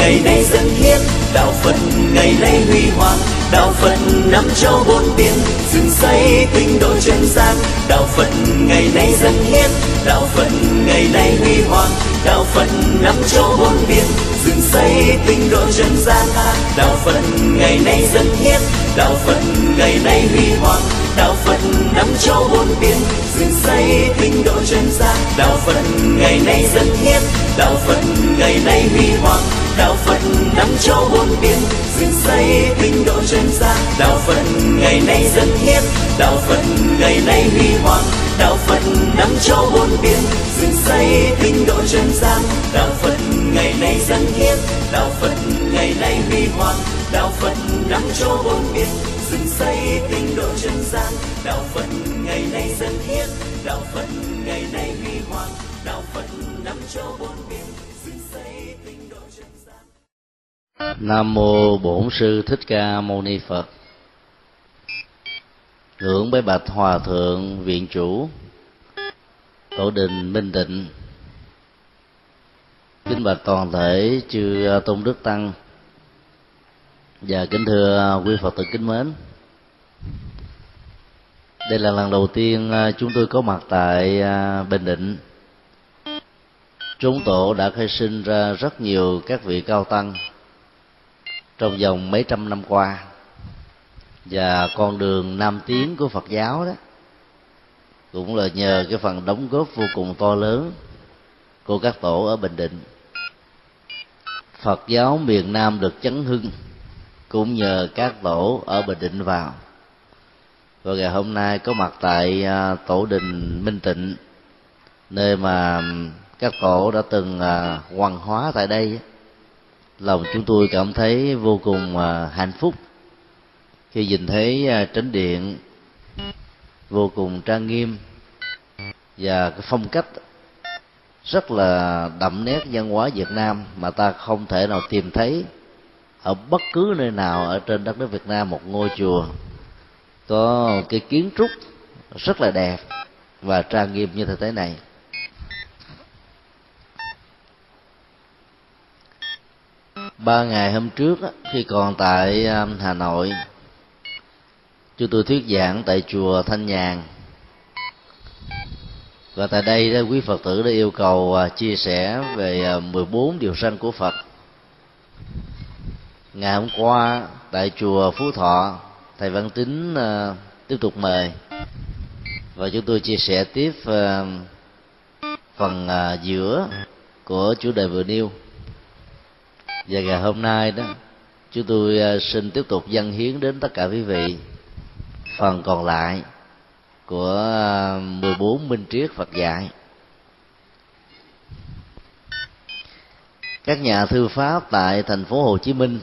ngày nay dân hiến, đạo Phật ngày nay huy hoàng, đạo Phật năm châu bốn biển, dựng xây tinh độ chân gian. Đạo Phật ngày nay dân hiến, đạo Phật ngày nay huy hoàng, đạo Phật năm châu bốn biển, dựng xây tinh độ chân gian. Đạo Phật ngày nay dân hiến, đạo Phật ngày nay huy hoàng, đạo Phật năm châu bốn biển, dựng xây tinh độ chân gian. Đạo Phật ngày nay dân hiến, đạo Phật ngày nay huy hoàng, đạo Phật năm châu bốn biển, dựng xây tinh độ chân gian. Đạo Phật ngày nay dân hiến, đạo Phật ngày nay huy hoàng, đạo Phật năm châu bốn biển, dựng xây tinh độ chân gian. Đạo Phật ngày nay dân hiến, đạo Phật ngày nay huy hoàng, đạo Phật năm châu bốn biển, dựng xây tinh độ chân gian. Đạo Phật ngày nay dân hiến, đạo Phật ngày nay huy hoàng, đạo Phật năm châu bốn biển, dựng xây tinh độ chân gian. Nam mô Bổn Sư Thích Ca Mâu Ni Phật. Ngưỡng bái bạch Hòa thượng Viện Chủ Tổ đình Minh Tịnh. Kính bạch toàn thể chư tôn đức tăng và kính thưa quý Phật tử kính mến. Đây là lần đầu tiên chúng tôi có mặt tại Bình Định. Chốn tổ đã khai sinh ra rất nhiều các vị cao tăng trong vòng mấy trăm năm qua, và con đường nam tiến của Phật giáo đó cũng là nhờ cái phần đóng góp vô cùng to lớn của các tổ ở Bình Định. Phật giáo miền Nam được chấn hưng cũng nhờ các tổ ở Bình Định vào. Và ngày hôm nay có mặt tại tổ đình Minh Tịnh, nơi mà các tổ đã từng hoằng hóa tại đây, lòng chúng tôi cảm thấy vô cùng hạnh phúc khi nhìn thấy tránh điện vô cùng trang nghiêm và cái phong cách rất là đậm nét văn hóa Việt Nam mà ta không thể nào tìm thấy ở bất cứ nơi nào ở trên đất nước Việt Nam. Một ngôi chùa có cái kiến trúc rất là đẹp và trang nghiêm như thế này. Ba ngày hôm trước khi còn tại Hà Nội, chúng tôi thuyết giảng tại chùa Thanh Nhàn, và tại đây đó, quý Phật tử đã yêu cầu chia sẻ về 14 điều răn của Phật. Ngày hôm qua tại chùa Phú Thọ, thầy Văn Tín tiếp tục mời, và chúng tôi chia sẻ tiếp phần giữa của chủ đề vừa nêu. Và ngày hôm nay đó, chúng tôi xin tiếp tục dâng hiến đến tất cả quý vị phần còn lại của 14 minh triết Phật dạy. Các nhà thư pháp tại thành phố Hồ Chí Minh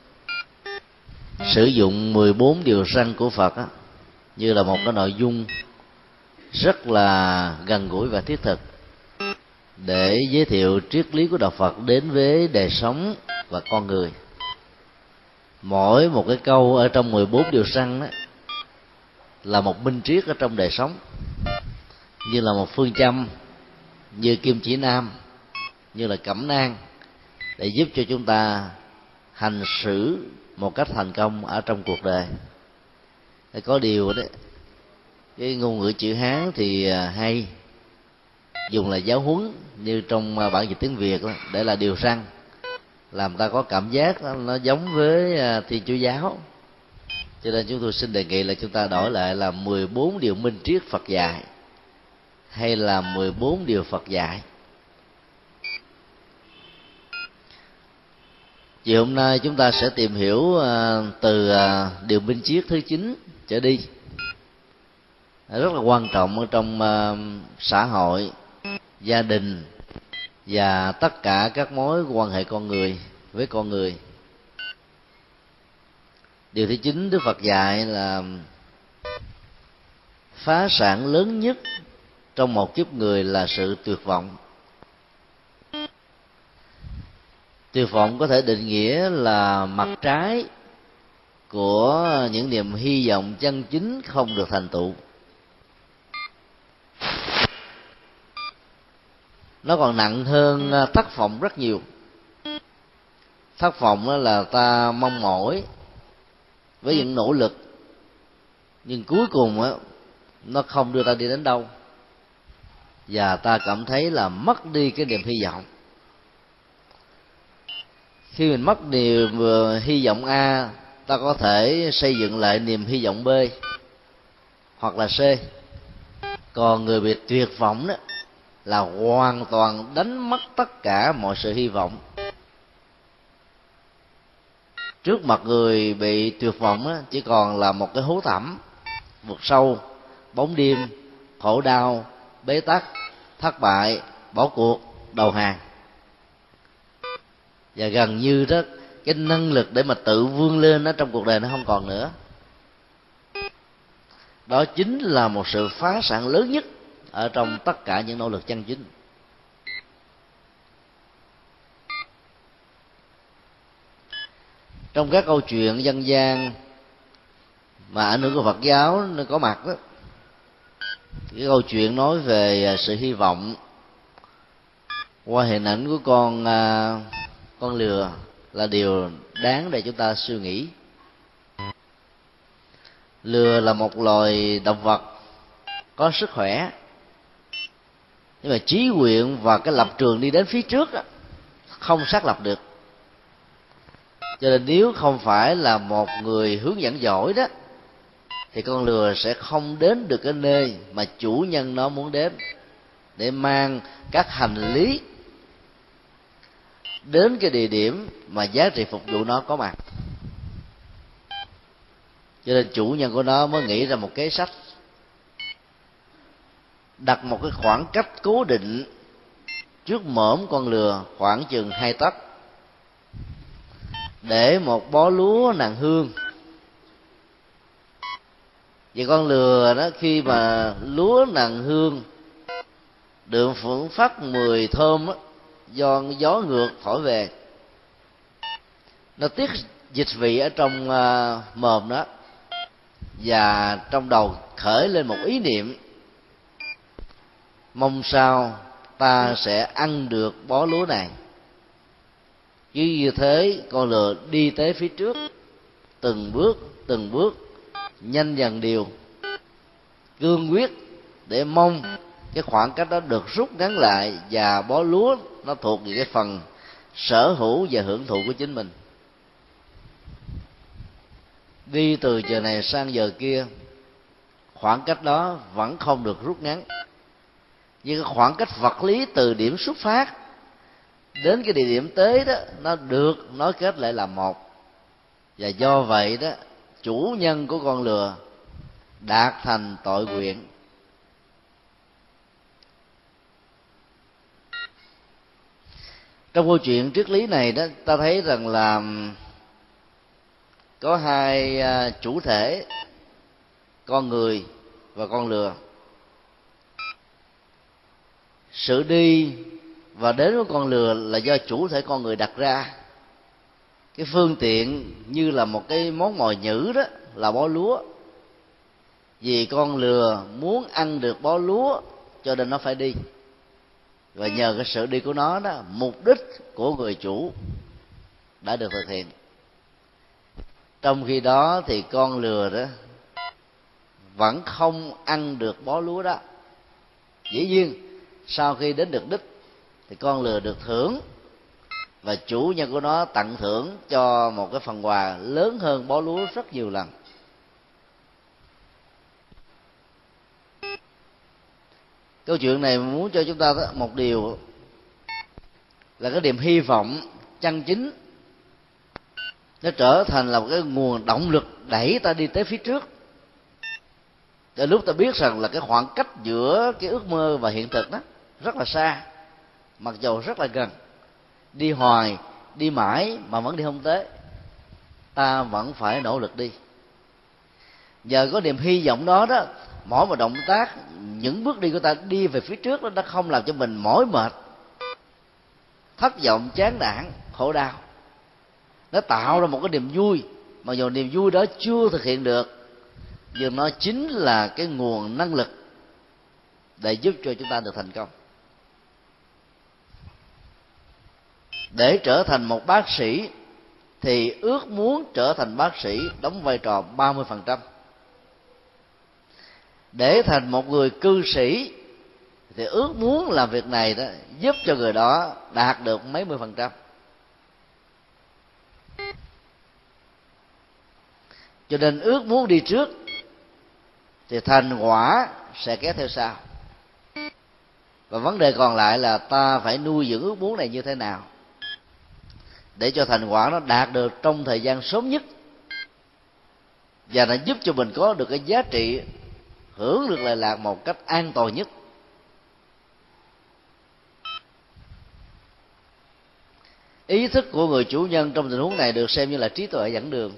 sử dụng 14 điều răn của Phật như là một cái nội dung rất là gần gũi và thiết thực để giới thiệu triết lý của đạo Phật đến với đời sống và con người. Mỗi một cái câu ở trong 14 điều răn đó là một minh triết ở trong đời sống, như là một phương châm, như kim chỉ nam, như là cẩm nang, để giúp cho chúng ta hành xử một cách thành công ở trong cuộc đời. Có điều đấy, cái ngôn ngữ chữ Hán thì hay dùng là giáo huấn, như trong bản dịch tiếng Việt đó, để là điều răn, làm ta có cảm giác nó giống với Thiên Chúa giáo. Cho nên chúng tôi xin đề nghị là chúng ta đổi lại là 14 điều minh triết Phật dạy, hay là 14 điều Phật dạy. Chiều hôm nay chúng ta sẽ tìm hiểu từ điều minh triết thứ 9 trở đi, rất là quan trọng ở trong xã hội, gia đình và tất cả các mối quan hệ con người với con người. Điều thứ 9 Đức Phật dạy là phá sản lớn nhất trong một kiếp người là sự tuyệt vọng. Tuyệt vọng có thể định nghĩa là mặt trái của những niềm hy vọng chân chính không được thành tựu. Nó còn nặng hơn thất vọng rất nhiều. Thất vọng là ta mong mỏi với những nỗ lực, nhưng cuối cùng nó không đưa ta đi đến đâu, và ta cảm thấy là mất đi cái niềm hy vọng. Khi mình mất niềm hy vọng A, ta có thể xây dựng lại niềm hy vọng B hoặc là C. Còn người bị tuyệt vọng đó là hoàn toàn đánh mất tất cả mọi sự hy vọng. Trước mặt người bị tuyệt vọng á, chỉ còn là một cái hố thẳm, vực sâu, bóng đêm, khổ đau, bế tắc, thất bại, bỏ cuộc, đầu hàng. Và gần như đó, cái năng lực để mà tự vươn lên đó trong cuộc đời nó không còn nữa. Đó chính là một sự phá sản lớn nhất ở trong tất cả những nỗ lực chân chính. Trong các câu chuyện dân gian mà ảnh hưởng của Phật giáo nó có mặt đó, cái câu chuyện nói về sự hy vọng qua hình ảnh của con lừa là điều đáng để chúng ta suy nghĩ. Lừa là một loài động vật có sức khỏe, nhưng mà chí nguyện và cái lập trường đi đến phía trước đó, không xác lập được. Cho nên nếu không phải là một người hướng dẫn giỏi đó, thì con lừa sẽ không đến được cái nơi mà chủ nhân nó muốn đến, để mang các hành lý đến cái địa điểm mà giá trị phục vụ nó có mặt. Cho nên chủ nhân của nó mới nghĩ ra một kế sách, đặt một cái khoảng cách cố định trước mõm con lừa khoảng chừng 2 tấc, để một bó lúa nàng hương. Và con lừa đó, khi mà lúa nàng hương được phưởng phất mùi thơm đó, do gió ngược thổi về, nó tiết dịch vị ở trong mồm đó, và trong đầu khởi lên một ý niệm: mong sao ta sẽ ăn được bó lúa này. Cứ như thế con lừa đi tới phía trước, từng bước nhanh dần điều, cương quyết để mong cái khoảng cách đó được rút ngắn lại, và bó lúa nó thuộc về cái phần sở hữu và hưởng thụ của chính mình. Đi từ giờ này sang giờ kia, khoảng cách đó vẫn không được rút ngắn, nhưng cái khoảng cách vật lý từ điểm xuất phát đến cái địa điểm tới đó, nó được nối kết lại là một. Và do vậy đó, chủ nhân của con lừa đạt thành tội nguyện. Trong câu chuyện triết lý này đó, ta thấy rằng là có hai chủ thể, con người và con lừa. Sự đi và đến của con lừa là do chủ thể con người đặt ra. Cái phương tiện như là một cái món mồi nhữ đó là bó lúa. Vì con lừa muốn ăn được bó lúa cho nên nó phải đi, và nhờ cái sự đi của nó đó, mục đích của người chủ đã được thực hiện. Trong khi đó thì con lừa đó vẫn không ăn được bó lúa đó. Dĩ nhiên sau khi đến được đích thì con lừa được thưởng, và chủ nhân của nó tặng thưởng cho một cái phần quà lớn hơn bó lúa rất nhiều lần. Câu chuyện này muốn cho chúng ta một điều là cái niềm hy vọng chân chính nó trở thành là một cái nguồn động lực đẩy ta đi tới phía trước. Để lúc ta biết rằng là cái khoảng cách giữa cái ước mơ và hiện thực đó rất là xa, mặc dù rất là gần, đi hoài, đi mãi mà vẫn đi không tới, ta vẫn phải nỗ lực đi. Nhờ có niềm hy vọng đó đó, mỗi một động tác, những bước đi của ta đi về phía trước đó, nó không làm cho mình mỏi mệt, thất vọng, chán nản, khổ đau. Nó tạo ra một cái niềm vui, mặc dù niềm vui đó chưa thực hiện được, nhưng nó chính là cái nguồn năng lực để giúp cho chúng ta được thành công. Để trở thành một bác sĩ thì ước muốn trở thành bác sĩ đóng vai trò 30%. Để thành một người cư sĩ thì ước muốn làm việc này đó giúp cho người đó đạt được mấy mươi %. Cho nên ước muốn đi trước thì thành quả sẽ kéo theo sau. Và vấn đề còn lại là ta phải nuôi dưỡng ước muốn này như thế nào để cho thành quả nó đạt được trong thời gian sớm nhất, và nó giúp cho mình có được cái giá trị hưởng được lợi lạc một cách an toàn nhất. Ý thức của người chủ nhân trong tình huống này được xem như là trí tuệ dẫn đường,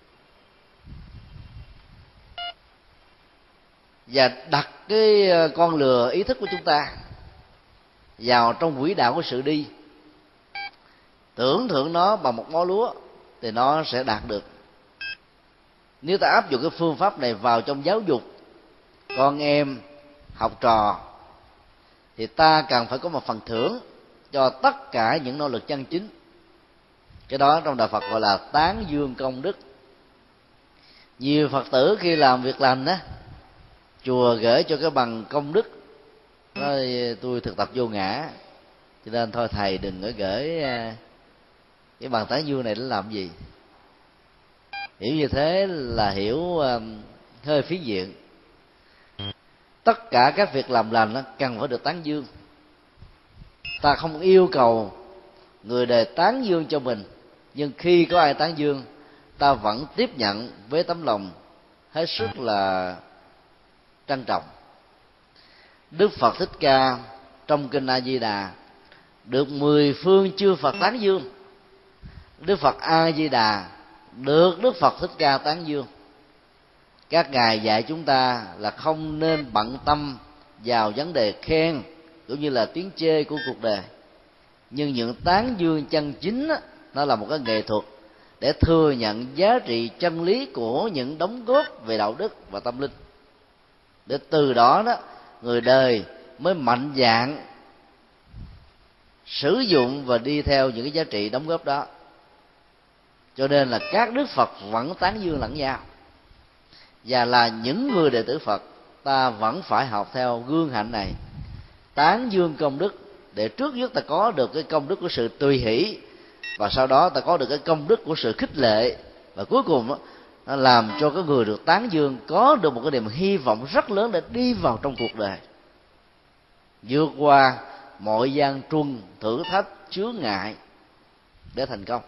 và đặt cái con lừa ý thức của chúng ta vào trong quỹ đạo của sự đi, tưởng thưởng nó bằng một mó lúa thì nó sẽ đạt được. Nếu ta áp dụng cái phương pháp này vào trong giáo dục con em, học trò, thì ta cần phải có một phần thưởng cho tất cả những nỗ lực chân chính. Cái đó trong đạo Phật gọi là tán dương công đức. Nhiều Phật tử khi làm việc lành á, chùa gửi cho cái bằng công đức, nói tôi thực tập vô ngã, cho nên thôi thầy đừng có gửi cái bằng tán dương này để làm gì. Hiểu như thế là hiểu hơi phiến diện. Tất cả các việc làm lành nó cần phải được tán dương. Ta không yêu cầu người đời tán dương cho mình, nhưng khi có ai tán dương, ta vẫn tiếp nhận với tấm lòng hết sức là trân trọng. Đức Phật Thích Ca trong kinh A Di Đà được 10 phương chư Phật tán dương. Đức Phật A Di Đà được Đức Phật Thích Ca tán dương. Các ngài dạy chúng ta là không nên bận tâm vào vấn đề khen cũng như là tiếng chê của cuộc đời, nhưng những tán dương chân chính đó, nó là một cái nghệ thuật để thừa nhận giá trị chân lý của những đóng góp về đạo đức và tâm linh, để từ đó người đời mới mạnh dạn sử dụng và đi theo những cái giá trị đóng góp đó. Cho nên là các đức Phật vẫn tán dương lẫn nhau, và là những người đệ tử Phật, ta vẫn phải học theo gương hạnh này, tán dương công đức, để trước nhất ta có được cái công đức của sự tùy hỷ, và sau đó ta có được cái công đức của sự khích lệ, và cuối cùng nó làm cho cái người được tán dương có được một cái niềm hy vọng rất lớn để đi vào trong cuộc đời, vượt qua mọi gian truân, thử thách, chướng ngại để thành công.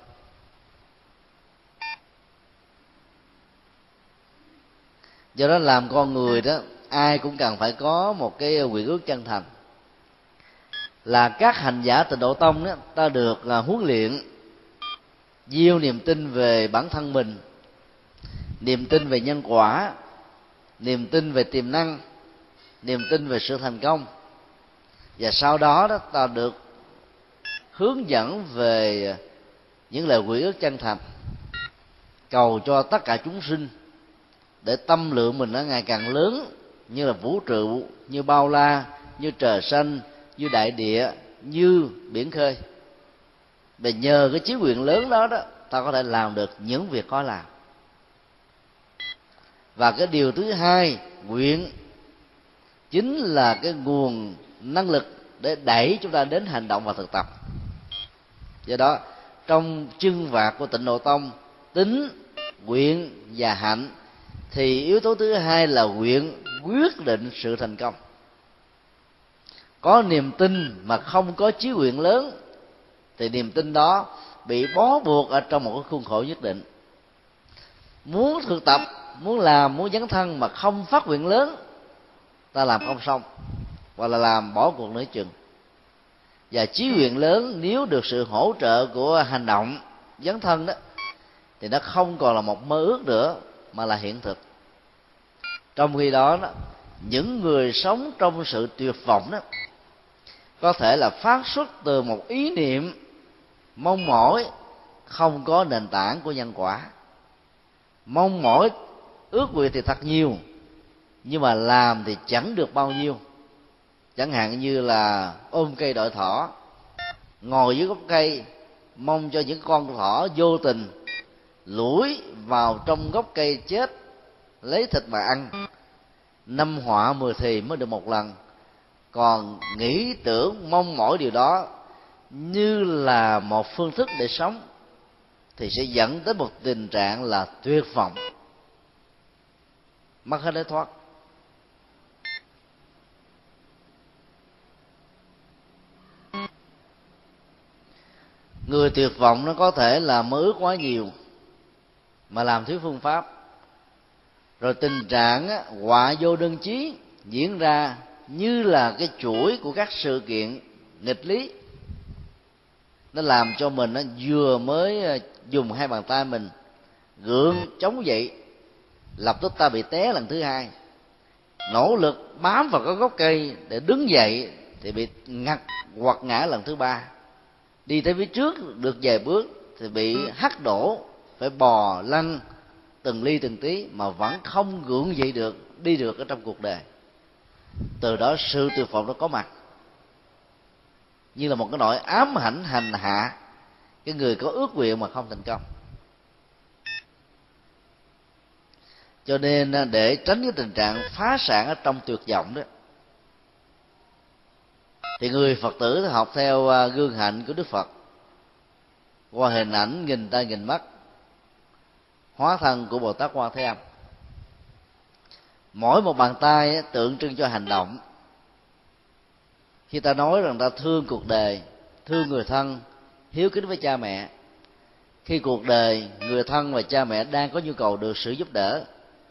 Do đó làm con người đó, ai cũng cần phải có một cái nguyện ước chân thành. Là các hành giả Tịnh Độ Tông đó, ta được huấn luyện gieo niềm tin về bản thân mình, niềm tin về nhân quả, niềm tin về tiềm năng, niềm tin về sự thành công. Và sau đó ta được hướng dẫn về những lời nguyện ước chân thành, cầu cho tất cả chúng sinh để tâm lượng mình nó ngày càng lớn, như là vũ trụ, như bao la, như trời xanh, như đại địa, như biển khơi. Để nhờ cái chí nguyện lớn đó ta có thể làm được những việc khó làm. Và cái điều thứ hai, nguyện chính là cái nguồn năng lực để đẩy chúng ta đến hành động và thực tập. Do đó trong chân vạc của Tịnh Độ Tông, tính, nguyện và hạnh, thì yếu tố thứ hai là nguyện quyết định sự thành công. Có niềm tin mà không có chí nguyện lớn thì niềm tin đó bị bó buộc ở trong một cái khuôn khổ nhất định. Muốn thực tập, muốn làm, muốn dấn thân mà không phát nguyện lớn, ta làm không xong, hoặc là làm bỏ cuộc nửa chừng. Và chí nguyện lớn nếu được sự hỗ trợ của hành động dấn thân đó, thì nó không còn là một mơ ước nữa, mà là hiện thực. Trong khi đó, những người sống trong sự tuyệt vọng đó, có thể là phát xuất từ một ý niệm mong mỏi không có nền tảng của nhân quả. Mong mỏi ước nguyện thì thật nhiều, nhưng mà làm thì chẳng được bao nhiêu. Chẳng hạn như là ôm cây đợi thỏ, ngồi dưới gốc cây mong cho những con thỏ vô tình lủi vào trong gốc cây chết lấy thịt mà ăn, năm họa 10 thì mới được một lần. Còn nghĩ tưởng mong mỏi điều đó như là một phương thức để sống thì sẽ dẫn tới một tình trạng là tuyệt vọng, mất hết lối thoát. Người tuyệt vọng nó có thể là mơ ước quá nhiều mà làm thiếu phương pháp, rồi tình trạng họa vô đơn chí diễn ra như là cái chuỗi của các sự kiện nghịch lý. Nó làm cho mình nó vừa mới dùng hai bàn tay mình gượng chống dậy, lập tức ta bị té lần thứ hai. Nỗ lực bám vào cái gốc cây để đứng dậy thì bị ngặt hoặc ngã lần thứ ba. Đi tới phía trước được vài bước thì bị hất đổ, phải bò lăn từng ly từng tí mà vẫn không gượng dậy được, đi được ở trong cuộc đời. Từ đó sự tuyệt vọng nó có mặt, như là một cái nỗi ám ảnh hành hạ cái người có ước nguyện mà không thành công. Cho nên để tránh cái tình trạng phá sản ở trong tuyệt vọng đó, thì người Phật tử học theo gương hạnh của Đức Phật qua hình ảnh nghìn tay nghìn mắt hóa thân của Bồ Tát Quan Thế Âm. Mỗi một bàn tay tượng trưng cho hành động. Khi ta nói rằng ta thương cuộc đời, thương người thân, hiếu kính với cha mẹ, khi cuộc đời, người thân và cha mẹ đang có nhu cầu được sự giúp đỡ,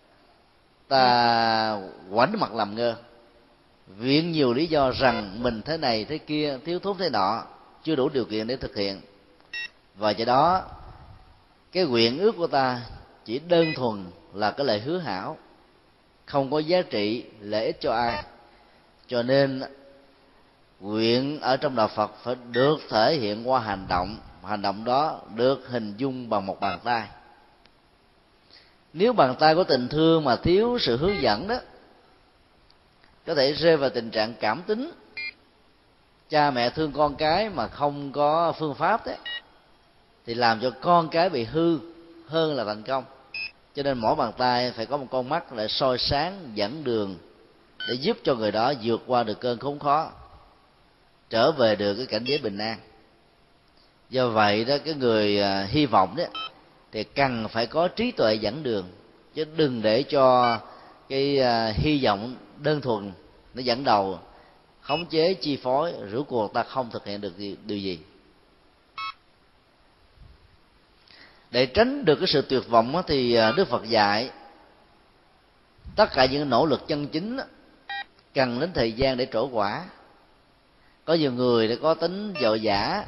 ta ngoảnh mặt làm ngơ, viện nhiều lý do rằng mình thế này thế kia, thiếu thốn thế nọ, chưa đủ điều kiện để thực hiện. Và do đó cái nguyện ước của ta chỉ đơn thuần là cái lời hứa hảo, không có giá trị lợi ích cho ai. Cho nên nguyện ở trong đạo Phật phải được thể hiện qua hành động. Hành động đó được hình dung bằng một bàn tay. Nếu bàn tay của tình thương mà thiếu sự hướng dẫn đó, có thể rơi vào tình trạng cảm tính. Cha mẹ thương con cái mà không có phương pháp đấy, thì làm cho con cái bị hư hơn là thành công. Cho nên mỗi bàn tay phải có một con mắt để soi sáng, dẫn đường, để giúp cho người đó vượt qua được cơn khốn khó, trở về được cái cảnh giới bình an. Do vậy đó, cái người hy vọng đó thì cần phải có trí tuệ dẫn đường, chứ đừng để cho cái hy vọng đơn thuần nó dẫn đầu, khống chế, chi phối, rốt cuộc ta không thực hiện được điều gì. Để tránh được cái sự tuyệt vọng thì Đức Phật dạy tất cả những nỗ lực chân chính cần đến thời gian để trổ quả. Có nhiều người đã có tính vội vã,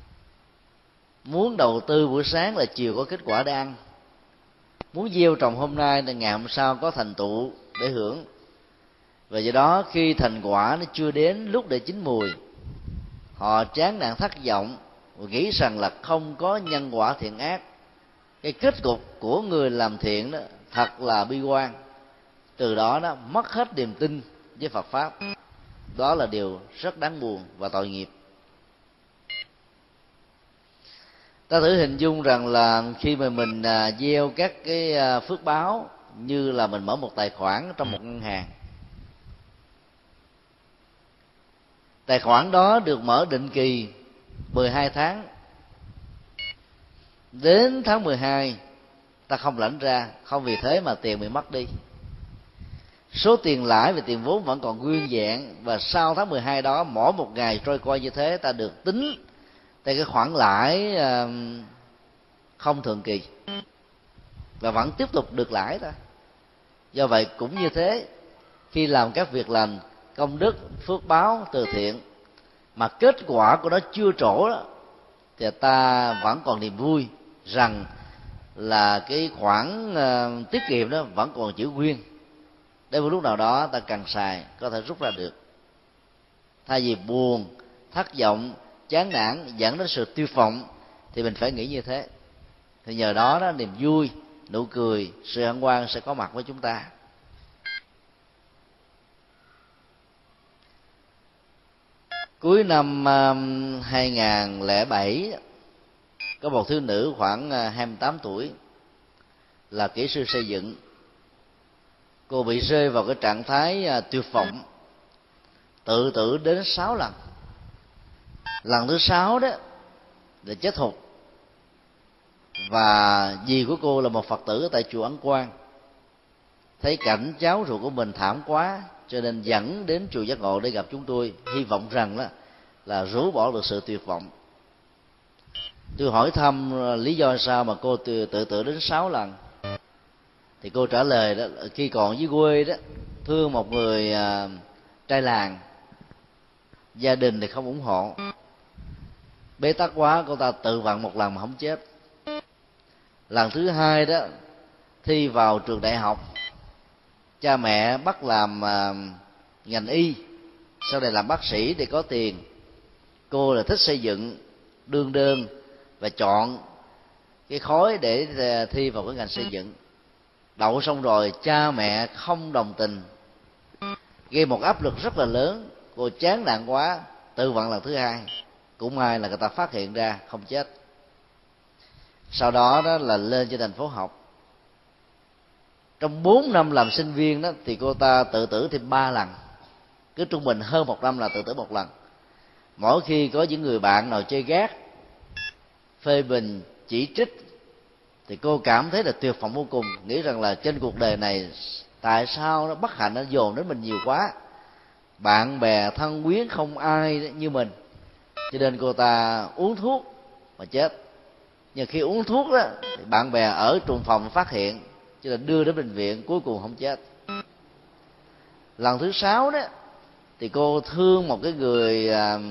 muốn đầu tư buổi sáng là chiều có kết quả để ăn, muốn gieo trồng hôm nay là ngày hôm sau có thành tựu để hưởng. Và do đó khi thành quả nó chưa đến lúc để chín mùi, họ chán nản thất vọng và nghĩ rằng là không có nhân quả thiện ác. Cái kết cục của người làm thiện đó thật là bi quan. Từ đó đó mất hết niềm tin với Phật pháp. Đó là điều rất đáng buồn và tội nghiệp. Ta thử hình dung rằng là khi mà mình gieo các cái phước báo như là mình mở một tài khoản trong một ngân hàng. Tài khoản đó được mở định kỳ 12 tháng. Đến tháng 12 ta không lãnh ra, không vì thế mà tiền bị mất đi. Số tiền lãi và tiền vốn vẫn còn nguyên vẹn. Và sau tháng 12 đó, mỗi một ngày trôi qua như thế, ta được tính tại cái khoản lãi không thường kỳ, và vẫn tiếp tục được lãi ta. Do vậy cũng như thế, khi làm các việc lành, công đức, phước báo, từ thiện mà kết quả của nó chưa trổ đó, thì ta vẫn còn niềm vui rằng là cái khoản tiết kiệm đó vẫn còn giữ nguyên, để một lúc nào đó ta cần xài có thể rút ra được. Thay vì buồn, thất vọng, chán nản dẫn đến sự tiêu vọng, thì mình phải nghĩ như thế. Thì nhờ đó đó, niềm vui, nụ cười, sự hân hoan sẽ có mặt với chúng ta. Cuối năm 2007, có một thiếu nữ khoảng 28 tuổi là kỹ sư xây dựng. Cô bị rơi vào cái trạng thái tuyệt vọng, tự tử đến 6 lần. Lần thứ 6 đó là chết thụt. Và dì của cô là một Phật tử ở tại chùa Ấn Quang, thấy cảnh cháu ruột của mình thảm quá, cho nên dẫn đến chùa Giác Ngộ để gặp chúng tôi, hy vọng rằng đó là rũ bỏ được sự tuyệt vọng. Tôi hỏi thăm lý do sao mà cô tự tử đến 6 lần, thì cô trả lời đó, khi còn dưới quê đó, thương một người trai làng, gia đình thì không ủng hộ, bế tắc quá, cô ta tự vận một lần mà không chết. Lần thứ 2 đó, thi vào trường đại học, cha mẹ bắt làm ngành y, sau này làm bác sĩ để có tiền. Cô là thích xây dựng, đương đơn và chọn cái khối để thi vào cái ngành xây dựng. Đậu xong rồi cha mẹ không đồng tình, gây một áp lực rất là lớn. Cô chán nản quá, tự vận lần thứ 2. Cũng may là người ta phát hiện ra, không chết. Sau đó đó là lên trên thành phố học. Trong 4 năm làm sinh viên đó thì cô ta tự tử thêm 3 lần. Cứ trung bình hơn 1 năm là tự tử 1 lần. Mỗi khi có những người bạn nào chơi gác, phê bình, chỉ trích, thì cô cảm thấy là tuyệt vọng vô cùng, nghĩ rằng là trên cuộc đời này tại sao nó bất hạnh nó dồn đến mình nhiều quá, bạn bè thân quyến không ai như mình, cho nên cô ta uống thuốc mà chết. Nhưng khi uống thuốc đó thì bạn bè ở trùng phòng phát hiện, cho nên đưa đến bệnh viện, cuối cùng không chết. Lần thứ 6 đó thì cô thương một cái người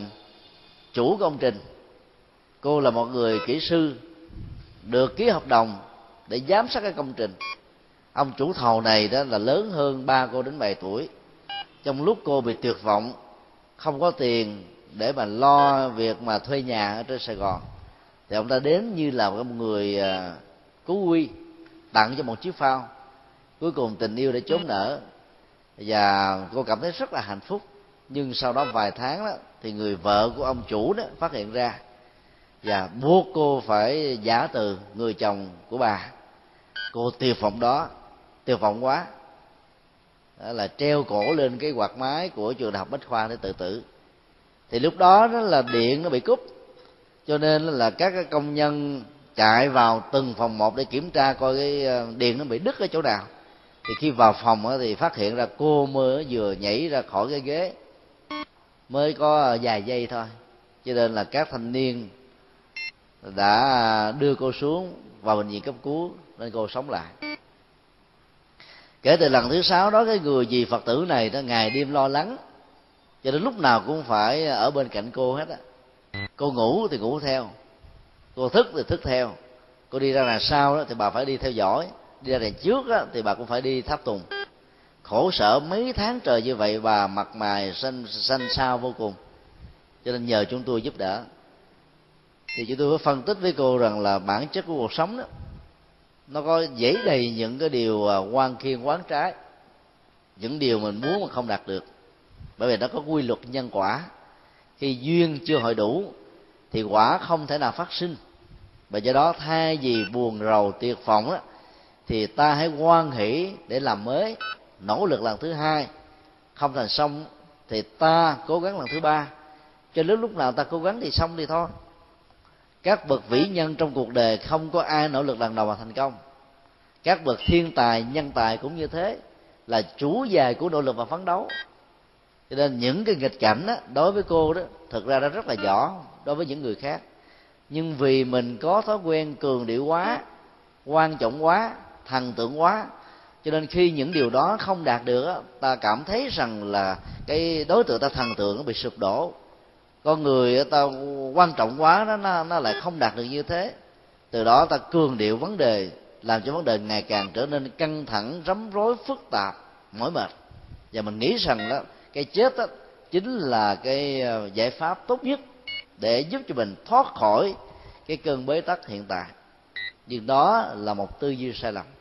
chủ công trình. Cô là một người kỹ sư được ký hợp đồng để giám sát cái công trình. Ông chủ thầu này đó là lớn hơn ba cô đến 7 tuổi. Trong lúc cô bị tuyệt vọng, không có tiền để mà lo việc mà thuê nhà ở trên Sài Gòn, thì ông ta đến như là một người cứu nguy, tặng cho một chiếc phao. Cuối cùng tình yêu đã chốn nở và cô cảm thấy rất là hạnh phúc. Nhưng sau đó vài tháng đó, thì người vợ của ông chủ đó phát hiện ra và buộc cô phải giả từ người chồng của bà. Cô tuyệt vọng quá, đó là treo cổ lên cái quạt máy của trường đại học Bách Khoa để tự tử. Thì lúc đó đó là điện nó bị cúp, cho nên là các cái công nhân chạy vào từng phòng một để kiểm tra coi cái điện nó bị đứt ở chỗ nào. Thì khi vào phòng thì phát hiện ra cô mới vừa nhảy ra khỏi cái ghế, mới có vài giây thôi, cho nên là các thanh niên đã đưa cô xuống vào bệnh viện cấp cứu nên cô sống lại. Kể từ lần thứ 6 đó, cái người dì Phật tử này nó ngày đêm lo lắng, cho đến lúc nào cũng phải ở bên cạnh cô hết á. Cô ngủ thì ngủ theo, cô thức thì thức theo, cô đi ra đằng sau đó thì bà phải đi theo dõi, đi ra đằng trước đó thì bà cũng phải đi tháp tùng. Khổ sở mấy tháng trời như vậy, bà mặt mày xanh xao vô cùng, cho nên nhờ chúng tôi giúp đỡ. Thì chúng tôi phải phân tích với cô rằng là bản chất của cuộc sống đó, nó có dễ đầy những cái điều oan khiên quán trái, những điều mình muốn mà không đạt được. Bởi vì nó có quy luật nhân quả, khi duyên chưa hội đủ thì quả không thể nào phát sinh. Và do đó thay vì buồn rầu tuyệt vọng đó, thì ta hãy hoan hỷ để làm mới, nỗ lực lần thứ 2. Không thành xong thì ta cố gắng lần thứ 3. Cho đến lúc nào ta cố gắng thì xong thì thôi. Các bậc vĩ nhân trong cuộc đời không có ai nỗ lực lần đầu mà thành công. Các bậc thiên tài, nhân tài cũng như thế, là chủ dài của nỗ lực và phấn đấu. Cho nên những cái nghịch cảnh đó, đối với cô đó thực ra nó rất là nhỏ đối với những người khác. Nhưng vì mình có thói quen cường điệu quá, quan trọng quá, thần tượng quá, cho nên khi những điều đó không đạt được, ta cảm thấy rằng là cái đối tượng ta thần tượng nó bị sụp đổ. Con người ta quan trọng quá, nó lại không đạt được như thế. Từ đó ta cường điệu vấn đề, làm cho vấn đề ngày càng trở nên căng thẳng, rắm rối, phức tạp, mỏi mệt. Và mình nghĩ rằng đó, cái chết đó chính là cái giải pháp tốt nhất để giúp cho mình thoát khỏi cái cơn bế tắc hiện tại. Nhưng đó là một tư duy sai lầm.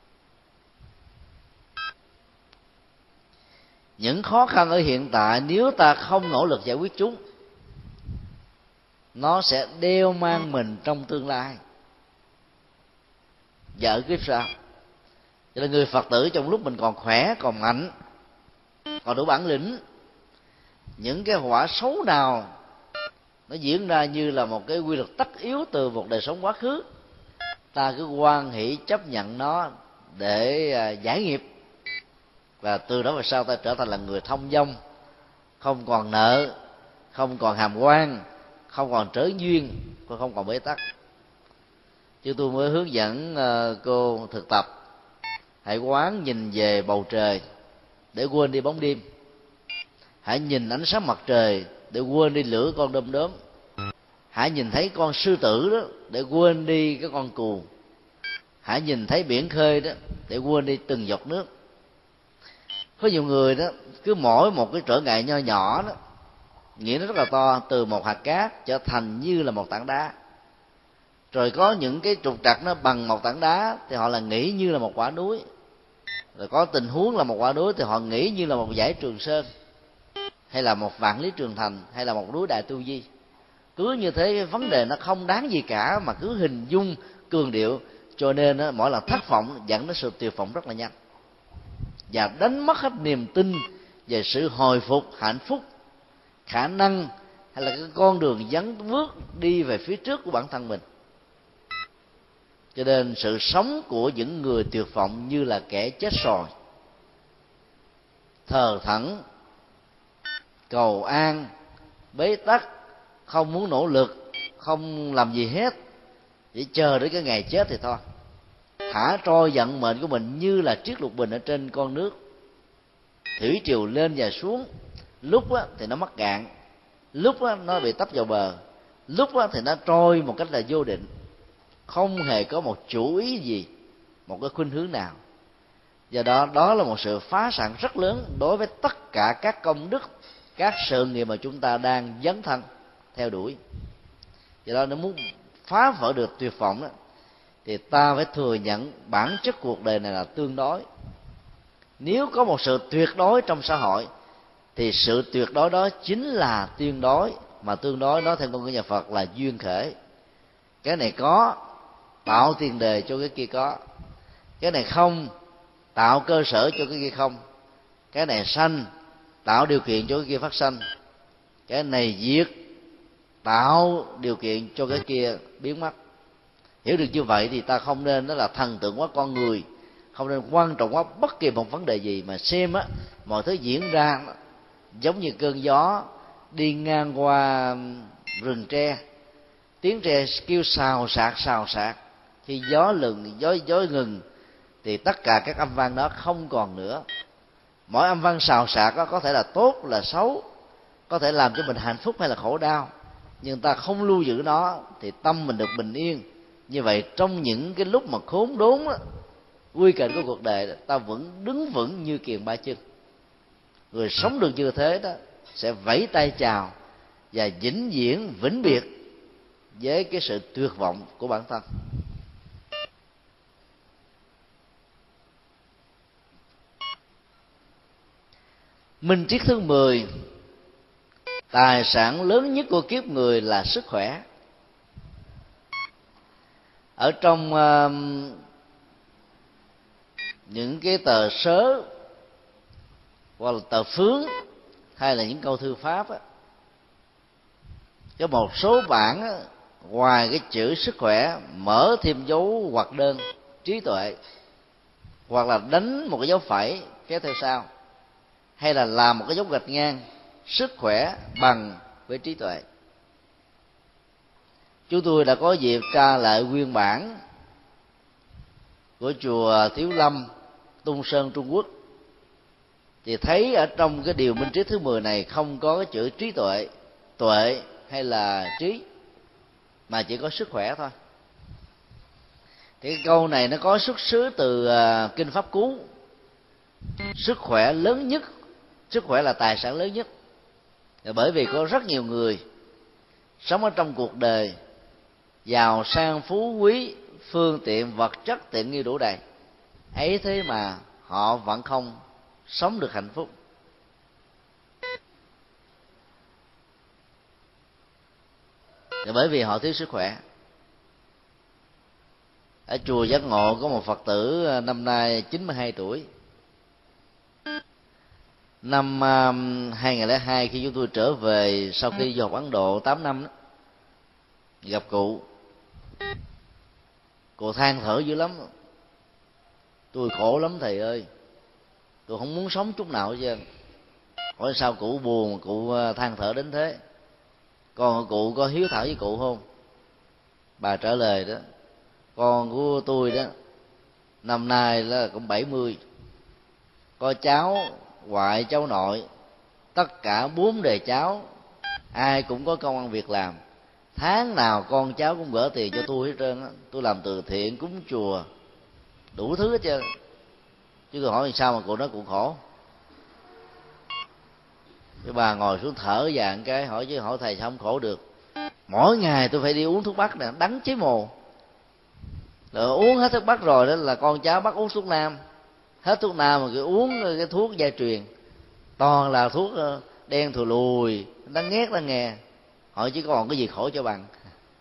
Những khó khăn ở hiện tại nếu ta không nỗ lực giải quyết chúng, nó sẽ đeo mang mình trong tương lai. và ở kiếp sau. Cho nên người Phật tử trong lúc mình còn khỏe, còn mạnh, còn đủ bản lĩnh, những cái quả xấu nào nó diễn ra như là một cái quy luật tất yếu từ một đời sống quá khứ, ta cứ hoan hỷ chấp nhận nó để giải nghiệp, và từ đó về sau ta trở thành là người thông dong, không còn nợ, không còn hàm oan, không còn trở duyên, không còn bế tắc. Chứ tôi mới hướng dẫn cô thực tập hãy quán nhìn về bầu trời để quên đi bóng đêm, hãy nhìn ánh sáng mặt trời để quên đi lửa con đom đóm, hãy nhìn thấy con sư tử đó để quên đi cái con cừu, hãy nhìn thấy biển khơi đó để quên đi từng giọt nước. Có nhiều người đó cứ mỗi một cái trở ngại nho nhỏ đó nghĩ nó rất là to, từ một hạt cát trở thành như là một tảng đá. Rồi có những cái trục trặc nó bằng một tảng đá thì họ là nghĩ như là một quả núi. Rồi có tình huống là một quả núi thì họ nghĩ như là một dãy Trường Sơn, hay là một vạn lý Trường Thành, hay là một núi Đại Tu Di. Cứ như thế vấn đề nó không đáng gì cả, mà cứ hình dung cường điệu, cho nên đó, mỗi lần thất vọng dẫn đến sự tuyệt vọng rất là nhanh, và đánh mất hết niềm tin về sự hồi phục, hạnh phúc, khả năng hay là cái con đường dấn bước đi về phía trước của bản thân mình. Cho nên sự sống của những người tuyệt vọng như là kẻ chết rồi, thờ thẫn, cầu an, bế tắc, không muốn nỗ lực, không làm gì hết, chỉ chờ đến cái ngày chết thì thôi. Thả trôi vận mệnh của mình như là chiếc lục bình ở trên con nước, thủy triều lên và xuống, lúc thì nó mắc cạn, lúc nó bị tấp vào bờ, lúc thì nó trôi một cách là vô định, không hề có một chủ ý gì, một cái khuynh hướng nào. Do đó, đó là một sự phá sản rất lớn đối với tất cả các công đức, các sự nghiệp mà chúng ta đang dấn thân theo đuổi. Do đó, nếu muốn phá vỡ được tuyệt vọng đó, thì ta phải thừa nhận bản chất cuộc đời này là tương đối. Nếu có một sự tuyệt đối trong xã hội thì sự tuyệt đối đó chính là tương đối, mà tương đối đó theo ngôn ngữ nhà Phật là duyên khởi. Cái này có tạo tiền đề cho cái kia có, cái này không tạo cơ sở cho cái kia không, cái này sanh tạo điều kiện cho cái kia phát sanh, cái này diệt tạo điều kiện cho cái kia biến mất. Hiểu được như vậy thì ta không nên đó là thần tượng quá con người, không nên quan trọng quá bất kỳ một vấn đề gì, mà xem mọi thứ diễn ra giống như cơn gió đi ngang qua rừng tre, tiếng tre kêu xào xạc, khi gió ngừng thì tất cả các âm vang đó không còn nữa. Mỗi âm vang xào xạc đó có thể là tốt là xấu, có thể làm cho mình hạnh phúc hay là khổ đau, nhưng ta không lưu giữ nó thì tâm mình được bình yên. Như vậy trong những cái lúc mà khốn đốn đó, nguy kịch của cuộc đời, ta vẫn đứng vững như kiền ba chân. Người sống được như thế đó sẽ vẫy tay chào và vĩnh viễn vĩnh biệt với cái sự tuyệt vọng của bản thân. Minh triết thứ 10: tài sản lớn nhất của kiếp người là sức khỏe. Ở trong những cái tờ sớ hoặc là tờ phướng hay là những câu thư pháp có một số bản ngoài cái chữ sức khỏe mở thêm dấu hoặc đơn trí tuệ, hoặc là đánh một cái dấu phẩy kéo theo sau, hay là làm một cái dấu gạch ngang sức khỏe bằng với trí tuệ. Chúng tôi đã có dịp tra lại nguyên bản của chùa Thiếu Lâm, Tung Sơn, Trung Quốc, thì thấy ở trong cái điều minh triết thứ 10 này không có cái chữ trí tuệ, tuệ hay là trí, mà chỉ có sức khỏe thôi. Thì cái câu này nó có xuất xứ từ kinh Pháp Cú: sức khỏe lớn nhất, sức khỏe là tài sản lớn nhất. Bởi vì có rất nhiều người sống ở trong cuộc đời giàu sang phú quý, phương tiện vật chất tiện nghi đủ đầy, ấy thế mà họ vẫn không sống được hạnh phúc. Bởi vì họ thiếu sức khỏe. Ở chùa Giác Ngộ có một Phật tử năm nay 92 tuổi. Năm 2002 khi chúng tôi trở về sau khi du học Ấn Độ 8 năm đó, gặp cụ than thở dữ lắm: tôi khổ lắm thầy ơi, tôi không muốn sống chút nào hết trơn. Hỏi sao cụ buồn mà cụ than thở đến thế? Con cụ có hiếu thảo với cụ không? Bà trả lời đó: con của tôi đó năm nay là cũng 70, có cháu ngoại cháu nội, tất cả 4 đời cháu ai cũng có công ăn việc làm, tháng nào con cháu cũng gửi tiền cho tôi hết trơn á. Tôi làm từ thiện, cúng chùa, đủ thứ hết trơn. Chứ tôi hỏi sao mà cụ nói cụ khổ. Cái bà ngồi xuống thở dài một cái, hỏi thầy sao không khổ được? Mỗi ngày tôi phải đi uống thuốc bắc nè, đắng chí mồ. Rồi uống hết thuốc bắc rồi đó là con cháu bắt uống thuốc nam. Hết thuốc nam mà cứ uống cái thuốc gia truyền, toàn là thuốc đen thù lùi, nó ghét nó nghe. Hỏi chứ còn cái gì khổ cho bằng.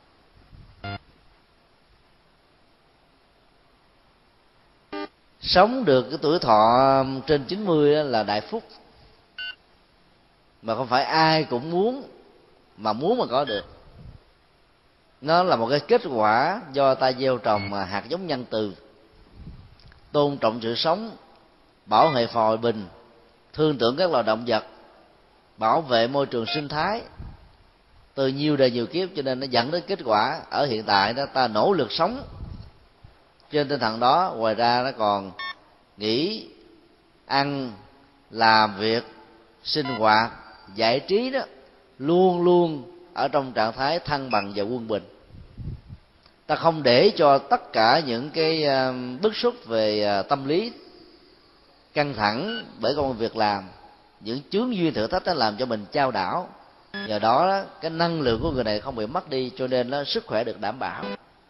Sống được cái tuổi thọ trên 90 là đại phúc, mà không phải ai cũng muốn mà có được. Nó là một cái kết quả do ta gieo trồng hạt giống nhân từ, tôn trọng sự sống, bảo vệ hòa bình, thương tưởng các loài động vật, bảo vệ môi trường sinh thái từ nhiều đời nhiều kiếp, cho nên nó dẫn đến kết quả ở hiện tại đó. Ta nỗ lực sống trên tinh thần đó, ngoài ra nó còn nghỉ, ăn, làm việc, sinh hoạt, giải trí đó, luôn luôn ở trong trạng thái thăng bằng và quân bình. Ta không để cho tất cả những cái bức xúc về tâm lý, căng thẳng bởi công việc làm, những chướng duyên thử thách đó làm cho mình chao đảo. Nhờ đó cái năng lượng của người này không bị mất đi, cho nên nó sức khỏe được đảm bảo.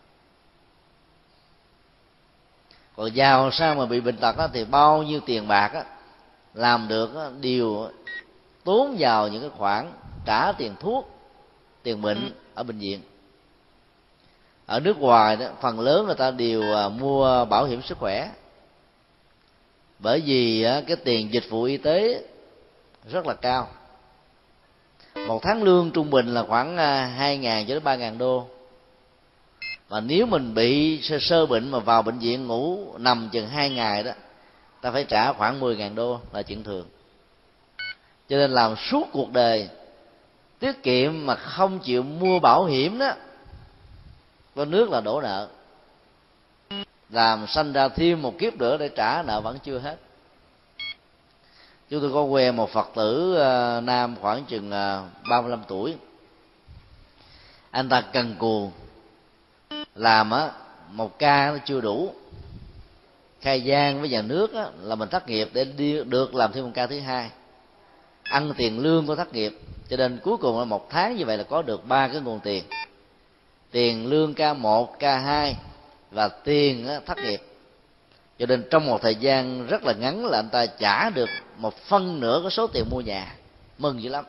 Còn giàu sao mà bị bệnh tật đó, thì bao nhiêu tiền bạc đó, làm được đó, đều tốn vào những cái khoản trả tiền thuốc, tiền bệnh ở bệnh viện. Ở nước ngoài đó, phần lớn người ta đều mua bảo hiểm sức khỏe, bởi vì cái tiền dịch vụ y tế rất là cao. Một tháng lương trung bình là khoảng 2.000 cho đến 3.000 đô. Và nếu mình bị sơ bệnh mà vào bệnh viện ngủ nằm chừng 2 ngày đó, ta phải trả khoảng 10.000 đô là chuyện thường. Cho nên làm suốt cuộc đời tiết kiệm mà không chịu mua bảo hiểm đó, có nước là đổ nợ, làm sanh ra thêm một kiếp nữa để trả nợ vẫn chưa hết. Chúng tôi có quen một Phật tử nam khoảng chừng 35 tuổi. Anh ta cần cù làm một ca nó chưa đủ, khai gian với nhà nước là mình thất nghiệp để được làm thêm một ca thứ hai, ăn tiền lương của thất nghiệp. Cho nên cuối cùng là một tháng như vậy là có được 3 cái nguồn tiền: tiền lương K1, K2 và tiền thất nghiệp. Cho nên trong một thời gian rất là ngắn là anh ta trả được 1/2 cái số tiền mua nhà. Mừng dữ lắm.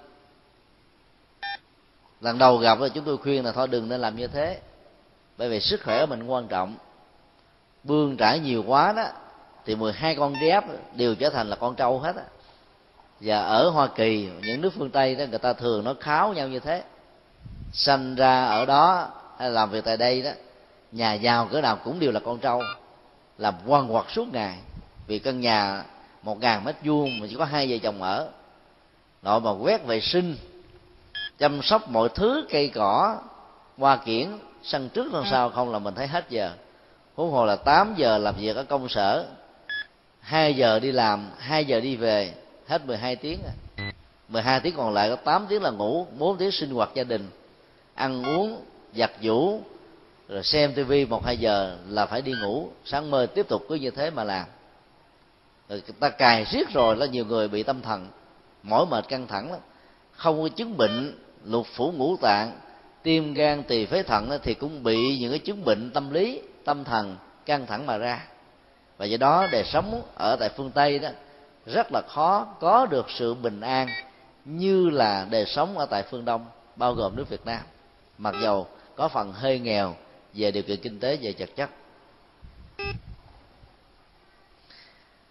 Lần đầu gặp thì chúng tôi khuyên là thôi đừng nên làm như thế, bởi vì sức khỏe của mình quan trọng. Bươn trải nhiều quá đó thì 12 con giáp đều trở thành là con trâu hết á. Và ở Hoa Kỳ, những nước phương Tây đó, người ta thường nó kháo nhau như thế. Sanh ra ở đó hay làm việc tại đây đó, nhà giàu cỡ nào cũng đều là con trâu, làm quằn quật suốt ngày. Vì căn nhà 1.000 mét vuông mà chỉ có 2 vợ chồng ở, nội mà quét vệ sinh, chăm sóc mọi thứ cây cỏ, hoa kiển, sân trước sân sau không là mình thấy hết giờ. Huống hồ là 8 giờ làm việc ở công sở, 2 giờ đi làm, 2 giờ đi về, hết 12 tiếng. 12 tiếng còn lại có 8 tiếng là ngủ, 4 tiếng sinh hoạt gia đình, ăn uống, giặt giũ, rồi xem tivi 1-2 giờ là phải đi ngủ. Sáng mơ tiếp tục cứ như thế mà làm. Rồi ta cài riết rồi là nhiều người bị tâm thần, mỏi mệt căng thẳng lắm. Không có chứng bệnh lục phủ ngũ tạng, tim gan tỳ phế thận thì cũng bị những cái chứng bệnh tâm lý, tâm thần căng thẳng mà ra. Và do đó đời sống ở tại phương Tây đó rất là khó có được sự bình an như là đời sống ở tại phương Đông, bao gồm nước Việt Nam, mặc dầu có phần hơi nghèo về điều kiện kinh tế, về vật chất.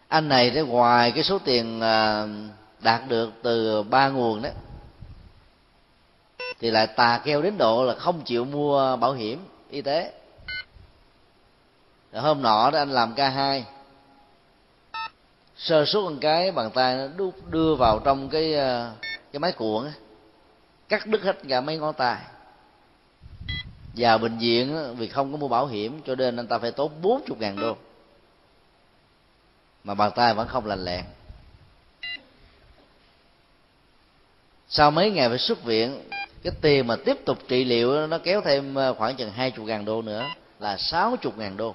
anh này để ngoài cái số tiền đạt được từ 3 nguồn đó, thì lại tà keo đến độ là không chịu mua bảo hiểm y tế. Rồi hôm nọ đó anh làm K2, sơ suất một cái bàn tay nó đưa vào trong cái máy cuộn á, cắt đứt hết cả mấy ngón tay. Vào bệnh viện á, vì không có mua bảo hiểm cho nên anh ta phải tốn 40.000 đô, mà bàn tay vẫn không lành lẹn. Sau mấy ngày phải xuất viện, cái tiền mà tiếp tục trị liệu nó kéo thêm khoảng chừng 20.000 đô nữa, là 60.000 đô.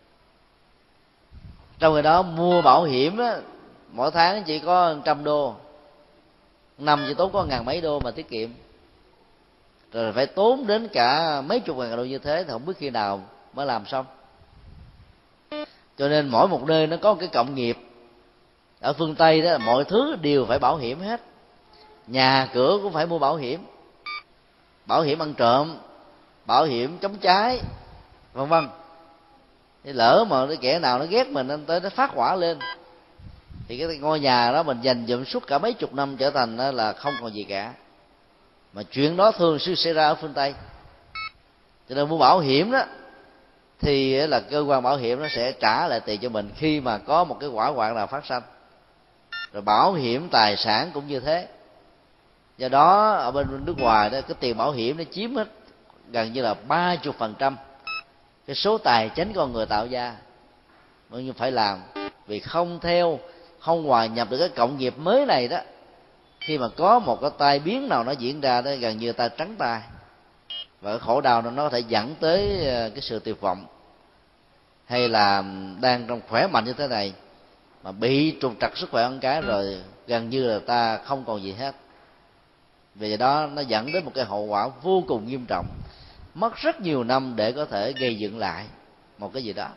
Trong khi đó mua bảo hiểm á, mỗi tháng chỉ có 100 đô, năm chỉ tốn có 1000 mấy đô mà tiết kiệm. Rồi phải tốn đến cả mấy chục ngàn đô như thế thì không biết khi nào mới làm xong. Cho nên mỗi một nơi nó có một cái cộng nghiệp. Ở phương Tây đó mọi thứ đều phải bảo hiểm hết, nhà cửa cũng phải mua bảo hiểm, bảo hiểm ăn trộm, bảo hiểm chống cháy, vân vân. Thì lỡ mà cái kẻ nào nó ghét mình, nó tới nó phát hỏa lên, thì cái ngôi nhà đó mình dành dụm suốt cả mấy chục năm trở thành là không còn gì cả. Mà chuyện đó thường xuyên xảy ra ở phương Tây. Cho nên mua bảo hiểm đó thì là cơ quan bảo hiểm nó sẽ trả lại tiền cho mình khi mà có một cái hỏa hoạn nào phát sinh. Rồi bảo hiểm tài sản cũng như thế. Do đó ở bên nước ngoài đó, cái tiền bảo hiểm nó chiếm hết gần như là 30% cái số tài chính con người tạo ra. Nhưng phải làm, vì không hòa nhập được cái cộng nghiệp mới này đó, khi mà có một cái tai biến nào nó diễn ra đó, gần như ta trắng tay. Và cái khổ đau nó có thể dẫn tới cái sự tuyệt vọng. Hay là đang trong khỏe mạnh như thế này mà bị trục trặc sức khỏe một cái rồi gần như là ta không còn gì hết. Vì đó nó dẫn đến một cái hậu quả vô cùng nghiêm trọng, mất rất nhiều năm để có thể gây dựng lại một cái gì đó.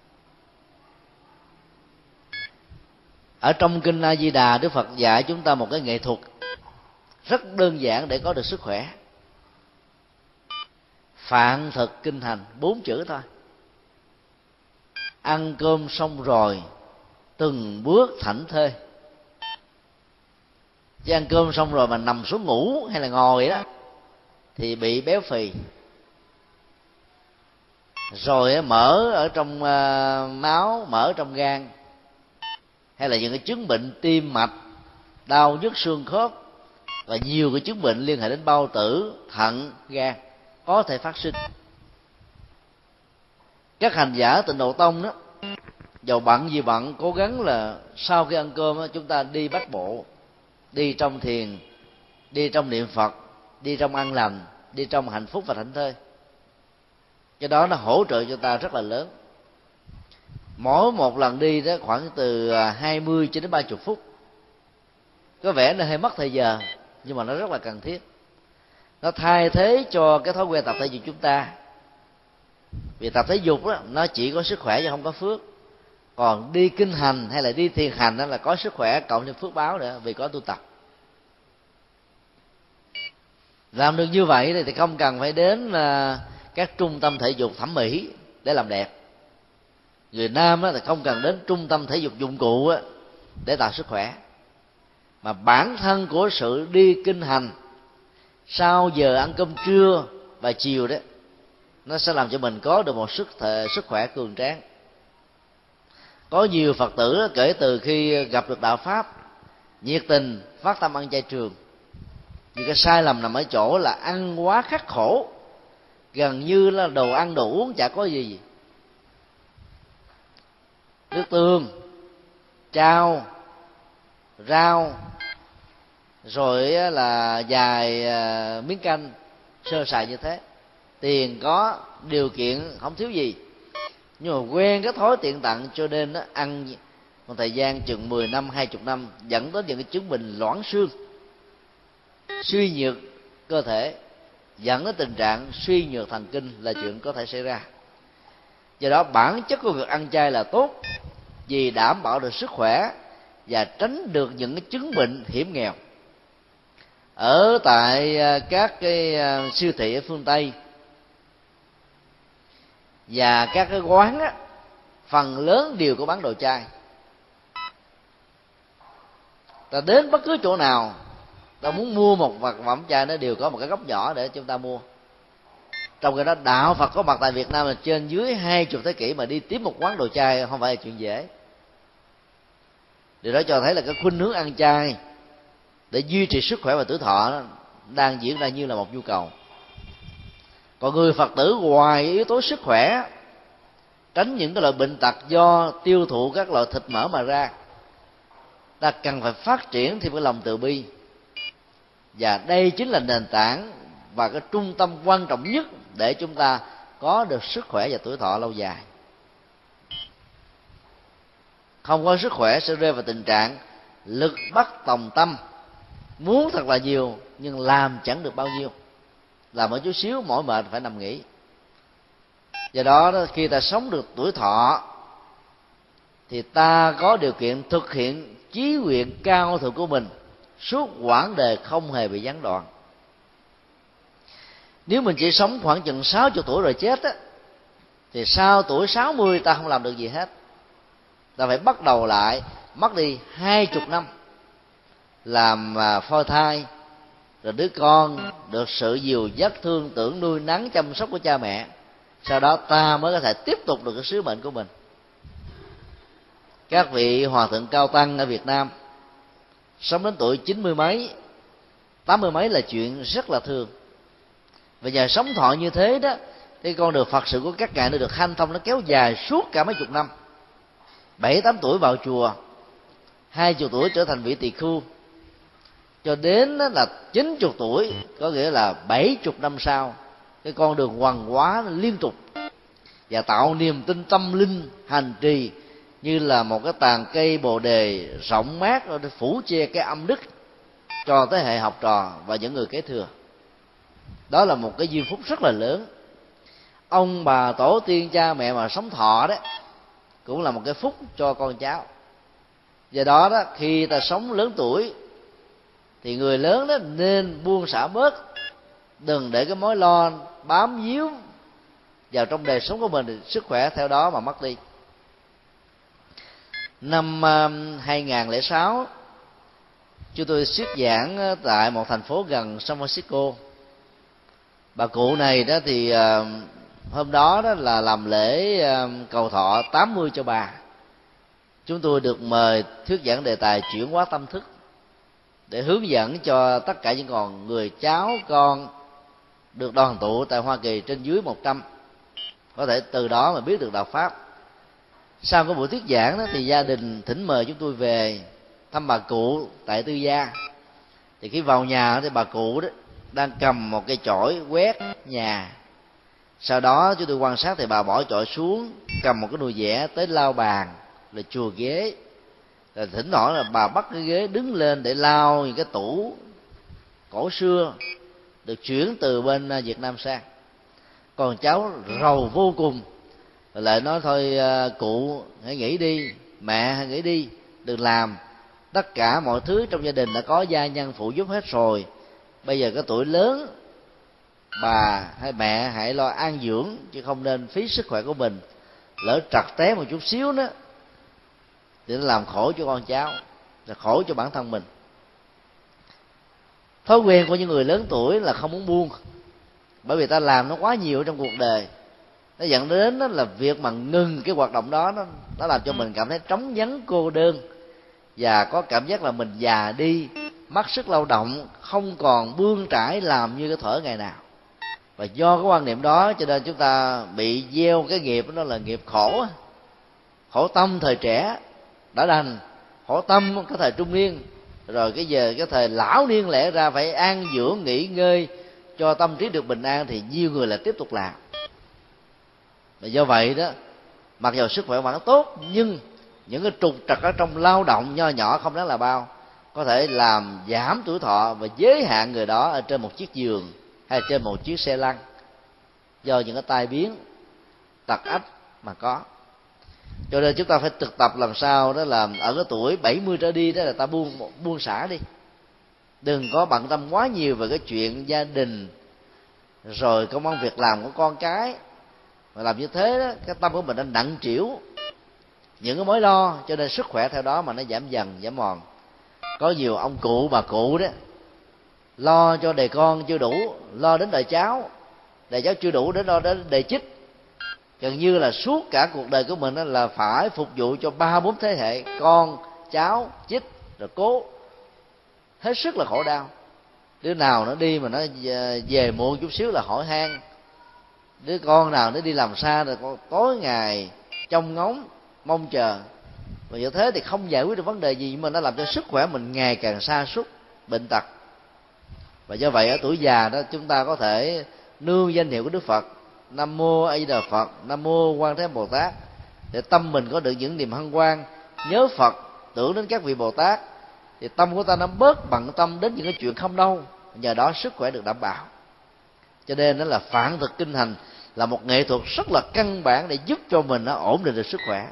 Ở trong kinh A Di Đà, Đức Phật dạy chúng ta một cái nghệ thuật rất đơn giản để có được sức khỏe. Phạn thực kinh hành, 4 chữ thôi. Ăn cơm xong rồi từng bước thảnh thơi. Chứ ăn cơm xong rồi mà nằm xuống ngủ hay là ngồi đó thì bị béo phì. Rồi mỡ ở trong máu, mỡ trong gan, hay là những cái chứng bệnh tim mạch, đau nhức xương khớp và nhiều cái chứng bệnh liên hệ đến bao tử, thận, gan có thể phát sinh. Các hành giả Tịnh Độ Tông đó, dầu bận gì bận, cố gắng là sau khi ăn cơm đó, chúng ta đi bách bộ, đi trong thiền, đi trong niệm Phật, đi trong an lành, đi trong hạnh phúc và thảnh thơi. Cái đó nó hỗ trợ cho ta rất là lớn. Mỗi một lần đi đó khoảng từ 20 cho đến 30 phút. Có vẻ nó hơi mất thời giờ, nhưng mà nó rất là cần thiết. Nó thay thế cho cái thói quen tập thể dục chúng ta. Vì tập thể dục đó, nó chỉ có sức khỏe chứ không có phước. Còn đi kinh hành hay là đi thiền hành đó là có sức khỏe cộng thêm phước báo nữa, vì có tu tập. Làm được như vậy thì không cần phải đến các trung tâm thể dục thẩm mỹ để làm đẹp. Người nam thì không cần đến trung tâm thể dục dụng cụ để tạo sức khỏe, mà bản thân của sự đi kinh hành sau giờ ăn cơm trưa và chiều đó, nó sẽ làm cho mình có được một sức khỏe cường tráng. Có nhiều Phật tử kể từ khi gặp được đạo pháp nhiệt tình phát tâm ăn chay trường, nhưng cái sai lầm nằm ở chỗ là ăn quá khắc khổ, gần như là đồ ăn đồ uống chả có gì. Nước tương, chao, rau, rồi là vài miếng canh sơ sài như thế. Tiền có, điều kiện không thiếu gì, nhưng mà quen cái thói tiện tặng cho nên nó ăn một thời gian chừng 10 năm, 20 năm, dẫn đến những cái chứng bệnh loãng xương, suy nhược cơ thể, dẫn đến tình trạng suy nhược thần kinh là chuyện có thể xảy ra. Do đó bản chất của việc ăn chay là tốt, vì đảm bảo được sức khỏe và tránh được những cái chứng bệnh hiểm nghèo. Ở tại các cái siêu thị ở phương Tây và các cái quán á, phần lớn đều có bán đồ chay. Ta đến bất cứ chỗ nào, ta muốn mua một vật phẩm chay, nó đều có một cái góc nhỏ để chúng ta mua. Trong cái đó đạo Phật có mặt tại Việt Nam là trên dưới 20 thế kỷ, mà đi tìm một quán đồ chay không phải là chuyện dễ. Điều đó cho thấy là cái khuynh hướng ăn chay để duy trì sức khỏe và tuổi thọ đó đang diễn ra như là một nhu cầu. Còn người Phật tử ngoài yếu tố sức khỏe, tránh những cái loại bệnh tật do tiêu thụ các loại thịt mỡ mà ra, ta cần phải phát triển thêm cái lòng từ bi. Và đây chính là nền tảng và cái trung tâm quan trọng nhất để chúng ta có được sức khỏe và tuổi thọ lâu dài. Không có sức khỏe sẽ rơi vào tình trạng lực bất tòng tâm, muốn thật là nhiều nhưng làm chẳng được bao nhiêu, làm một chút xíu mỏi mệt phải nằm nghỉ. Do đó khi ta sống được tuổi thọ thì ta có điều kiện thực hiện chí nguyện cao thượng của mình suốt quãng đời không hề bị gián đoạn. Nếu mình chỉ sống khoảng chừng 60 tuổi rồi chết á, thì sau tuổi 60 ta không làm được gì hết. Ta phải bắt đầu lại, mất đi 20 năm làm phôi thai, rồi đứa con được sự dìu dắt thương tưởng nuôi nấng chăm sóc của cha mẹ. Sau đó ta mới có thể tiếp tục được cái sứ mệnh của mình. Các vị hòa thượng cao tăng ở Việt Nam sống đến tuổi 90 mấy, 80 mấy là chuyện rất là thường. Và nhờ sống thọ như thế đó, cái con đường Phật sự của các ngài nó được hanh thông, nó kéo dài suốt cả mấy chục năm. 7-8 tuổi vào chùa, 20 tuổi trở thành vị tỳ khưu, cho đến là 90 tuổi, có nghĩa là 70 năm sau, cái con đường hoằng hóa liên tục và tạo niềm tin tâm linh hành trì như là một cái tàn cây bồ đề rộng mát để phủ che cái âm đức cho thế hệ học trò và những người kế thừa. Đó là một cái duyên phúc rất là lớn. Ông bà tổ tiên cha mẹ mà sống thọ đó cũng là một cái phúc cho con cháu. Do đó đó, khi ta sống lớn tuổi thì người lớn đó nên buông xả bớt, đừng để cái mối lo bám víu vào trong đời sống của mình, thì sức khỏe theo đó mà mất đi. Năm 2006, chúng tôi thuyết giảng tại một thành phố gần San Francisco. Bà cụ này đó thì hôm đó đó là làm lễ cầu thọ 80 cho bà. Chúng tôi được mời thuyết giảng đề tài chuyển hóa tâm thức, để hướng dẫn cho tất cả những con người cháu con được đoàn tụ tại Hoa Kỳ trên dưới 100, có thể từ đó mà biết được đạo Pháp. Sau cái buổi thuyết giảng đó thì gia đình thỉnh mời chúng tôi về thăm bà cụ tại tư gia. Thì khi vào nhà thì bà cụ đó đang cầm một cây chổi quét nhà. Sau đó chúng tôi quan sát thì bà bỏ chổi xuống, cầm một cái nồi dẻ tới lau bàn, rồi chùa ghế. Rồi thỉnh thoảng là bà bắt cái ghế đứng lên để lau những cái tủ cổ xưa được chuyển từ bên Việt Nam sang. Còn cháu rầu vô cùng, rồi lại nói thôi cụ hãy nghỉ đi, mẹ hãy nghỉ đi, đừng làm. Tất cả mọi thứ trong gia đình đã có gia nhân phụ giúp hết rồi. Bây giờ cái tuổi lớn, bà hay mẹ hãy lo an dưỡng, chứ không nên phí sức khỏe của mình. Lỡ trật té một chút xíu đó thì nó làm khổ cho con cháu, là khổ cho bản thân mình. Thói quen của những người lớn tuổi là không muốn buông, bởi vì ta làm nó quá nhiều trong cuộc đời. Nó dẫn đến đó là việc mà ngừng cái hoạt động đó, nó làm cho mình cảm thấy trống vắng cô đơn, và có cảm giác là mình già đi, mất sức lao động, không còn bươn trải làm như cái thuở ngày nào. Và do cái quan niệm đó cho nên chúng ta bị gieo cái nghiệp đó là nghiệp khổ. Khổ tâm thời trẻ đã đành, khổ tâm cái thời trung niên, rồi cái thời lão niên lẽ ra phải an dưỡng nghỉ ngơi cho tâm trí được bình an, thì nhiều người lại tiếp tục làm. Và do vậy đó, mặc dù sức khỏe vẫn tốt, nhưng những cái trục trặc ở trong lao động nho nhỏ không đáng là bao, có thể làm giảm tuổi thọ và giới hạn người đó ở trên một chiếc giường hay trên một chiếc xe lăn, do những cái tai biến tật ách mà có. Cho nên chúng ta phải thực tập làm sao đó là ở cái tuổi 70 trở đi đó là ta buông xả đi, đừng có bận tâm quá nhiều về cái chuyện gia đình rồi công ăn việc làm của con cái. Mà làm như thế đó, cái tâm của mình nó nặng trĩu những cái mối lo, cho nên sức khỏe theo đó mà nó giảm dần giảm mòn. Có nhiều ông cụ bà cụ đó lo cho đời con chưa đủ, lo đến đời cháu chưa đủ để lo đến đời chích. Gần như là suốt cả cuộc đời của mình là phải phục vụ cho 3-4 thế hệ, con cháu chích, rồi cố, hết sức là khổ đau. Đứa nào nó đi mà nó về muộn chút xíu là hỏi han, đứa con nào nó đi làm xa rồi tối ngày trông ngóng mong chờ. Và như thế thì không giải quyết được vấn đề gì, nhưng mà nó làm cho sức khỏe mình ngày càng sa sút, bệnh tật. Và do vậy ở tuổi già đó, chúng ta có thể nương danh hiệu của Đức Phật, Nam Mô A Di Đà Phật, Nam Mô Quan Thế Âm Bồ Tát, để tâm mình có được những niềm hân hoan, nhớ Phật, tưởng đến các vị Bồ Tát, thì tâm của ta nó bớt bận tâm đến những cái chuyện không đâu, nhờ đó sức khỏe được đảm bảo. Cho nên đó là phạn thực kinh hành là một nghệ thuật rất là căn bản để giúp cho mình nó ổn định được sức khỏe.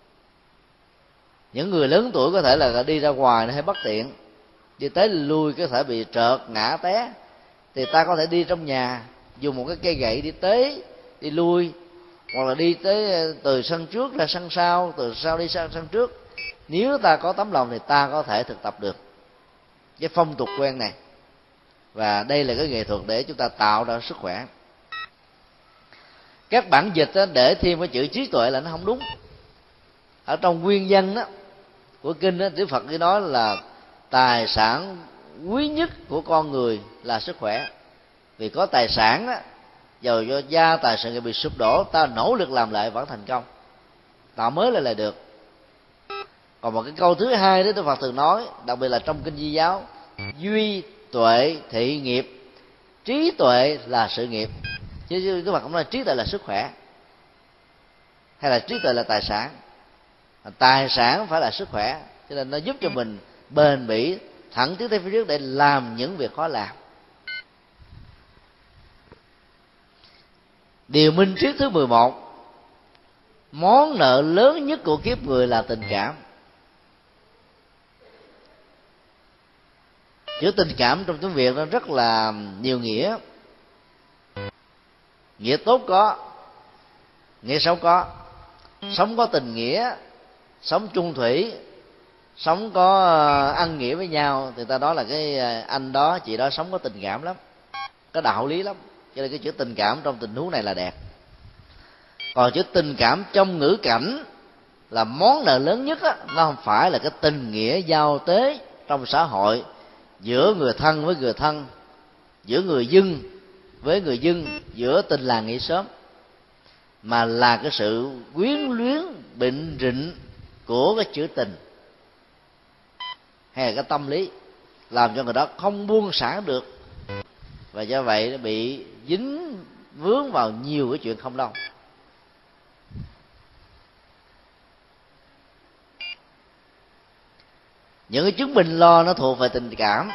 Những người lớn tuổi có thể là đi ra ngoài nó hơi bất tiện, đi tới lui có thể bị trợt ngã té, thì ta có thể đi trong nhà dùng một cái cây gậy đi tới đi lui, hoặc là đi tới từ sân trước ra sân sau, từ sau đi sang sân trước. Nếu ta có tấm lòng thì ta có thể thực tập được cái phong tục quen này. Và đây là cái nghệ thuật để chúng ta tạo ra sức khỏe. Các bản dịch để thêm cái chữ trí tuệ là nó không đúng. Ở trong nguyên văn đó của kinh đó, Đức Phật cứ nói là tài sản quý nhất của con người là sức khỏe. Vì có tài sản đó, dầu do gia tài sự nghiệp bị sụp đổ, ta nỗ lực làm lại vẫn thành công, tạo mới lại được. Còn một cái câu thứ hai đó Đức Phật thường nói, đặc biệt là trong kinh Di giáo, duy tuệ thị nghiệp, trí tuệ là sự nghiệp. Chứ Đức Phật không nói trí tuệ là sức khỏe, hay là trí tuệ là tài sản. Tài sản phải là sức khỏe, cho nên nó giúp cho mình bền bỉ, thẳng tiến tới phía trước để làm những việc khó làm. Điều minh triết thứ 11: món nợ lớn nhất của kiếp người là tình cảm. Chữ tình cảm trong tiếng Việt nó rất là nhiều nghĩa. Nghĩa tốt có, nghĩa xấu có. Sống có tình nghĩa, sống chung thủy, sống có ăn nghĩa với nhau, thì ta nói là cái anh đó chị đó sống có tình cảm lắm, có đạo lý lắm. Cho nên cái chữ tình cảm trong tình huống này là đẹp. Còn chữ tình cảm trong ngữ cảnh là món nợ lớn nhất á, nó không phải là cái tình nghĩa giao tế trong xã hội giữa người thân với người thân, giữa người dân với người dân, giữa tình làng nghĩa xóm, mà là cái sự quyến luyến bệnh rịnh của cái chữ tình, hay là cái tâm lý làm cho người đó không buông xả được, và do vậy nó bị dính vướng vào nhiều cái chuyện không đâu. Những cái chứng bệnh lo nó thuộc về tình cảm.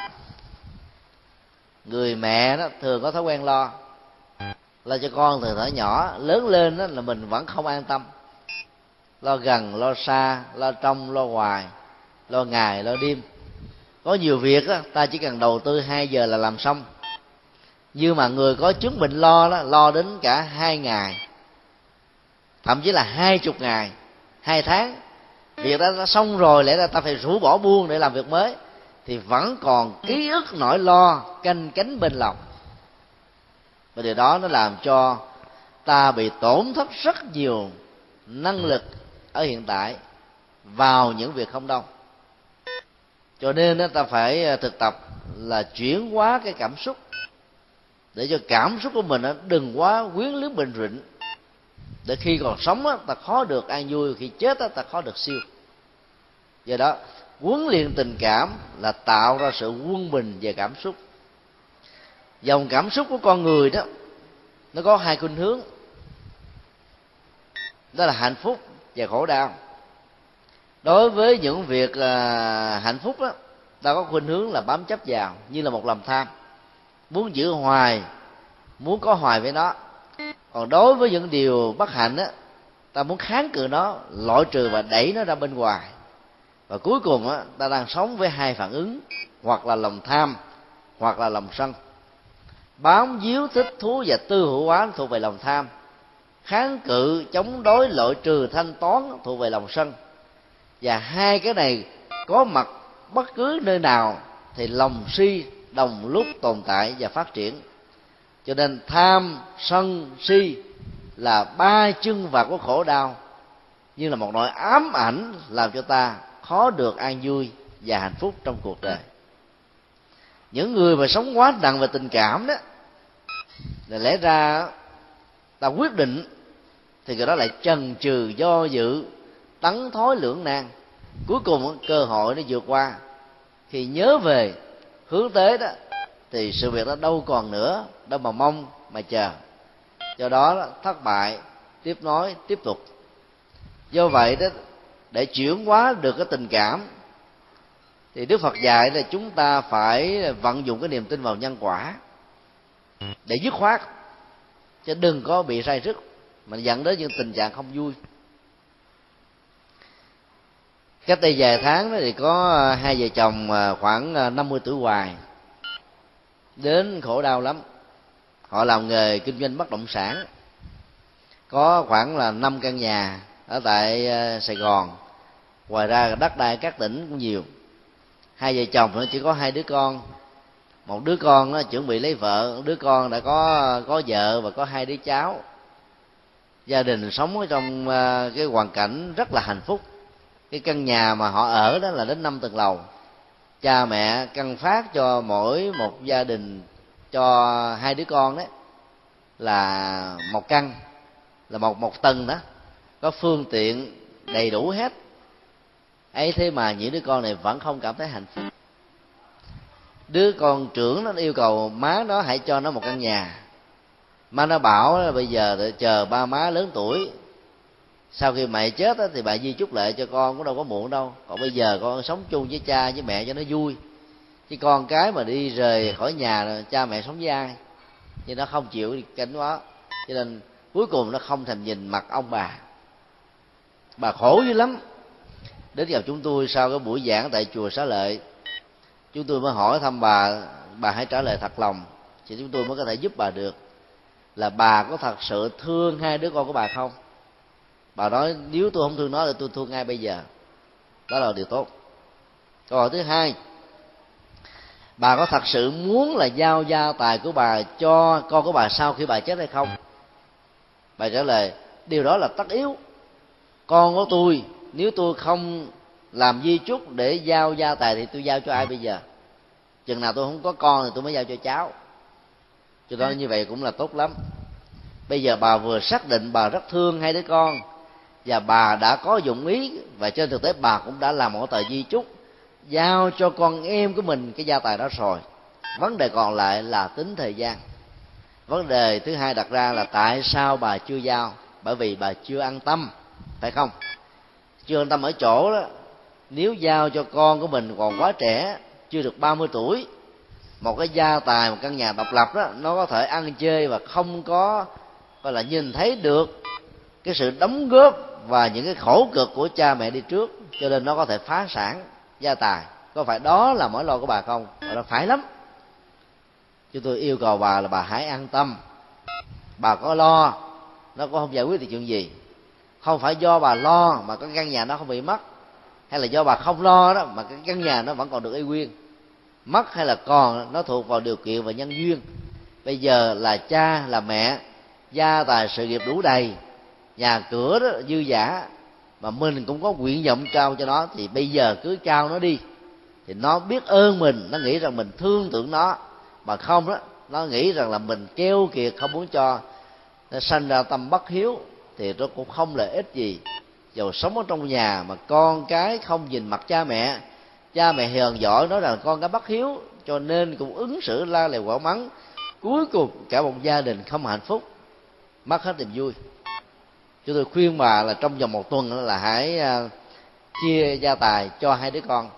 Người mẹ đó thường có thói quen lo cho con từ thuở nhỏ, lớn lên đó là mình vẫn không an tâm, lo gần lo xa, lo trong lo ngoài, lo ngày lo đêm. Có nhiều việc đó, ta chỉ cần đầu tư 2 giờ là làm xong, nhưng mà người có chứng bệnh lo đó lo đến cả 2 ngày, thậm chí là 20 ngày, 2 tháng. Việc đó đã xong rồi, lẽ ra ta phải rũ bỏ buông để làm việc mới, thì vẫn còn ký ức nỗi lo canh cánh bên lòng. Và điều đó nó làm cho ta bị tổn thất rất nhiều năng lực ở hiện tại vào những việc không đâu. Cho nên ta phải thực tập là chuyển hóa cái cảm xúc, để cho cảm xúc của mình đừng quá quyến luyến bệnh rịnh, để khi còn sống ta khó được an vui, khi chết ta khó được siêu. Do đó huấn luyện tình cảm là tạo ra sự quân bình về cảm xúc. Dòng cảm xúc của con người đó nó có 2 khuynh hướng, đó là hạnh phúc và khổ đau. Đối với những việc hạnh phúc đó, ta có khuynh hướng là bám chấp vào, như là một lòng tham, muốn giữ hoài, muốn có hoài với nó. Còn đối với những điều bất hạnh á, ta muốn kháng cự nó, loại trừ và đẩy nó ra bên ngoài. Và cuối cùng á, ta đang sống với 2 phản ứng, hoặc là lòng tham, hoặc là lòng sân. Bám víu thích thú và tư hữu hóa thuộc về lòng tham, kháng cự chống đối loại trừ thanh toán thuộc về lòng sân. Và 2 cái này có mặt bất cứ nơi nào thì lòng si đồng lúc tồn tại và phát triển. Cho nên tham, sân, si là ba chân vạc của khổ đau, như là một nỗi ám ảnh làm cho ta khó được an vui và hạnh phúc trong cuộc đời. Những người mà sống quá nặng về tình cảm đó, là lẽ ra ta quyết định thì người đó lại chần chừ do dự, tấn thối lưỡng nan. Cuối cùng cơ hội nó vượt qua, khi nhớ về hướng tới đó thì sự việc đó đâu còn nữa, đâu mà mong mà chờ. Do đó thất bại, tiếp nối, tiếp tục. Do vậy đó, để chuyển hóa được cái tình cảm thì Đức Phật dạy là chúng ta phải vận dụng cái niềm tin vào nhân quả để dứt khoát, chứ đừng có bị say sức mà dẫn đến những tình trạng không vui. Cách đây vài tháng đó thì có hai vợ chồng khoảng 50 tuổi hoài đến khổ đau lắm. Họ làm nghề kinh doanh bất động sản, có khoảng là 5 căn nhà ở tại Sài Gòn, ngoài ra đất đai các tỉnh cũng nhiều. Hai vợ chồng nó chỉ có 2 đứa con, một đứa con nó chuẩn bị lấy vợ, một đứa con đã có vợ và có 2 đứa cháu. Gia đình sống ở trong cái hoàn cảnh rất là hạnh phúc. Cái căn nhà mà họ ở đó là đến 5 tầng lầu. Cha mẹ căn phát cho mỗi một gia đình, cho 2 đứa con đấy là một căn, là một tầng đó, có phương tiện đầy đủ hết. Ấy thế mà những đứa con này vẫn không cảm thấy hạnh phúc. Đứa con trưởng nó yêu cầu má nó hãy cho nó một căn nhà. Má nó bảo là bây giờ chờ ba má lớn tuổi, sau khi mẹ chết thì bà di chúc lại cho con cũng đâu có muộn đâu. Còn bây giờ con sống chung với cha với mẹ cho nó vui, chứ con cái mà đi rời khỏi nhà cha mẹ sống với ai. Nhưng nó không chịu đi cánh đó, cho nên cuối cùng nó không thèm nhìn mặt ông bà khổ dữ lắm. Đến gặp chúng tôi sau cái buổi giảng tại chùa Xá Lợi, chúng tôi mới hỏi thăm bà hãy trả lời thật lòng thì chúng tôi mới có thể giúp bà được, là bà có thật sự thương 2 đứa con của bà không. Bà nói nếu tôi không thương nó thì tôi thương ngay bây giờ. Đó là điều tốt. Câu hỏi thứ hai, bà có thật sự muốn là giao gia tài của bà cho con của bà sau khi bà chết hay không? Bà trả lời điều đó là tất yếu. Con của tôi, nếu tôi không làm di chúc để giao gia tài thì tôi giao cho ai bây giờ? Chừng nào tôi không có con thì tôi mới giao cho cháu. Cho đó như vậy cũng là tốt lắm. Bây giờ bà vừa xác định bà rất thương 2 đứa con, và bà đã có dụng ý, và trên thực tế bà cũng đã làm một tờ di chúc giao cho con em của mình cái gia tài đó rồi. Vấn đề còn lại là tính thời gian. Vấn đề thứ hai đặt ra là tại sao bà chưa giao? Bởi vì bà chưa an tâm, phải không? Chưa an tâm ở chỗ đó, nếu giao cho con của mình còn quá trẻ, chưa được 30 tuổi, một cái gia tài, một căn nhà độc lập đó, nó có thể ăn chơi và không có gọi là nhìn thấy được cái sự đóng góp và những cái khổ cực của cha mẹ đi trước, cho nên nó có thể phá sản gia tài. Có phải đó là mối lo của bà không? Nó phải lắm. Chúng tôi yêu cầu bà là bà hãy an tâm. Bà có lo, nó cũng không giải quyết được chuyện gì. Không phải do bà lo mà cái căn nhà nó không bị mất, hay là do bà không lo đó mà cái căn nhà nó vẫn còn được y nguyên. Mất hay là còn, nó thuộc vào điều kiện và nhân duyên. Bây giờ là cha là mẹ, gia tài sự nghiệp đủ đầy, nhà cửa đó dư dả, mà mình cũng có nguyện vọng trao cho nó, thì bây giờ cứ trao nó đi. Thì nó biết ơn mình, nó nghĩ rằng mình thương tưởng nó. Mà không đó, nó nghĩ rằng là mình keo kiệt không muốn cho, nó sanh ra tâm bất hiếu, thì nó cũng không lợi ích gì. Dầu sống ở trong nhà mà con cái không nhìn mặt cha mẹ hờn giỏi nói rằng con cái bất hiếu, cho nên cũng ứng xử la lèo quở mắng. Cuối cùng cả một gia đình không hạnh phúc, mất hết niềm vui. Chúng tôi khuyên bà là trong vòng 1 tuần là hãy chia gia tài cho 2 đứa con.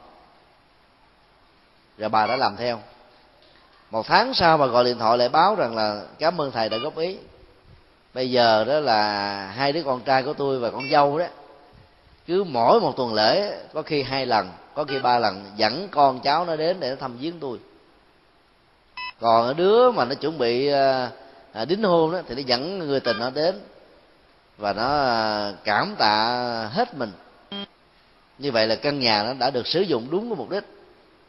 Rồi bà đã làm theo. 1 tháng sau bà gọi điện thoại lại báo rằng là cảm ơn thầy đã góp ý. Bây giờ đó là 2 đứa con trai của tôi và con dâu đó, cứ mỗi 1 tuần lễ, có khi 2 lần, có khi 3 lần, dẫn con cháu nó đến để nó thăm viếng tôi. Còn đứa mà nó chuẩn bị đính hôn đó, thì nó dẫn người tình nó đến và nó cảm tạ hết mình. Như vậy là căn nhà nó đã được sử dụng đúng cái mục đích.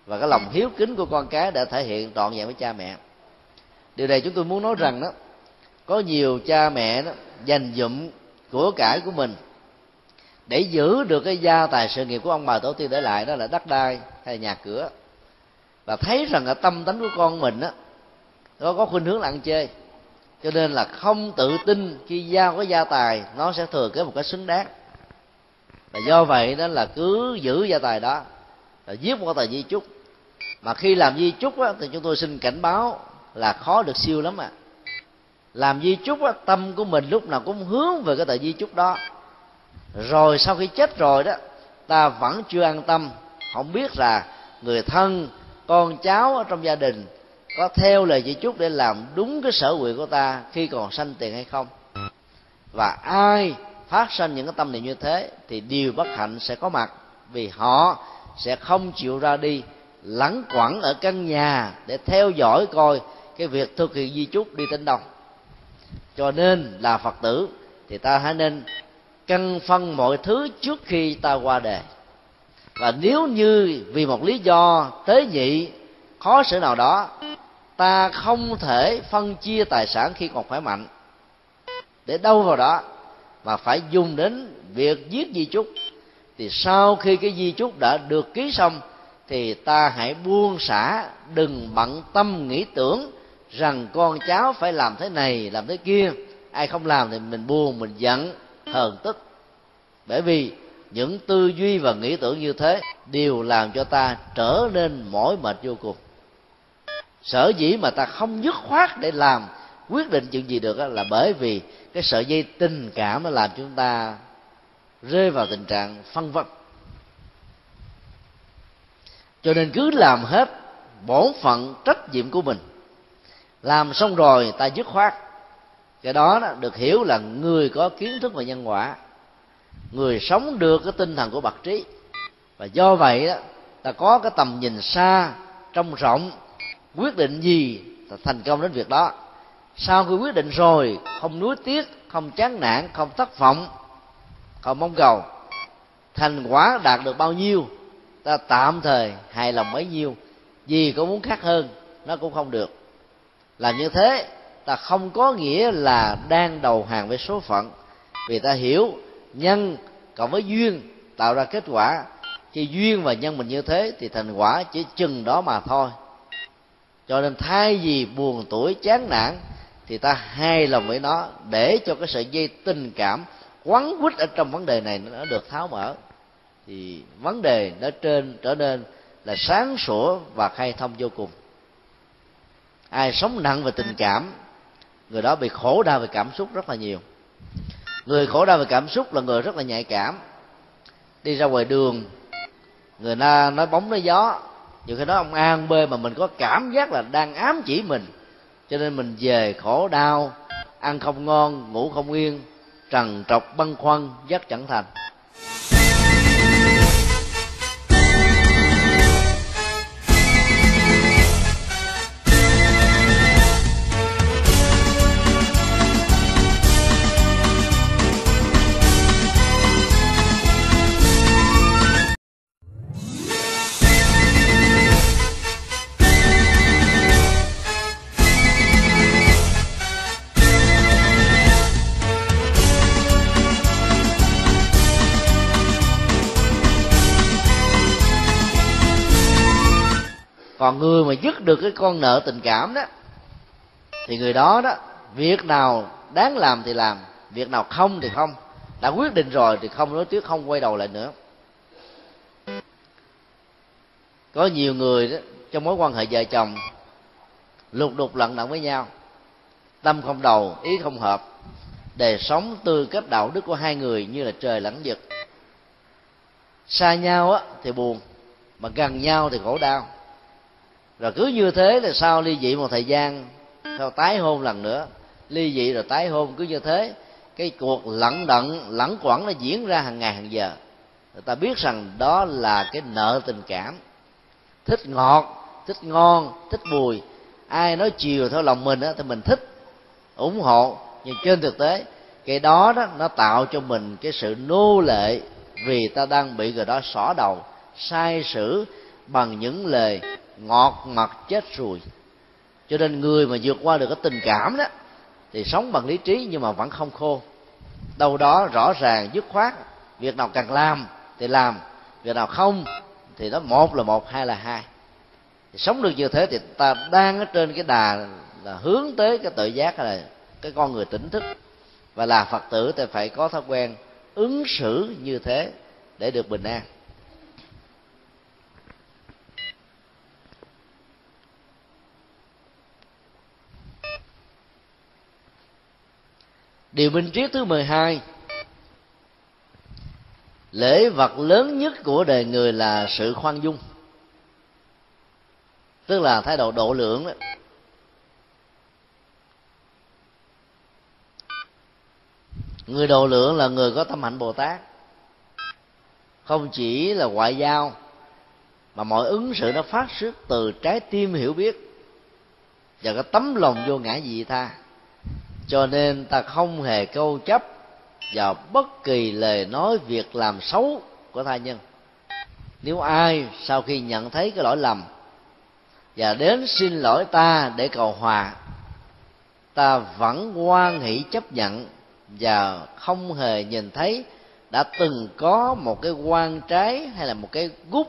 và cái lòng hiếu kính của con cái đã thể hiện trọn vẹn với cha mẹ. Điều này chúng tôi muốn nói rằng đó, có nhiều cha mẹ đó dành dụm của cải của mình để giữ được cái gia tài sự nghiệp của ông bà tổ tiên để lại, đó là đất đai hay nhà cửa, và thấy rằng cái tâm tánh của con mình đó nó có khuynh hướng là ăn chơi, cho nên là không tự tin khi giao cái gia tài nó sẽ thừa kế một cách xứng đáng. Và do vậy đó là cứ giữ gia tài đó, là viết một tờ di chúc, mà khi làm di chúc á, thì chúng tôi xin cảnh báo là khó được siêu lắm à. Làm di chúc á, tâm của mình lúc nào cũng hướng về cái tờ di chúc đó, rồi sau khi chết rồi đó, ta vẫn chưa an tâm, không biết là người thân, con cháu ở trong gia đình có theo lời di chúc để làm đúng cái sở nguyện của ta khi còn sanh tiền hay không. Và ai phát sinh những cái tâm niệm như thế thì điều bất hạnh sẽ có mặt, vì họ sẽ không chịu ra đi lẳng quẩn ở căn nhà để theo dõi coi cái việc thực hiện di chúc đi đến đâu. Cho nên là Phật tử thì ta hãy nên căn phân mọi thứ trước khi ta qua đời. Và nếu như vì một lý do tế nhị khó xử nào đó, ta không thể phân chia tài sản khi còn khỏe mạnh, để đâu vào đó mà phải dùng đến việc viết di chúc, thì sau khi cái di chúc đã được ký xong thì ta hãy buông xả, đừng bận tâm nghĩ tưởng rằng con cháu phải làm thế này làm thế kia. Ai không làm thì mình buồn, mình giận, hờn tức, bởi vì những tư duy và nghĩ tưởng như thế đều làm cho ta trở nên mỏi mệt vô cùng. Sở dĩ mà ta không dứt khoát để làm quyết định chuyện gì được là bởi vì cái sợi dây tình cảm nó làm chúng ta rơi vào tình trạng phân vân. Cho nên cứ làm hết bổn phận trách nhiệm của mình, làm xong rồi ta dứt khoát. Cái đó được hiểu là người có kiến thức về nhân quả, người sống được cái tinh thần của bậc trí, và do vậy đó ta có cái tầm nhìn xa trông rộng, quyết định gì ta thành công đến việc đó. Sau khi quyết định rồi không nuối tiếc, không chán nản, không thất vọng, không mong cầu. Thành quả đạt được bao nhiêu ta tạm thời hài lòng bấy nhiêu, vì có muốn khác hơn nó cũng không được. Làm như thế ta không có nghĩa là đang đầu hàng với số phận, vì ta hiểu nhân cộng với duyên tạo ra kết quả. Khi duyên và nhân mình như thế thì thành quả chỉ chừng đó mà thôi. Cho nên thay vì buồn tủi chán nản thì ta hài lòng với nó, để cho cái sợi dây tình cảm quấn quýt ở trong vấn đề này nó được tháo mở, thì vấn đề nó trở nên là sáng sủa và khai thông vô cùng. Ai sống nặng về tình cảm, người đó bị khổ đau về cảm xúc rất là nhiều. Người khổ đau về cảm xúc là người rất là nhạy cảm. Đi ra ngoài đường, người ta nói bóng nói gió, nhiều khi nói ông A ông B mà mình có cảm giác là đang ám chỉ mình, cho nên mình về khổ đau, ăn không ngon, ngủ không yên, trằn trọc băn khoăn, giấc chẳng thành. Còn người mà dứt được cái con nợ tình cảm đó thì người đó việc nào đáng làm thì làm, việc nào không thì không. Đã quyết định rồi thì không nói tiếc, không quay đầu lại nữa. Có nhiều người đó, trong mối quan hệ vợ chồng lục đục lận đận với nhau, tâm không đầu, ý không hợp, đời sống tư cách đạo đức của hai người như là trời lẫn vực. Xa nhau thì buồn, mà gần nhau thì khổ đau. Rồi cứ như thế là sau ly dị một thời gian, sau tái hôn lần nữa, ly dị rồi tái hôn, cứ như thế cái cuộc lận đận lẳng quẩn nó diễn ra hàng ngày hàng giờ. Người ta biết rằng đó là cái nợ tình cảm, thích ngọt, thích ngon, thích bùi. Ai nói chiều theo lòng mình thì mình thích, ủng hộ. Nhưng trên thực tế cái đó nó tạo cho mình cái sự nô lệ, vì ta đang bị người đó xỏ đầu, sai sử bằng những lời ngọt mặt chết ruồi. Cho nên người mà vượt qua được cái tình cảm đó thì sống bằng lý trí nhưng mà vẫn không khô. Đâu đó rõ ràng dứt khoát, việc nào cần làm thì làm, việc nào không thì nó một là một, hai là hai. Thì sống được như thế thì ta đang ở trên cái đà là hướng tới cái tự giác, là cái con người tỉnh thức. Và là Phật tử thì phải có thói quen ứng xử như thế để được bình an. Điều minh triết thứ 12: lễ vật lớn nhất của đời người là sự khoan dung, tức là thái độ độ lượng đó. Người độ lượng là người có tâm hạnh Bồ Tát, không chỉ là ngoại giao mà mọi ứng xử nó phát xuất từ trái tim hiểu biết và cái tấm lòng vô ngã vị tha. Cho nên ta không hề câu chấp vào bất kỳ lời nói việc làm xấu của tha nhân. Nếu ai sau khi nhận thấy cái lỗi lầm và đến xin lỗi ta để cầu hòa, ta vẫn hoan hỷ chấp nhận và không hề nhìn thấy đã từng có một cái oan trái hay là một cái gút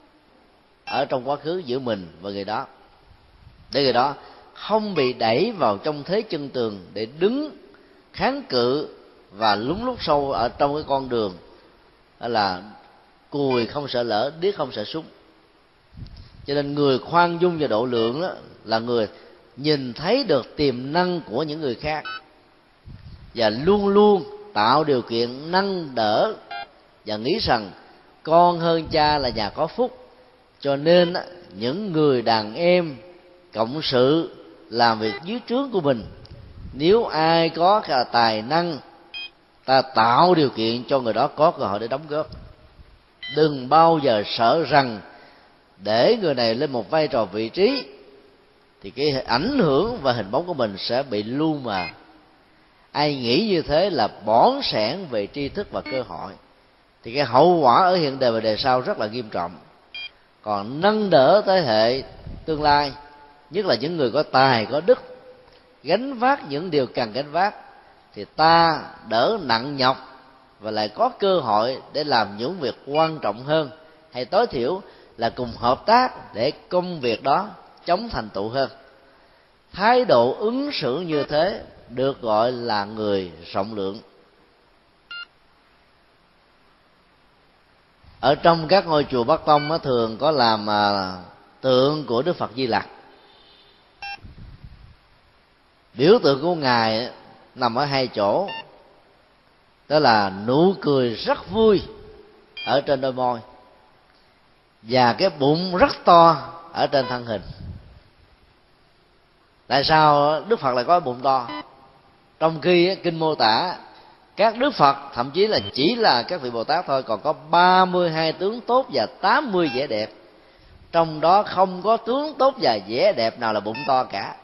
ở trong quá khứ giữa mình và người đó, để người đó không bị đẩy vào trong thế chân tường để đứng kháng cự và lún lút sâu ở trong cái con đường là cùi không sợ lỡ, điếc không sợ súng. Cho nên người khoan dung và độ lượng đó là người nhìn thấy được tiềm năng của những người khác và luôn luôn tạo điều kiện nâng đỡ và nghĩ rằng con hơn cha là nhà có phúc. Cho nên những người đàn em cộng sự làm việc dưới trướng của mình, nếu ai có cái tài năng, ta tạo điều kiện cho người đó có cơ hội để đóng góp. Đừng bao giờ sợ rằng để người này lên một vai trò vị trí thì cái ảnh hưởng và hình bóng của mình sẽ bị lu mờ. Ai nghĩ như thế là bỏn sẻn về tri thức và cơ hội, thì cái hậu quả ở hiện đời và đời sau rất là nghiêm trọng. Còn nâng đỡ thế hệ tương lai, nhất là những người có tài có đức, gánh vác những điều cần gánh vác, thì ta đỡ nặng nhọc và lại có cơ hội để làm những việc quan trọng hơn, hay tối thiểu là cùng hợp tác để công việc đó chống thành tựu hơn. Thái độ ứng xử như thế được gọi là người rộng lượng. Ở trong các ngôi chùa Bắc Tông thường có làm tượng của Đức Phật Di Lặc. Biểu tượng của Ngài nằm ở hai chỗ, đó là nụ cười rất vui ở trên đôi môi và cái bụng rất to ở trên thân hình. Tại sao Đức Phật lại có bụng to? Trong khi kinh mô tả các Đức Phật thậm chí là chỉ là các vị Bồ Tát thôi, còn có 32 tướng tốt và 80 vẻ đẹp. Trong đó không có tướng tốt và vẻ đẹp nào là bụng to cả.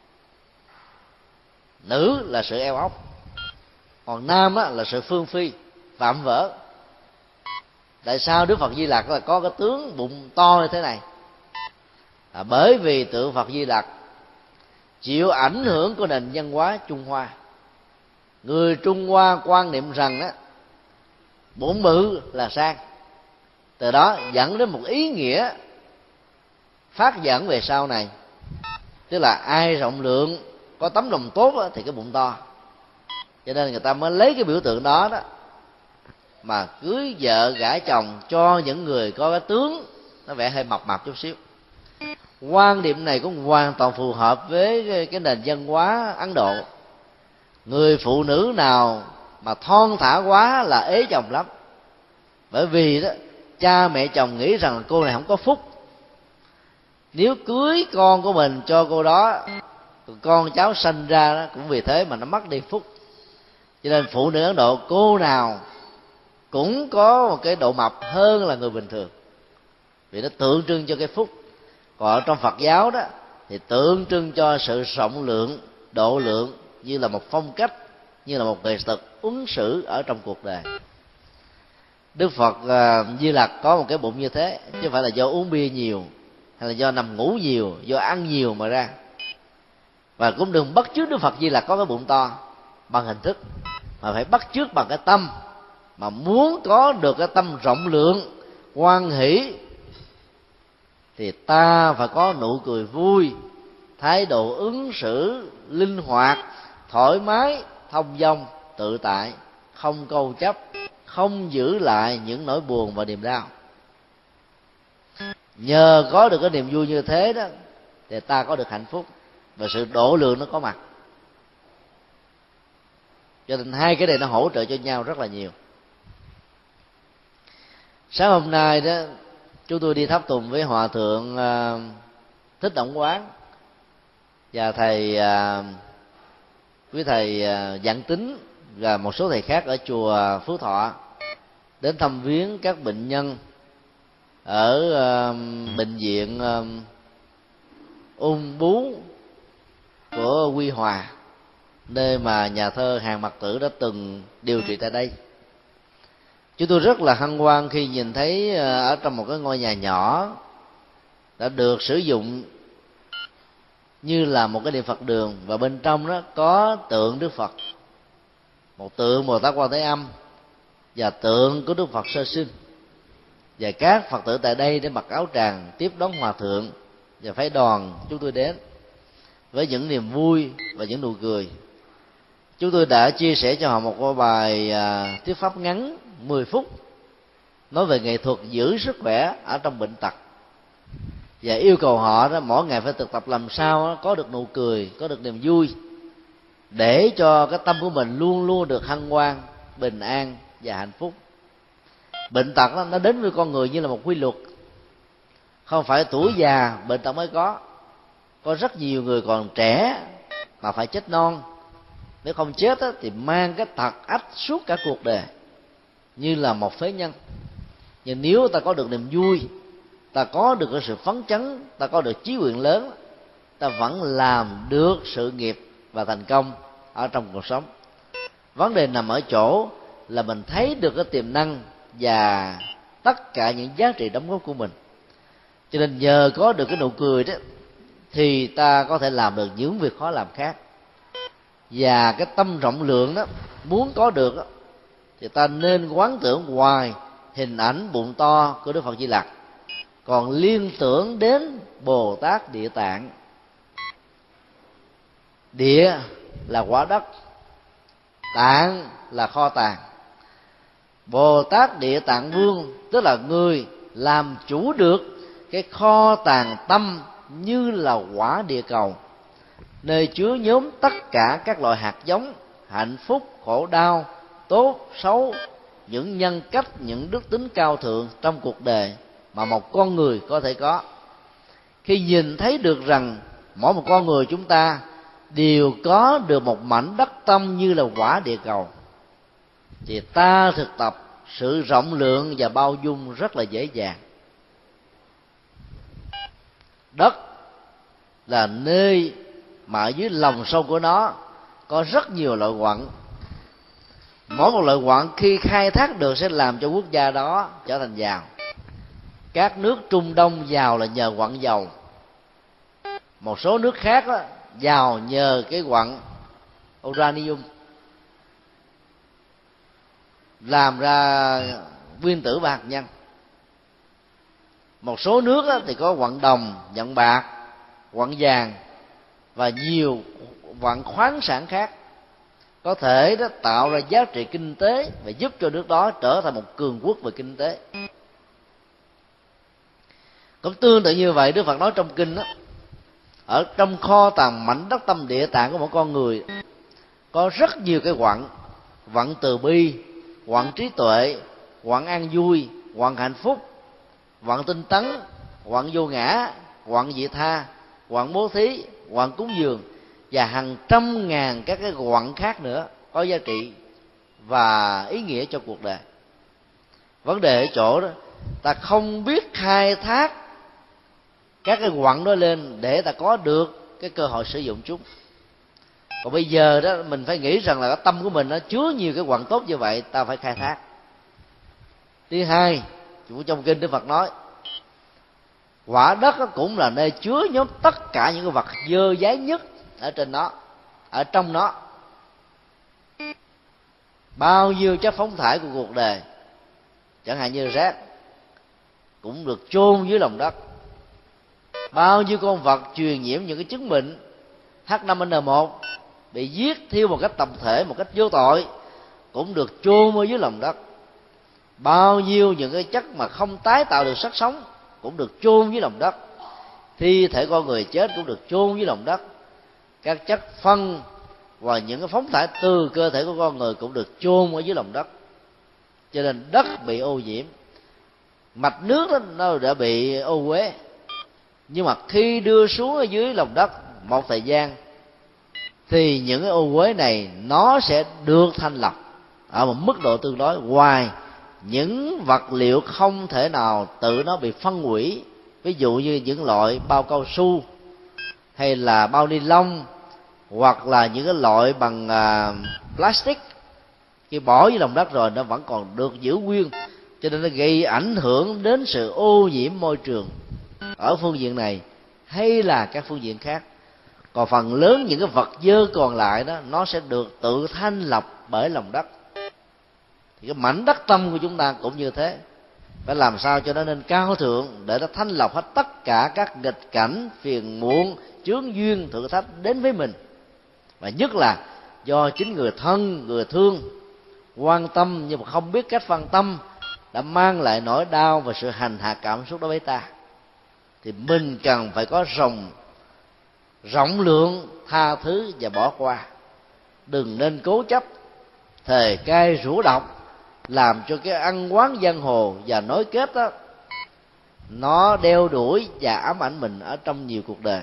Nữ là sự eo ốc, còn nam là sự phương phi, vạm vỡ. Tại sao Đức Phật Di Lặc là có cái tướng bụng to như thế này? Bởi vì tượng Phật Di Lặc chịu ảnh hưởng của nền văn hóa Trung Hoa. Người Trung Hoa quan niệm rằng bụng bự là sang. Từ đó dẫn đến một ý nghĩa phát dẫn về sau này, tức là ai rộng lượng, có tấm lòng tốt thì cái bụng to. Cho nên người ta mới lấy cái biểu tượng đó mà cưới vợ gả chồng cho những người có cái tướng nó vẻ hơi mập mạp chút xíu. Quan điểm này cũng hoàn toàn phù hợp với cái nền văn hóa Ấn Độ. Người phụ nữ nào mà thon thả quá là ế chồng lắm. Bởi vì đó, cha mẹ chồng nghĩ rằng cô này không có phúc, nếu cưới con của mình cho cô đó, con cháu sanh ra đó, cũng vì thế mà nó mất đi phúc. Cho nên phụ nữ Ấn Độ cô nào cũng có một cái độ mập hơn là người bình thường, vì nó tượng trưng cho cái phúc. Còn ở trong Phật giáo đó thì tượng trưng cho sự rộng lượng, độ lượng, như là một phong cách, như là một nghệ thuật ứng xử ở trong cuộc đời. Đức Phật Di Lặc có một cái bụng như thế, chứ không phải là do uống bia nhiều hay là do nằm ngủ nhiều, do ăn nhiều mà ra. Và cũng đừng bắt chước Đức Phật Di Lặc có cái bụng to bằng hình thức, mà phải bắt chước bằng cái tâm. Mà muốn có được cái tâm rộng lượng, hoan hỷ, thì ta phải có nụ cười vui, thái độ ứng xử linh hoạt, thoải mái, thông dong, tự tại, không câu chấp, không giữ lại những nỗi buồn và niềm đau. Nhờ có được cái niềm vui như thế đó, thì ta có được hạnh phúc và sự độ lượng nó có mặt. Cho nên hai cái này nó hỗ trợ cho nhau rất là nhiều. Sáng hôm nay đó, chúng tôi đi tháp tùng với Hòa Thượng Thích Động Quán và quý thầy Dạng Tính và một số thầy khác ở chùa Phú Thọ đến thăm viếng các bệnh nhân ở bệnh viện ung bướu của Quy Hòa, nơi mà nhà thơ Hàn Mặc Tử đã từng điều trị tại đây. Chúng tôi rất là hân hoan khi nhìn thấy ở trong một cái ngôi nhà nhỏ đã được sử dụng như là một cái điện Phật đường, và bên trong đó có tượng Đức Phật, một tượng Bồ Tát Quan Thế Âm và tượng của Đức Phật Sơ Sinh. Và các Phật tử tại đây để mặc áo tràng tiếp đón Hòa Thượng và phái đoàn chúng tôi đến với những niềm vui và những nụ cười. Chúng tôi đã chia sẻ cho họ một bài thuyết pháp ngắn 10 phút nói về nghệ thuật giữ sức khỏe ở trong bệnh tật, và yêu cầu họ đó mỗi ngày phải thực tập làm sao có được nụ cười, có được niềm vui, để cho cái tâm của mình luôn luôn được hân hoan, bình an và hạnh phúc. Bệnh tật đó, nó đến với con người như là một quy luật, không phải tuổi già bệnh tật mới có. Có rất nhiều người còn trẻ mà phải chết non, nếu không chết đó, thì mang cái tật ách suốt cả cuộc đời như là một phế nhân. Nhưng nếu ta có được niềm vui, ta có được cái sự phấn chấn, ta có được chí nguyện lớn, ta vẫn làm được sự nghiệp và thành công ở trong cuộc sống. Vấn đề nằm ở chỗ là mình thấy được cái tiềm năng và tất cả những giá trị đóng góp của mình. Cho nên nhờ có được cái nụ cười đó, thì ta có thể làm được những việc khó làm khác. Và cái tâm rộng lượng đó, muốn có được đó, thì ta nên quán tưởng hoài hình ảnh bụng to của Đức Phật Di Lặc, còn liên tưởng đến Bồ Tát Địa Tạng. Địa là quả đất, tạng là kho tàng. Bồ Tát Địa Tạng Vương tức là người làm chủ được cái kho tàng tâm như là quả địa cầu, nơi chứa nhóm tất cả các loại hạt giống hạnh phúc, khổ đau, tốt, xấu, những nhân cách, những đức tính cao thượng trong cuộc đời mà một con người có thể có. Khi nhìn thấy được rằng mỗi một con người chúng ta đều có được một mảnh đất tâm như là quả địa cầu, thì ta thực tập sự rộng lượng và bao dung rất là dễ dàng. Đất là nơi mà ở dưới lòng sâu của nó có rất nhiều loại quặng. Mỗi một loại quặng khi khai thác được sẽ làm cho quốc gia đó trở thành giàu. Các nước Trung Đông giàu là nhờ quặng dầu. Một số nước khác đó, giàu nhờ cái quặng uranium, làm ra nguyên tử và hạt nhân. Một số nước đó thì có quặng đồng, quặng bạc, quặng vàng và nhiều quặng khoáng sản khác, có thể đó tạo ra giá trị kinh tế và giúp cho nước đó trở thành một cường quốc về kinh tế. Cũng tương tự như vậy, Đức Phật nói trong kinh đó, ở trong kho tàng mảnh đất tâm địa tạng của một con người có rất nhiều cái quặng từ bi, quặng trí tuệ, quặng an vui, quặng hạnh phúc, quặng tinh tấn, quặng vô ngã, quặng vị tha, quặng bố thí, quặng cúng dường và hàng trăm ngàn các cái quặng khác nữa có giá trị và ý nghĩa cho cuộc đời. Vấn đề ở chỗ đó ta không biết khai thác các cái quặng đó lên để ta có được cái cơ hội sử dụng chúng. Còn bây giờ đó mình phải nghĩ rằng là cái tâm của mình nó chứa nhiều cái quặng tốt như vậy, ta phải khai thác. Thứ hai, trong kinh Đức Phật nói quả đất cũng là nơi chứa nhóm tất cả những cái vật dơ dáy nhất ở trên nó, ở trong nó. Bao nhiêu chất phóng thải của cuộc đời, chẳng hạn như rác, cũng được chôn dưới lòng đất. Bao nhiêu con vật truyền nhiễm những cái chứng bệnh H5N1 bị giết thiêu một cách tập thể, một cách vô tội, cũng được chôn ở dưới lòng đất. Bao nhiêu những cái chất mà không tái tạo được sắc sống cũng được chôn dưới lòng đất. Thi thể con người chết cũng được chôn dưới lòng đất. Các chất phân và những cái phóng thải từ cơ thể của con người cũng được chôn ở dưới lòng đất. Cho nên đất bị ô nhiễm, mạch nước đó, nó đã bị ô uế. Nhưng mà khi đưa xuống ở dưới lòng đất một thời gian thì những cái ô uế này nó sẽ được thanh lọc ở một mức độ tương đối, ngoài những vật liệu không thể nào tự nó bị phân hủy, ví dụ như những loại bao cao su hay là bao ni lông, hoặc là những cái loại bằng plastic, khi bỏ dưới lòng đất rồi nó vẫn còn được giữ nguyên, cho nên nó gây ảnh hưởng đến sự ô nhiễm môi trường ở phương diện này hay là các phương diện khác. Còn phần lớn những cái vật dơ còn lại đó, nó sẽ được tự thanh lọc bởi lòng đất. Thì cái mảnh đất tâm của chúng ta cũng như thế, phải làm sao cho nó nên cao thượng để nó thanh lọc hết tất cả các nghịch cảnh, phiền muộn, chướng duyên, thử thách đến với mình. Và nhất là do chính người thân, người thương quan tâm nhưng mà không biết cách quan tâm đã mang lại nỗi đau và sự hành hạ cảm xúc đó với ta. Thì mình cần phải có rộng lượng tha thứ và bỏ qua. Đừng nên cố chấp thề cay rủa độc, làm cho cái ăn quán giang hồ và nối kết đó nó đeo đuổi và ám ảnh mình ở trong nhiều cuộc đời.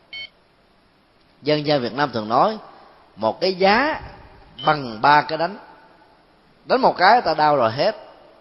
Dân gian Việt Nam thường nói một cái giá bằng 3 cái đánh. Đánh một cái ta đau rồi hết.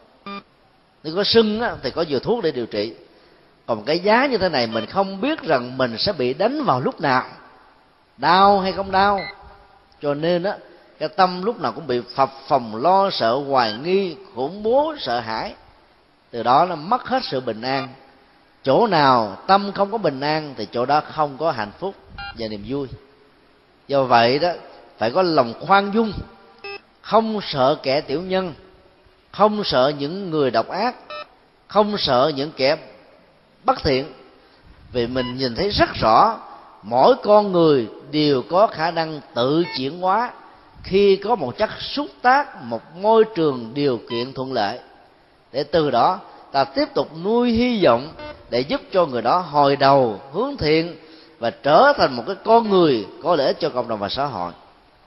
Nếu có sưng á, thì có nhiều thuốc để điều trị. Còn cái giá như thế này mình không biết rằng mình sẽ bị đánh vào lúc nào, đau hay không đau. Cho nên á, cái tâm lúc nào cũng bị phập phồng lo sợ, hoài nghi, khủng bố, sợ hãi. Từ đó nó mất hết sự bình an. Chỗ nào tâm không có bình an thì chỗ đó không có hạnh phúc và niềm vui. Do vậy đó, phải có lòng khoan dung, không sợ kẻ tiểu nhân, không sợ những người độc ác, không sợ những kẻ bất thiện. Vì mình nhìn thấy rất rõ mỗi con người đều có khả năng tự chuyển hóa khi có một chất xúc tác, một môi trường điều kiện thuận lợi, để từ đó ta tiếp tục nuôi hy vọng để giúp cho người đó hồi đầu hướng thiện và trở thành một cái con người có lợi ích cho cộng đồng và xã hội.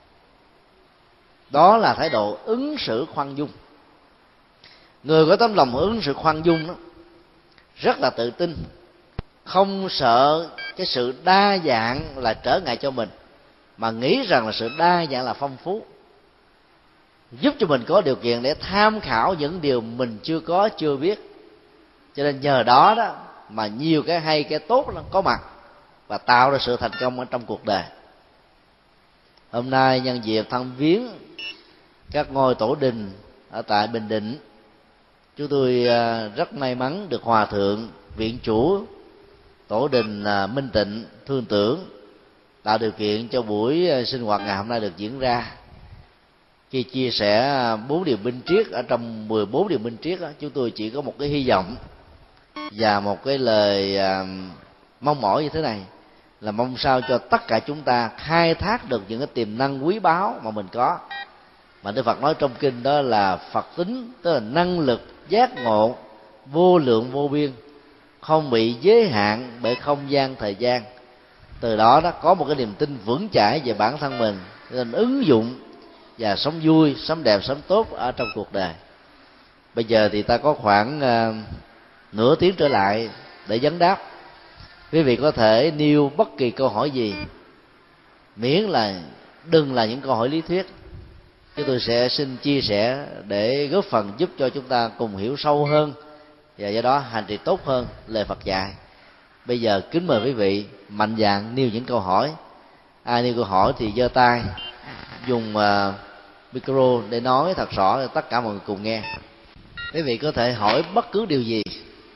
Đó là thái độ ứng xử khoan dung. Người có tấm lòng ứng xử khoan dung đó rất là tự tin, không sợ cái sự đa dạng là trở ngại cho mình, mà nghĩ rằng là sự đa dạng là phong phú, giúp cho mình có điều kiện để tham khảo những điều mình chưa có, chưa biết. Cho nên nhờ đó đó mà nhiều cái hay, cái tốt nó có mặt và tạo ra sự thành công ở trong cuộc đời. Hôm nay nhân dịp thăm viếng các ngôi tổ đình ở tại Bình Định, chúng tôi rất may mắn được Hòa Thượng Viện Chủ Tổ đình Minh Tịnh Thương Tưởng tạo điều kiện cho buổi sinh hoạt ngày hôm nay được diễn ra. Khi chia sẻ 4 điều minh triết, ở trong 14 điều minh triết đó, chúng tôi chỉ có một cái hy vọng và một cái lời mong mỏi như thế này, là mong sao cho tất cả chúng ta khai thác được những cái tiềm năng quý báu mà mình có, mà Đức Phật nói trong kinh đó là Phật tính, tức là năng lực giác ngộ vô lượng vô biên, không bị giới hạn bởi không gian thời gian. Từ đó đó có một cái niềm tin vững chãi về bản thân mình, nên ứng dụng và sống vui, sống đẹp, sống tốt ở trong cuộc đời. Bây giờ thì ta có khoảng nửa tiếng trở lại để vấn đáp. Quý vị có thể nêu bất kỳ câu hỏi gì, miễn là đừng là những câu hỏi lý thuyết. Chúng tôi sẽ xin chia sẻ để góp phần giúp cho chúng ta cùng hiểu sâu hơn và do đó hành trì tốt hơn lời Phật dạy. Bây giờ kính mời quý vị mạnh dạn nêu những câu hỏi. Ai nêu câu hỏi thì giơ tay, dùng micro để nói thật rõ cho tất cả mọi người cùng nghe. Quý vị có thể hỏi bất cứ điều gì,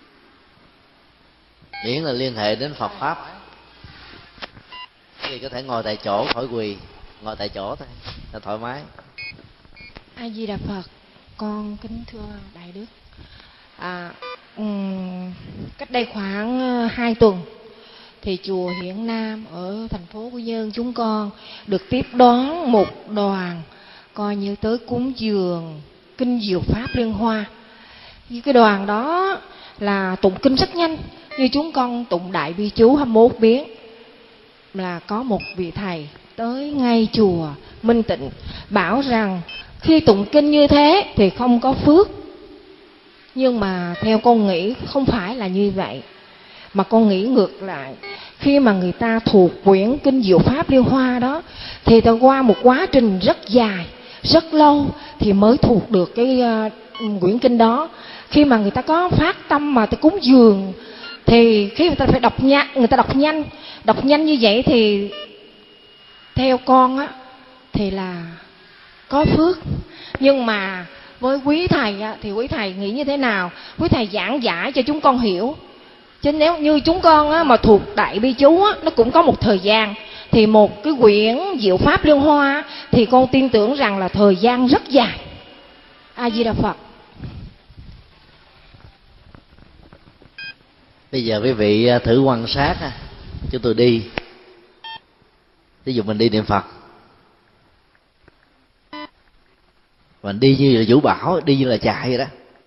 miễn là liên hệ đến Phật pháp. Quý vị có thể ngồi tại chỗ, khỏi quỳ, ngồi tại chỗ thôi, là thoải mái. A Di Đà Phật. Con kính thưa đại đức, cách đây khoảng 2 tuần thì chùa Hiển Nam ở thành phố Quy Nhơn chúng con được tiếp đón một đoàn coi như tới cúng dường kinh diệu pháp Liên Hoa. Cái đoàn đó là tụng kinh rất nhanh, như chúng con tụng đại bi chú 21 biến. Là có một vị thầy tới ngay chùa Minh Tịnh bảo rằng khi tụng kinh như thế thì không có phước. Nhưng mà theo con nghĩ không phải là như vậy, mà con nghĩ ngược lại. Khi mà người ta thuộc quyển kinh diệu pháp Liên Hoa đó thì ta qua một quá trình rất dài, rất lâu thì mới thuộc được cái quyển kinh đó. Khi mà người ta có phát tâm mà ta cúng dường thì khi người ta phải đọc nhanh, đọc nhanh như vậy thì theo con á thì là có phước. Nhưng mà với quý thầy á, thì quý thầy nghĩ như thế nào? Quý thầy giảng giải cho chúng con hiểu. Chứ nếu như chúng con á, mà thuộc đại bi chú á, nó cũng có một thời gian. Thì một cái quyển diệu pháp Liên Hoa thì con tin tưởng rằng là thời gian rất dài. A Di Đà Phật. Bây giờ quý vị thử quan sát, chúng tôi đi, ví dụ mình đi niệm Phật, mình đi như là vũ bão, đi như là chạy vậy đó,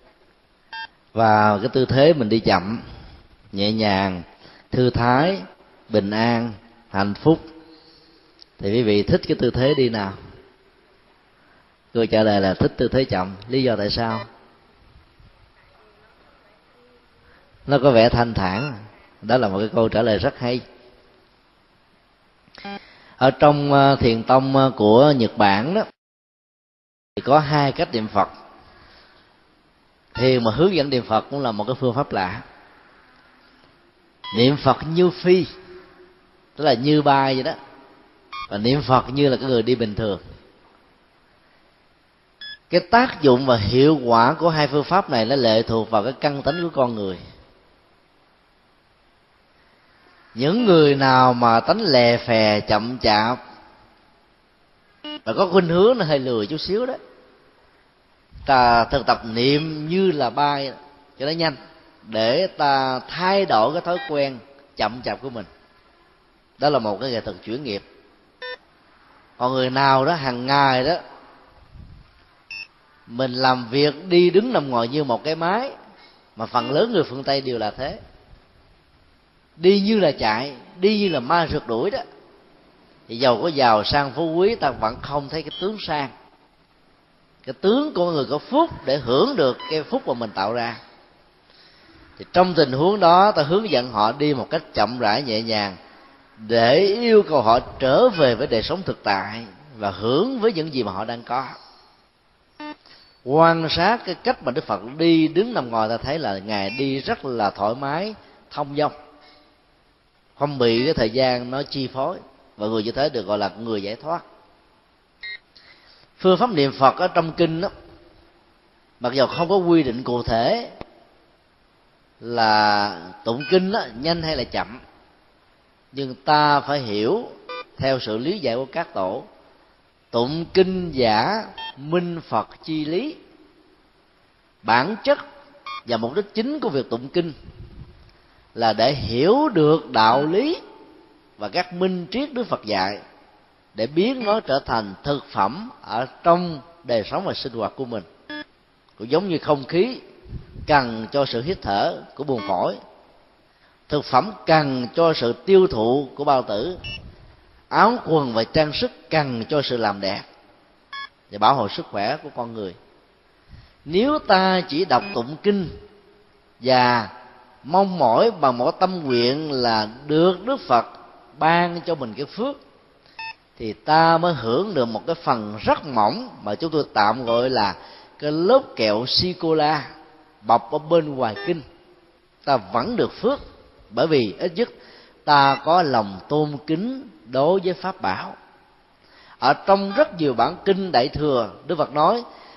và cái tư thế mình đi chậm, nhẹ nhàng, thư thái, bình an, hạnh phúc, thì quý vị thích cái tư thế đi nào? Câu trả lời là thích tư thế chậm. Lý do tại sao? Nó có vẻ thanh thản. Đó là một cái câu trả lời rất hay. Ở trong thiền tông của Nhật Bản đó thì có 2 cách niệm Phật. Thiền mà hướng dẫn niệm Phật cũng là một cái phương pháp lạ. Niệm Phật như phi, tức là như bay vậy đó, và niệm Phật như là cái người đi bình thường. Cái tác dụng và hiệu quả của 2 phương pháp này nó lệ thuộc vào cái căn tánh của con người. Những người nào mà tánh lè phè, chậm chạp và có khuynh hướng nó hơi lười chút xíu đó, ta thực tập niệm như là bay cho nó nhanh, để ta thay đổi cái thói quen chậm chạp của mình. Đó là một cái nghệ thuật chuyển nghiệp. Còn người nào đó hàng ngày đó mình làm việc đi đứng nằm ngồi như một cái máy, mà phần lớn người phương Tây đều là thế, đi như là chạy, đi như là ma rượt đuổi đó, thì giàu có giàu sang phú quý, ta vẫn không thấy cái tướng sang, cái tướng của người có phúc để hưởng được cái phúc mà mình tạo ra. Thì trong tình huống đó, ta hướng dẫn họ đi một cách chậm rãi nhẹ nhàng, để yêu cầu họ trở về với đời sống thực tại và hưởng với những gì mà họ đang có. Quan sát cái cách mà Đức Phật đi đứng nằm ngồi, ta thấy là Ngài đi rất là thoải mái, thông dong, không bị cái thời gian nó chi phối, và người như thế được gọi là người giải thoát. Phương pháp niệm Phật ở trong kinh đó, mặc dù không có quy định cụ thể là tụng kinh đó, nhanh hay là chậm, nhưng ta phải hiểu theo sự lý giải của các tổ. Tụng kinh giả minh Phật chi lý. Bản chất và mục đích chính của việc tụng kinh là để hiểu được đạo lý và các minh triết Đức Phật dạy, để biến nó trở thành thực phẩm ở trong đời sống và sinh hoạt của mình. Cũng giống như không khí cần cho sự hít thở của buồng phổi, thực phẩm cần cho sự tiêu thụ của bao tử, áo quần và trang sức cần cho sự làm đẹp và bảo hộ sức khỏe của con người. Nếu ta chỉ đọc tụng kinh và mong mỏi bằng một tâm nguyện là được Đức Phật ban cho mình cái phước, thì ta mới hưởng được một cái phần rất mỏng mà chúng tôi tạm gọi là cái lớp kẹo sô-cô-la bọc ở bên ngoài kinh. Ta vẫn được phước, bởi vì ít nhất ta có lòng tôn kính đối với pháp bảo. Ở trong rất nhiều bản kinh Đại Thừa, Đức Phật nói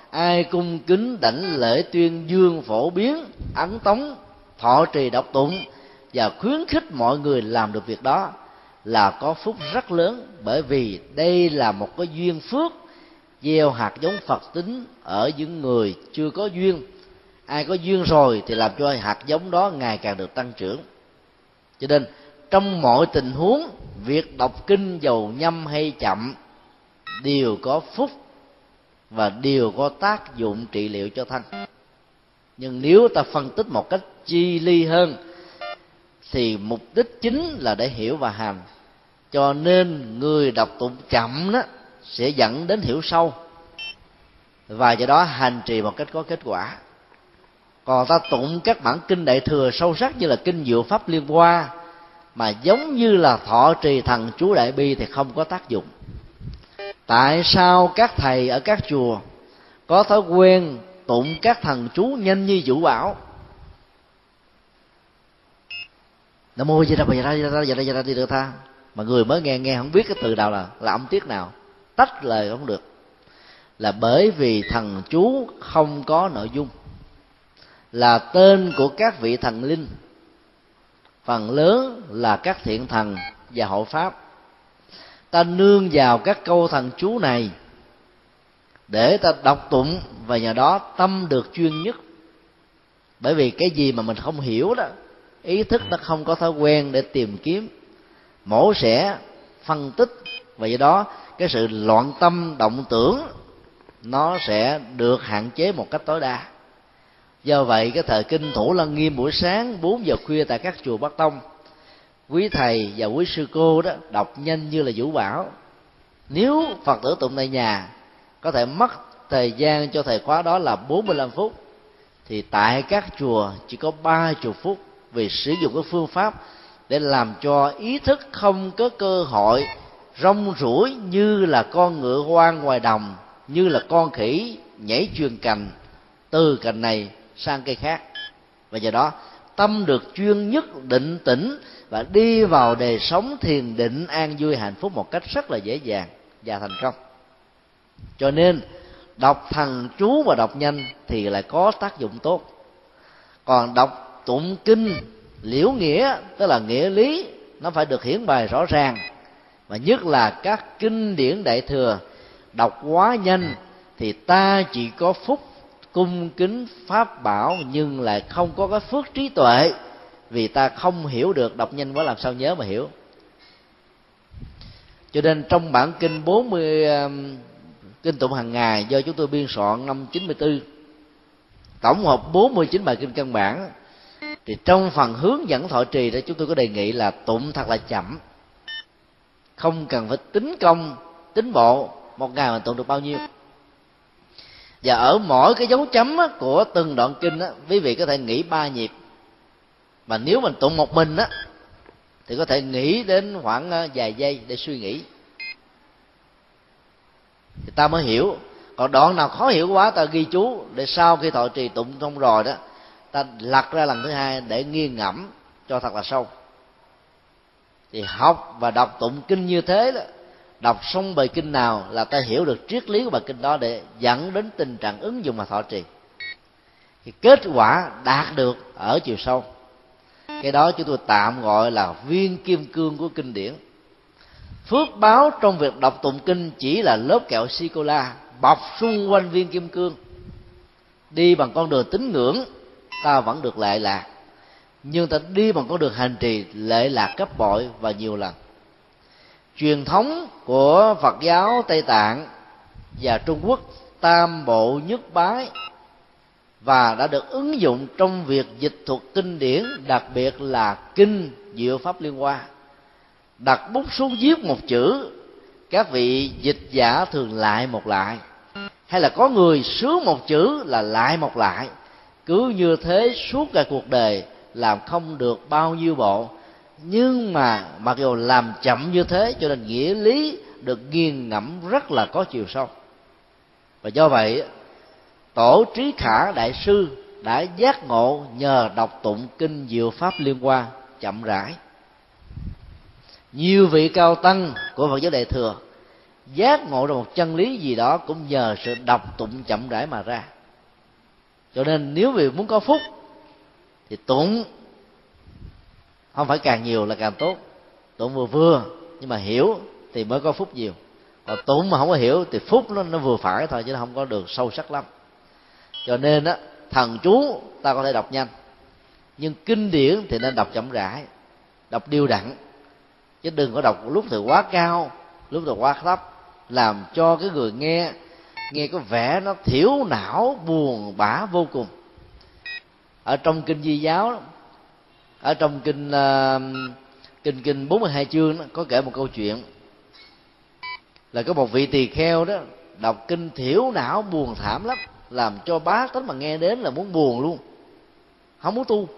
ai cung kính đảnh lễ tuyên dương phổ biến ấn tống thọ trì đọc tụng và khuyến khích mọi người làm được việc đó là có phúc rất lớn, bởi vì đây là một cái duyên phước gieo hạt giống Phật tính ở những người chưa có duyên. Ai có duyên rồi thì làm cho hạt giống đó ngày càng được tăng trưởng. Cho nên trong mọi tình huống, việc đọc kinh dầu nhâm hay chậm đều có phúc và đều có tác dụng trị liệu cho thân. Nhưng nếu ta phân tích một cách chi ly hơn thì mục đích chính là để hiểu và hành. Cho nên người đọc tụng chậm đó sẽ dẫn đến hiểu sâu, và do đó hành trì một cách có kết quả. Còn ta tụng các bản kinh Đại Thừa sâu sắc như là kinh Diệu Pháp Liên Hoa mà giống như là thọ trì thần chú Đại Bi thì không có tác dụng. Tại sao các thầy ở các chùa có thói quen tụng các thần chú nhanh như vũ bão? Nam mô Di Đà Phật, Di Đà Di Đà Tha, mà người mới nghe không biết cái từ nào là âm tiết nào, tách lời không được, là bởi vì thần chú không có nội dung, là tên của các vị thần linh, phần lớn là các thiện thần và hộ pháp. Ta nương vào các câu thần chú này để ta đọc tụng, và nhờ đó tâm được chuyên nhất. Bởi vì cái gì mà mình không hiểu đó, ý thức nó không có thói quen để tìm kiếm, mổ xẻ, phân tích, và do đó cái sự loạn tâm động tưởng nó sẽ được hạn chế một cách tối đa. Do vậy cái thời kinh Thủ Lăng Nghiêm buổi sáng 4 giờ khuya tại các chùa Bắc Tông, quý thầy và quý sư cô đó đọc nhanh như là vũ bão. Nếu Phật tử tụng tại nhà có thể mất thời gian cho thời khóa đó là 45 phút, thì tại các chùa chỉ có 30 phút, vì sử dụng cái phương pháp để làm cho ý thức không có cơ hội rong ruổi như là con ngựa hoang ngoài đồng, như là con khỉ nhảy chuyền cành từ cành này sang cây khác. Và do đó tâm được chuyên nhất, định tĩnh và đi vào đời sống thiền định an vui hạnh phúc một cách rất là dễ dàng và thành công. Cho nên đọc thần chú và đọc nhanh thì lại có tác dụng tốt. Còn đọc tụng kinh liễu nghĩa, tức là nghĩa lý, nó phải được hiển bày rõ ràng. Và nhất là các kinh điển Đại Thừa đọc quá nhanh thì ta chỉ có phúc cung kính pháp bảo, nhưng lại không có cái phước trí tuệ, vì ta không hiểu được, đọc nhanh quá làm sao nhớ mà hiểu. Cho nên trong bản kinh 40 kinh tụng hàng ngày do chúng tôi biên soạn năm 94, tổng hợp 49 bài kinh căn bản, thì trong phần hướng dẫn thọ trì đó chúng tôi có đề nghị là tụng thật là chậm, không cần phải tính công tính bộ một ngày mình tụng được bao nhiêu. Và ở mỗi cái dấu chấm của từng đoạn kinh quý vị có thể nghỉ 3 nhịp. Mà nếu mình tụng một mình thì có thể nghỉ đến khoảng vài giây để suy nghĩ, thì ta mới hiểu. Còn đoạn nào khó hiểu quá ta ghi chú, để sau khi thọ trì tụng xong rồi đó ta lật ra lần thứ hai để nghiêng ngẫm cho thật là sâu. Thì học và đọc tụng kinh như thế đó, đọc xong bài kinh nào là ta hiểu được triết lý của bài kinh đó, để dẫn đến tình trạng ứng dụng mà thọ trì. Thì kết quả đạt được ở chiều sâu, cái đó chúng tôi tạm gọi là viên kim cương của kinh điển. Phước báo trong việc đọc tụng kinh chỉ là lớp kẹo sô-cô-la bọc xung quanh viên kim cương. Đi bằng con đường tín ngưỡng ta vẫn được lệ lạc, nhưng ta đi bằng con đường hành trì lệ lạc gấp bội và nhiều lần. Truyền thống của Phật giáo Tây Tạng và Trung Quốc tam bộ nhất bái, và đã được ứng dụng trong việc dịch thuật kinh điển, đặc biệt là kinh Diệu Pháp Liên Hoa. Đặt bút xuống viết một chữ, các vị dịch giả thường lại một lại, hay là có người sướng một chữ là lại một lại. Cứ như thế suốt cả cuộc đời, làm không được bao nhiêu bộ. Nhưng mà mặc dù làm chậm như thế, cho nên nghĩa lý được nghiền ngẫm rất là có chiều sâu. Và do vậy Tổ Trí Khả Đại Sư đã giác ngộ nhờ đọc tụng kinh Diệu Pháp Liên Hoa chậm rãi. Nhiều vị cao tăng của Phật giáo Đại Thừa giác ngộ ra một chân lý gì đó cũng nhờ sự đọc tụng chậm rãi mà ra. Cho nên nếu vì muốn có phúc thì tụng không phải càng nhiều là càng tốt, tụng vừa vừa nhưng mà hiểu thì mới có phúc nhiều. Còn tụng mà không có hiểu thì phúc nó vừa phải thôi, chứ nó không có được sâu sắc lắm. Cho nên á, thần chú ta có thể đọc nhanh, nhưng kinh điển thì nên đọc chậm rãi, đọc đều đặn, chứ đừng có đọc lúc thì quá cao, lúc thì quá thấp, làm cho cái người nghe có vẻ nó thiểu não, buồn bã vô cùng. Ở trong kinh Di giáo, ở trong kinh 42 chương đó, có kể một câu chuyện là có một vị tỳ kheo đó đọc kinh thiểu não buồn thảm lắm, làm cho bá tánh mà nghe đến là muốn buồn luôn, không muốn tu.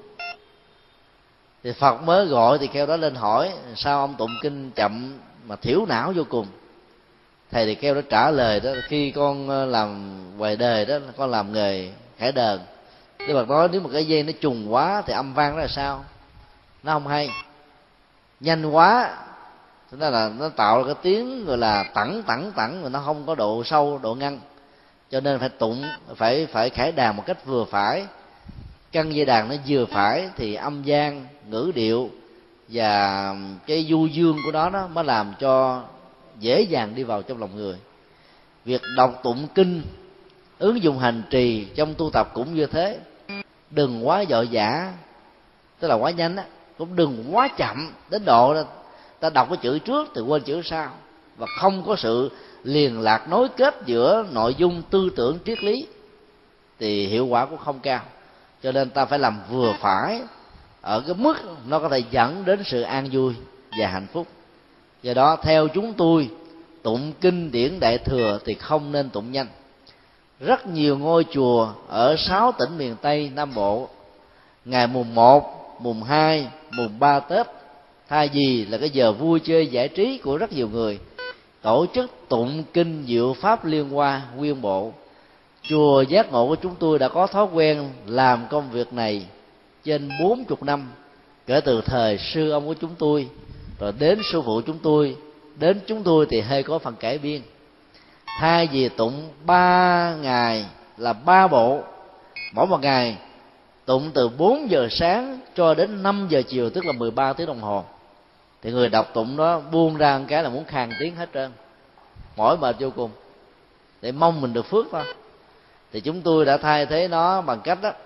Thì Phật mới gọi tỳ kheo đó lên hỏi: sao ông tụng kinh chậm mà thiểu não vô cùng? Thầy tỳ kheo đó trả lời đó: khi con làm ngoài đời đó, con làm nghề khải đờn. Đức Phật nói nếu mà cái dây nó trùng quá thì âm vang đó là sao? Nó không hay. Nhanh quá thế là nó tạo ra cái tiếng gọi là tẳng mà nó không có độ sâu, độ ngăn. Cho nên phải tụng, phải khải đàn một cách vừa phải, căn dây đàn nó vừa phải thì âm gian, ngữ điệu và cái du dương của nó mới làm cho dễ dàng đi vào trong lòng người. Việc đọc tụng kinh, ứng dụng hành trì trong tu tập cũng như thế. Đừng quá vội vã, tức là quá nhanh á, cũng đừng quá chậm đến độ ta đọc cái chữ trước thì quên chữ sau, và không có sự liền lạc nối kết giữa nội dung tư tưởng triết lý thì hiệu quả cũng không cao. Cho nên ta phải làm vừa phải ở cái mức nó có thể dẫn đến sự an vui và hạnh phúc. Do đó theo chúng tôi, tụng kinh điển Đại Thừa thì không nên tụng nhanh. Rất nhiều ngôi chùa ở 6 tỉnh miền Tây Nam Bộ, ngày mùng 1, mùng 2, mùng 3 Tết, thay vì là cái giờ vui chơi giải trí của rất nhiều người, tổ chức tụng kinh diệu pháp liên hoa nguyên bộ. Chùa Giác Ngộ của chúng tôi đã có thói quen làm công việc này trên 40 năm, kể từ thời sư ông của chúng tôi, rồi đến sư phụ chúng tôi, đến chúng tôi thì hơi có phần cải biên. Thay vì tụng 3 ngày là 3 bộ, mỗi một ngày tụng từ 4 giờ sáng cho đến 5 giờ chiều, tức là 13 tiếng đồng hồ, thì người đọc tụng đó buông ra một cái là muốn khàn tiếng hết trơn, mỏi mệt vô cùng, để mong mình được phước thôi. Thì chúng tôi đã thay thế nó bằng cách đó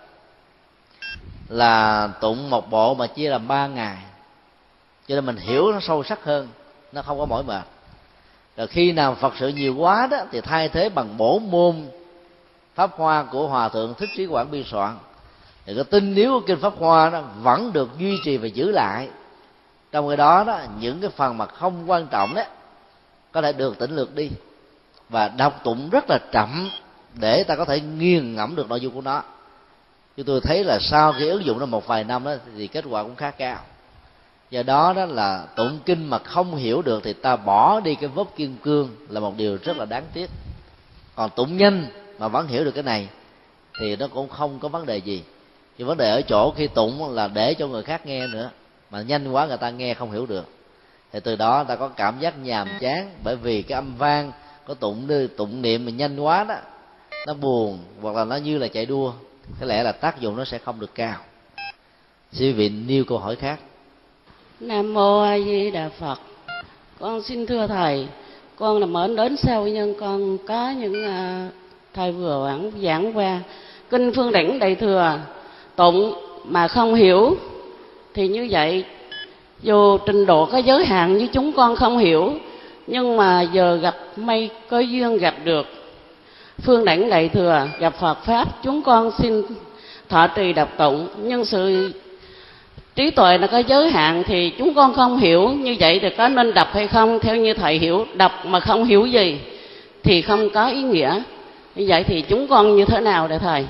là tụng một bộ mà chia làm 3 ngày, cho nên mình hiểu nó sâu sắc hơn, nó không có mỏi mệt. Rồi khi nào Phật sự nhiều quá đó thì thay thế bằng bổ môn Pháp Hoa của Hòa Thượng Thích Trí Quảng biên soạn. Thì cái tinh yếu của kinh Pháp Hoa đó vẫn được duy trì và giữ lại. Trong cái đó đó, những cái phần mà không quan trọng đó có thể được tỉnh lược đi, và đọc tụng rất là chậm để ta có thể nghiền ngẫm được nội dung của nó. Chúng tôi thấy là sau khi ứng dụng nó một vài năm đó thì kết quả cũng khá cao. Do đó đó là tụng kinh mà không hiểu được thì ta bỏ đi cái vốc kim cương là một điều rất là đáng tiếc. Còn tụng nhanh mà vẫn hiểu được cái này thì nó cũng không có vấn đề gì. Thì vấn đề ở chỗ khi tụng là để cho người khác nghe nữa, mà nhanh quá người ta nghe không hiểu được, thì từ đó ta có cảm giác nhàm chán, bởi vì cái âm vang có tụng niệm mà nhanh quá đó, nó buồn hoặc là nó như là chạy đua, có lẽ là tác dụng nó sẽ không được cao. Xin quý vị nêu câu hỏi khác. Nam mô A Di Đà Phật. Con xin thưa thầy, con là mến đến sau nhưng con có những thầy vừa giảng qua kinh Phương Đỉnh Đại Thừa, tụng mà không hiểu thì như vậy dù trình độ có giới hạn như chúng con không hiểu, nhưng mà giờ gặp may có duyên gặp được Phương Đỉnh Đại Thừa, gặp Phật Pháp, chúng con xin thọ trì đọc tụng, nhưng sự trí tuệ nó có giới hạn thì chúng con không hiểu, như vậy thì có nên đọc hay không? Theo như thầy hiểu, đọc mà không hiểu gì thì không có ý nghĩa. Như vậy thì chúng con như thế nào để thầy?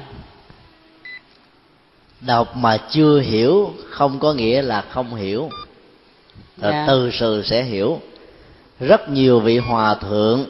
Đọc mà chưa hiểu không có nghĩa là không hiểu, rồi Dạ. từ từ sẽ hiểu. Rất nhiều vị hòa thượng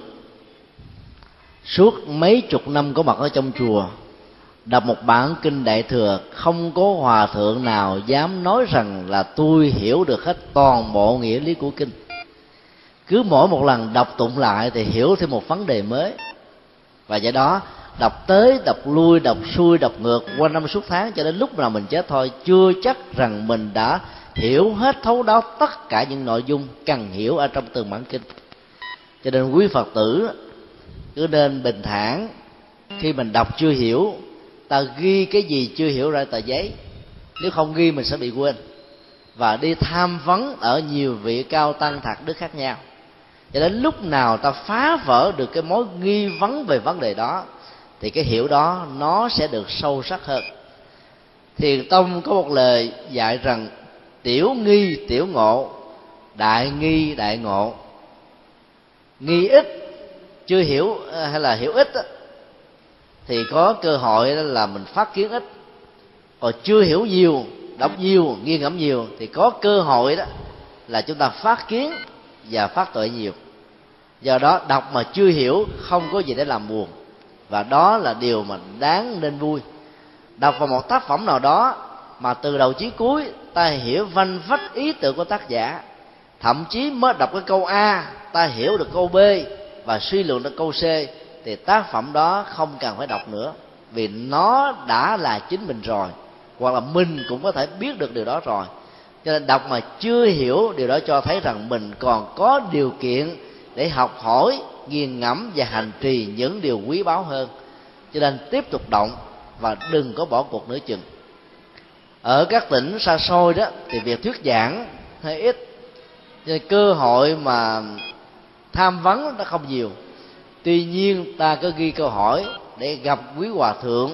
suốt mấy chục năm có mặt ở trong chùa, đọc một bản kinh Đại Thừa, không có hòa thượng nào dám nói rằng là tôi hiểu được hết toàn bộ nghĩa lý của kinh. cứ mỗi một lần đọc tụng lại thì hiểu thêm một vấn đề mới. Và do đó đọc tới, đọc lui, đọc xuôi, đọc ngược qua năm suốt tháng, cho đến lúc nào mình chết thôi, chưa chắc rằng mình đã hiểu hết thấu đáo tất cả những nội dung cần hiểu ở trong từng bản kinh. Cho nên quý Phật tử cứ nên bình thản, khi mình đọc chưa hiểu, ta ghi cái gì chưa hiểu ra tờ giấy, nếu không ghi mình sẽ bị quên, và đi tham vấn ở nhiều vị cao tăng thạc đức khác nhau. Cho đến lúc nào ta phá vỡ được cái mối nghi vấn về vấn đề đó, thì cái hiểu đó nó sẽ được sâu sắc hơn. Thiền tông có một lời dạy rằng tiểu nghi tiểu ngộ, đại nghi đại ngộ. Nghi ít, chưa hiểu hay là hiểu ít thì có cơ hội là mình phát kiến ít. Còn chưa hiểu nhiều, đọc nhiều, nghiêng ngẫm nhiều thì có cơ hội đó là chúng ta phát kiến và phát tuệ nhiều. Do đó đọc mà chưa hiểu không có gì để làm buồn, và đó là điều mà đáng nên vui. Đọc vào một tác phẩm nào đó mà từ đầu chí cuối ta hiểu vanh vách ý tưởng của tác giả, thậm chí mới đọc cái câu A ta hiểu được câu B và suy luận được câu C, thì tác phẩm đó không cần phải đọc nữa, vì nó đã là chính mình rồi, hoặc là mình cũng có thể biết được điều đó rồi. Cho nên đọc mà chưa hiểu, điều đó cho thấy rằng mình còn có điều kiện để học hỏi, nghiền ngẫm và hành trì những điều quý báu hơn. Cho nên tiếp tục động và đừng có bỏ cuộc nửa chừng. Ở các tỉnh xa xôi đó thì việc thuyết giảng hơi ít, nên cơ hội mà tham vấn nó không nhiều. Tuy nhiên ta có ghi câu hỏi để gặp quý hòa thượng,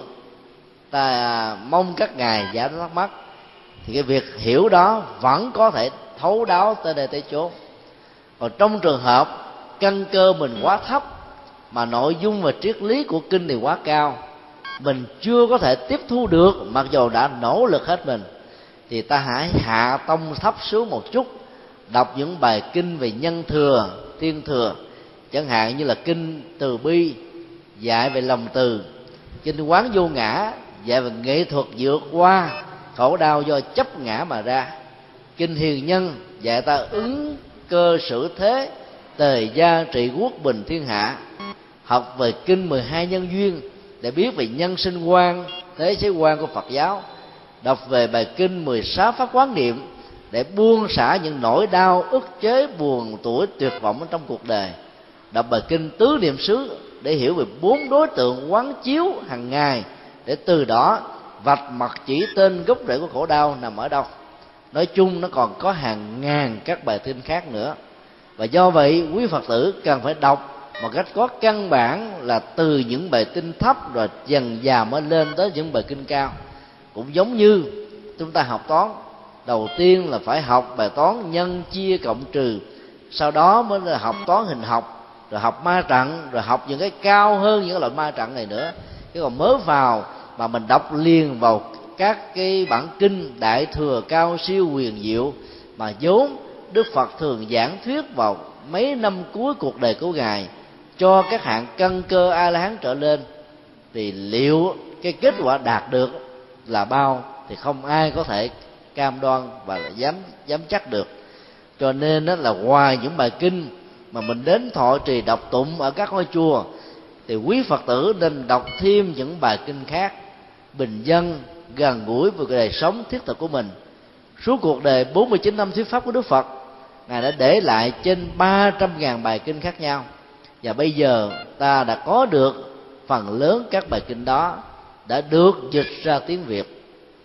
ta mong các ngài giải đáp thắc mắc, thì cái việc hiểu đó vẫn có thể thấu đáo tới đây tới chốn. Còn trong trường hợp căn cơ mình quá thấp mà nội dung và triết lý của kinh thì quá cao, mình chưa có thể tiếp thu được mặc dù đã nỗ lực hết mình, thì ta hãy hạ tông thấp xuống một chút, đọc những bài kinh về nhân thừa, thiên thừa, chẳng hạn như là kinh Từ Bi dạy về lòng từ, kinh Quán Vô Ngã dạy về nghệ thuật vượt qua khổ đau do chấp ngã mà ra, kinh Hiền Nhân dạy ta ứng cơ xử thế, tề gia trị quốc bình thiên hạ. Học về kinh 12 nhân duyên để biết về nhân sinh quan, thế giới quan của Phật giáo. Đọc về bài kinh 16 pháp quán niệm để buông xả những nỗi đau, ức chế, buồn tuổi, tuyệt vọng trong cuộc đời. Đọc bài kinh Tứ Niệm xứ để hiểu về 4 đối tượng quán chiếu hàng ngày, để từ đó vạch mặt chỉ tên gốc rễ của khổ đau nằm ở đâu. Nói chung nó còn có hàng ngàn các bài kinh khác nữa. Và do vậy quý Phật tử cần phải đọc một cách có căn bản, là từ những bài kinh thấp rồi dần dà mới lên tới những bài kinh cao. Cũng giống như chúng ta học toán, đầu tiên là phải học bài toán nhân chia cộng trừ, sau đó mới là học toán hình học, rồi học ma trận, rồi học những cái cao hơn những loại ma trận này nữa. Chứ còn mới vào mà mình đọc liền vào các cái bản kinh đại thừa cao siêu huyền diệu mà vốn Đức Phật thường giảng thuyết vào mấy năm cuối cuộc đời của ngài cho các hạng căn cơ A La Hán trở lên, thì liệu cái kết quả đạt được là bao thì không ai có thể cam đoan và dám chắc được. Cho nên đó là ngoài những bài kinh mà mình đến thọ trì đọc tụng ở các ngôi chùa, thì quý Phật tử nên đọc thêm những bài kinh khác bình dân, gần gũi với đời sống thiết thực của mình. Suốt cuộc đời 49 năm thuyết pháp của Đức Phật, ngài đã để lại trên 300.000 bài kinh khác nhau, và bây giờ ta đã có được phần lớn các bài kinh đó đã được dịch ra tiếng Việt.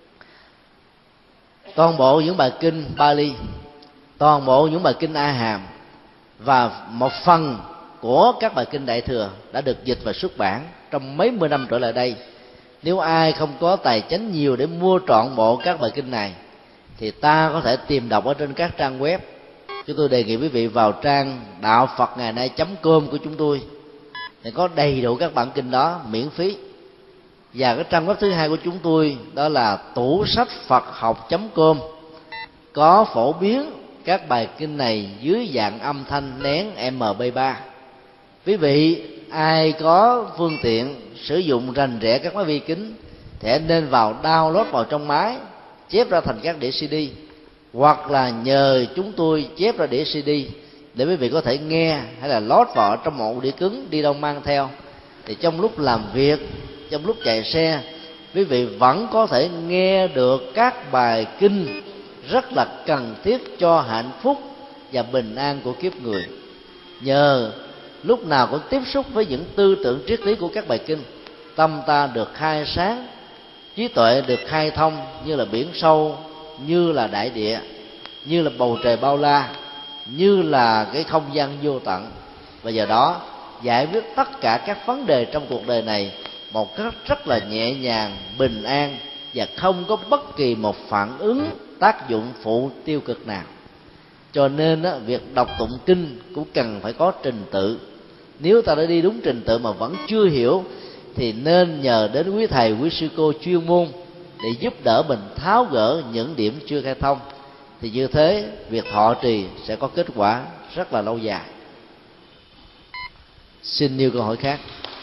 Toàn bộ những bài kinh Bali, toàn bộ những bài kinh A Hàm và một phần của các bài kinh Đại Thừa đã được dịch và xuất bản trong mấy mươi năm trở lại đây. Nếu ai không có tài chánh nhiều để mua trọn bộ các bài kinh này, thì ta có thể tìm đọc ở trên các trang web. Chúng tôi đề nghị quý vị vào trang đạo Phật ngày nay.com của chúng tôi thì có đầy đủ các bản kinh đó miễn phí. Và cái trang web thứ hai của chúng tôi đó là tủ sách Phật học.com, có phổ biến các bài kinh này dưới dạng âm thanh nén MP3. Quý vị ai có phương tiện sử dụng rành rẽ các máy vi tính thì nên vào download vào trong máy, chép ra thành các đĩa CD, hoặc là nhờ chúng tôi chép ra đĩa CD để quý vị có thể nghe, hay là lót vào trong một đĩa cứng đi đâu mang theo, thì trong lúc làm việc, trong lúc chạy xe, quý vị vẫn có thể nghe được các bài kinh rất là cần thiết cho hạnh phúc và bình an của kiếp người. Nhờ lúc nào cũng tiếp xúc với những tư tưởng triết lý của các bài kinh, tâm ta được khai sáng, trí tuệ được khai thông, như là biển sâu, như là đại địa, như là bầu trời bao la, như là cái không gian vô tận. Và giờ đó giải quyết tất cả các vấn đề trong cuộc đời này một cách rất là nhẹ nhàng, bình an, và không có bất kỳ một phản ứng tác dụng phụ tiêu cực nào. Cho nên việc đọc tụng kinh cũng cần phải có trình tự. Nếu ta đã đi đúng trình tự mà vẫn chưa hiểu, thì nên nhờ đến quý thầy, quý sư cô chuyên môn để giúp đỡ mình tháo gỡ những điểm chưa khai thông. Thì như thế việc thọ trì sẽ có kết quả rất là lâu dài. Xin nêu câu hỏi khác.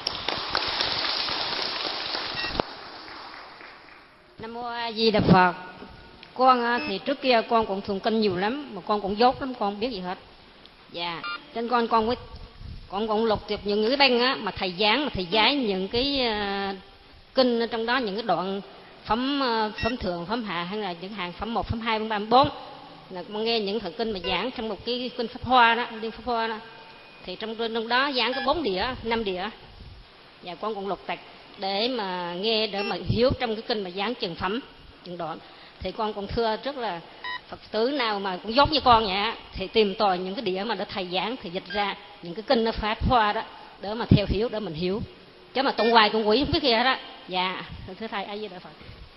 Nam mô A Di Đà Phật. Con thì trước kia con cũng thường kinh nhiều lắm, mà con cũng dốt lắm, con không biết gì hết. Dạ, trên con cũng lục tiếp những cái băng á, mà thầy giảng, mà thầy giải những cái kinh ở trong đó, những cái đoạn phẩm thượng, phẩm hạ, hay là những hàng phẩm 1, phẩm 2, phẩm 3, phẩm 4. Là con nghe những thời kinh mà giảng trong một cái kinh Pháp Hoa đó, liên Pháp Hoa đó, thì trong đó giảng có 4 đĩa, 5 đĩa. Và con cũng lục tạch để mà nghe, để mà hiểu trong cái kinh mà giảng từng phẩm, từng đoạn. Thì con cũng thưa rất là Phật tử nào mà cũng giống như con vậy á, thì tìm tòi những cái đĩa mà đã thầy giảng, thì dịch ra những cái kinh nó Pháp Hoa đó, để mà theo hiểu, để mình hiểu, chứ mà tụng hoài tụng quỷ không biết gì hết đó. Dạ, thưa thầy, A Di Đà Phật.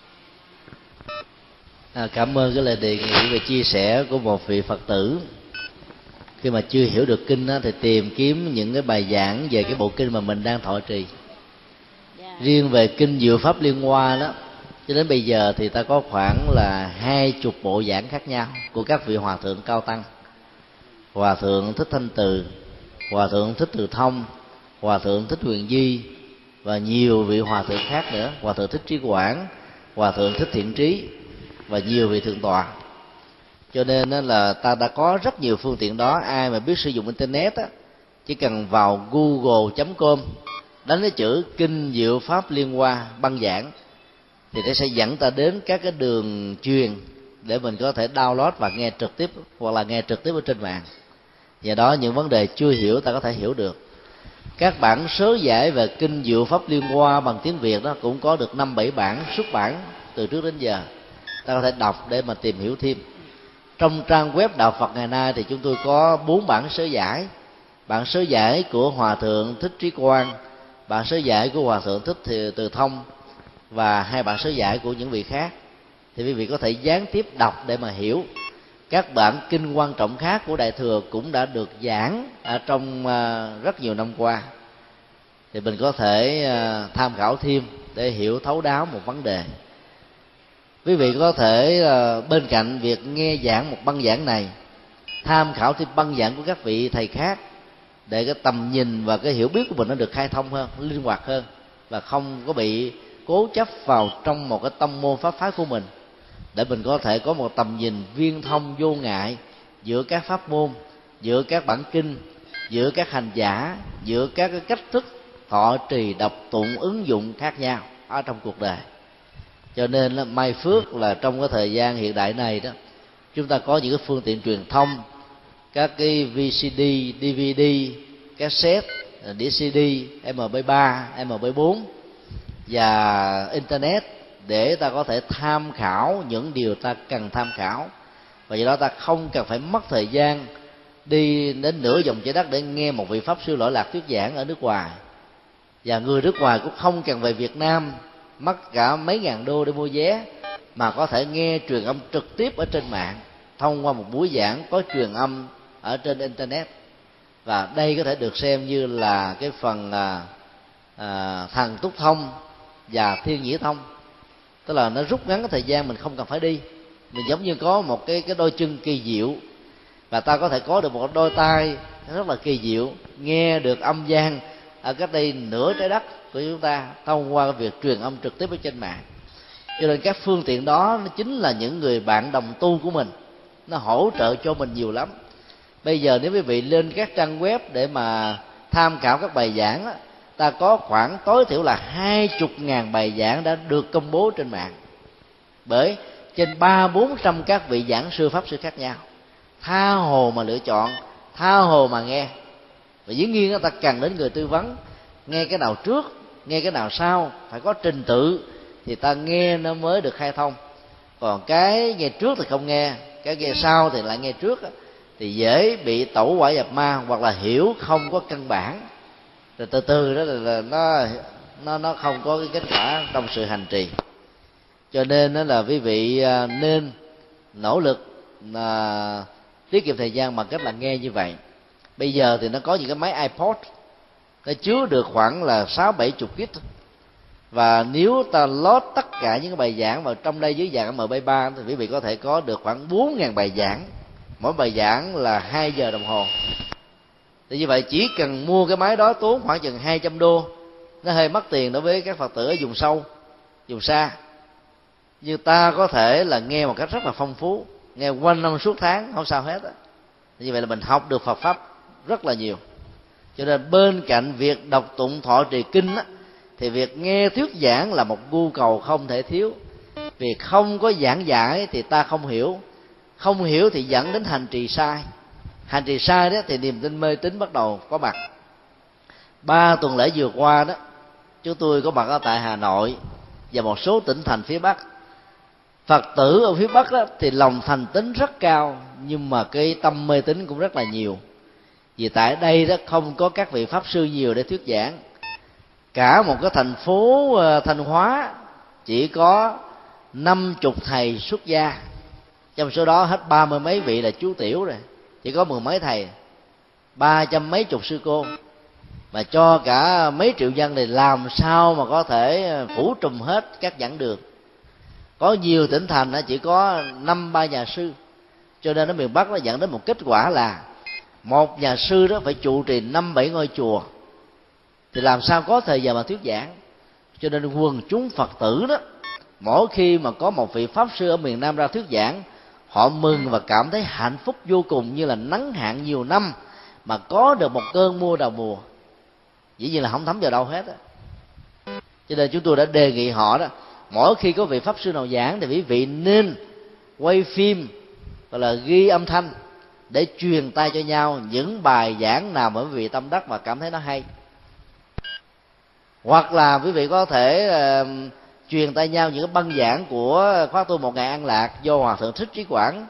Cảm ơn cái lời đề nghị về chia sẻ của một vị Phật tử. Khi mà chưa hiểu được kinh thì tìm kiếm những cái bài giảng về cái bộ kinh mà mình đang thọ trì. Riêng về kinh Diệu Pháp Liên Hoa đó, cho đến bây giờ thì ta có khoảng là 20 bộ giảng khác nhau của các vị hòa thượng cao tăng. Hòa thượng Thích Thanh Từ, hòa thượng Thích Từ Thông, hòa thượng Thích Huyền Di, và nhiều vị hòa thượng khác nữa, hòa thượng Thích Trí Quảng, hòa thượng Thích Thiện Trí, và nhiều vị thượng tọa. Cho nên là ta đã có rất nhiều phương tiện đó. Ai mà biết sử dụng internet á, chỉ cần vào google.com đánh cái chữ kinh Diệu Pháp Liên Hoa băng giảng, thì nó sẽ dẫn ta đến các cái đường truyền để mình có thể download và nghe trực tiếp, hoặc là nghe trực tiếp ở trên mạng. Do đó những vấn đề chưa hiểu ta có thể hiểu được. Các bản sớ giải về kinh Diệu Pháp Liên Hoa bằng tiếng Việt đó cũng có được 5-7 bản xuất bản từ trước đến giờ, ta có thể đọc để mà tìm hiểu thêm. Trong trang web Đạo Phật ngày nay thì chúng tôi có 4 bản sớ giải. Bản sớ giải của Hòa thượng Thích Trí Quang, bản sớ giải của Hòa thượng Thích Từ Thông, và 2 bản sớ giải của những vị khác. Thì quý vị có thể gián tiếp đọc để mà hiểu. Các bản kinh quan trọng khác của Đại Thừa cũng đã được giảng ở trong rất nhiều năm qua, thì mình có thể tham khảo thêm để hiểu thấu đáo một vấn đề. Quý vị có thể bên cạnh việc nghe giảng một băng giảng này, tham khảo thêm băng giảng của các vị thầy khác, để cái tầm nhìn và cái hiểu biết của mình nó được khai thông hơn, linh hoạt hơn, và không có bị cố chấp vào trong một cái tông môn pháp phái của mình, để mình có thể có một tầm nhìn viên thông vô ngại giữa các pháp môn, giữa các bản kinh, giữa các hành giả, giữa các cái cách thức thọ trì, đọc tụng, ứng dụng khác nhau ở trong cuộc đời. Cho nên là may phước là trong cái thời gian hiện đại này đó, chúng ta có những cái phương tiện truyền thông, các cái VCD, DVD, cassette, đĩa CD, MP3, MP4 và internet, để ta có thể tham khảo những điều ta cần tham khảo. Và do đó ta không cần phải mất thời gian đi đến nửa vòng trái đất để nghe một vị pháp sư lỗi lạc thuyết giảng ở nước ngoài. Và người nước ngoài cũng không cần về Việt Nam mất cả mấy ngàn đô để mua vé, mà có thể nghe truyền âm trực tiếp ở trên mạng thông qua một buổi giảng có truyền âm ở trên internet. Và đây có thể được xem như là cái phần Thần Túc Thông và Thiên Nhĩ Thông, tức là nó rút ngắn cái thời gian mình không cần phải đi. Mình giống như có một cái đôi chân kỳ diệu, và ta có thể có được một đôi tai rất là kỳ diệu, nghe được âm vang ở cách đây nửa trái đất của chúng ta thông qua việc truyền âm trực tiếp ở trên mạng. Cho nên các phương tiện đó nó chính là những người bạn đồng tu của mình, nó hỗ trợ cho mình nhiều lắm. Bây giờ nếu quý vị lên các trang web để mà tham khảo các bài giảng đó, ta có khoảng tối thiểu là 20.000 bài giảng đã được công bố trên mạng bởi trên 300-400 các vị giảng sư pháp sư khác nhau. Tha hồ mà lựa chọn, tha hồ mà nghe. Và dĩ nhiên người ta cần đến người tư vấn, nghe cái nào trước, nghe cái nào sau, phải có trình tự thì ta nghe nó mới được khai thông. Còn cái nghe trước thì không nghe, cái nghe sau thì lại nghe trước thì dễ bị tẩu hỏa nhập ma, hoặc là hiểu không có căn bản, rồi từ từ đó là nó không có cái kết quả trong sự hành trì. Cho nên đó là quý vị nên nỗ lực tiết kiệm thời gian bằng cách là nghe như vậy. Bây giờ thì nó có những cái máy iPod, nó chứa được khoảng là 60-70 GB, và nếu ta load tất cả những cái bài giảng vào trong đây dưới dạng MP3 thì quý vị có thể có được khoảng 4.000 bài giảng, mỗi bài giảng là 2 giờ đồng hồ. Thì như vậy chỉ cần mua cái máy đó tốn khoảng chừng $200, nó hơi mất tiền đối với các Phật tử ở vùng sâu, vùng xa. Nhưng ta có thể là nghe một cách rất là phong phú, nghe quanh năm suốt tháng không sao hết á. Như vậy là mình học được Phật pháp rất là nhiều. Cho nên bên cạnh việc đọc tụng thọ trì kinh á, thì việc nghe thuyết giảng là một nhu cầu không thể thiếu. Vì không có giảng giải thì ta không hiểu, không hiểu thì dẫn đến hành trì sai. Hành trì sai đó thì niềm tin mê tín bắt đầu có mặt. 3 tuần lễ vừa qua đó, chúng tôi có mặt ở tại Hà Nội và một số tỉnh thành phía Bắc. Phật tử ở phía Bắc đó thì lòng thành tín rất cao, nhưng mà cái tâm mê tín cũng rất là nhiều. Vì tại đây đó không có các vị pháp sư nhiều để thuyết giảng. Cả một cái thành phố Thanh Hóa chỉ có 50 thầy xuất gia, trong số đó hết 30 mấy vị là chú tiểu rồi, chỉ có 10 mấy thầy, 300 mấy chục sư cô, mà cho cả mấy triệu dân thì làm sao mà có thể phủ trùm hết các giảng đường. Có nhiều tỉnh thành chỉ có 5-3 nhà sư, cho nên ở miền Bắc nó dẫn đến một kết quả là một nhà sư đó phải trụ trì 5-7 ngôi chùa, thì làm sao có thời giờ mà thuyết giảng. Cho nên quần chúng Phật tử đó, mỗi khi mà có một vị pháp sư ở miền Nam ra thuyết giảng, họ mừng và cảm thấy hạnh phúc vô cùng, như là nắng hạn nhiều năm mà có được một cơn mưa đầu mùa. Dĩ nhiên là không thấm vào đâu hết á. Cho nên chúng tôi đã đề nghị họ đó, mỗi khi có vị pháp sư nào giảng thì quý vị nên quay phim hoặc là ghi âm thanh để truyền tai cho nhau những bài giảng nào mà quý vị tâm đắc và cảm thấy nó hay. Hoặc là quý vị có thể truyền tai nhau những cái băng giảng của khóa tu 1 ngày an lạc do Hòa Thượng Thích Trí Quảng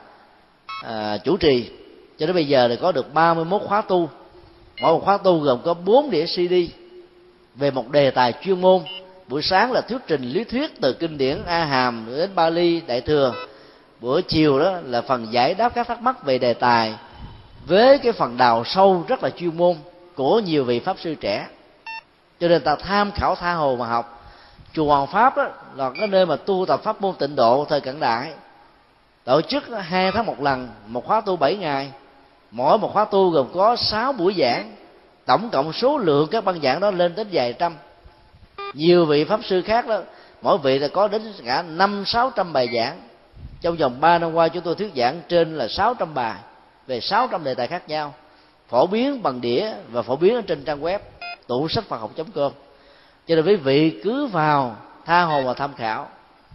chủ trì. Cho đến bây giờ thì có được 31 khóa tu. Mỗi một khóa tu gồm có 4 đĩa CD về một đề tài chuyên môn. Buổi sáng là thuyết trình lý thuyết từ kinh điển A Hàm đến Bali Đại Thừa. Buổi chiều đó là phần giải đáp các thắc mắc về đề tài với cái phần đào sâu rất là chuyên môn của nhiều vị pháp sư trẻ. Cho nên ta tham khảo tha hồ mà học. Chùa Hoàng Pháp đó là cái nơi mà tu tập pháp môn tịnh độ thời cận đại, tổ chức 2 tháng một lần, một khóa tu 7 ngày. Mỗi một khóa tu gồm có 6 buổi giảng, tổng cộng số lượng các băng giảng đó lên đến vài trăm. Nhiều vị pháp sư khác đó, mỗi vị là có đến cả 500-600 bài giảng. Trong vòng 3 năm qua chúng tôi thuyết giảng trên là 600 bài về 600 đề tài khác nhau, phổ biến bằng đĩa và phổ biến ở trên trang web tủ sách Phật học.com. Cho nên quý vị cứ vào tha hồ mà tham khảo.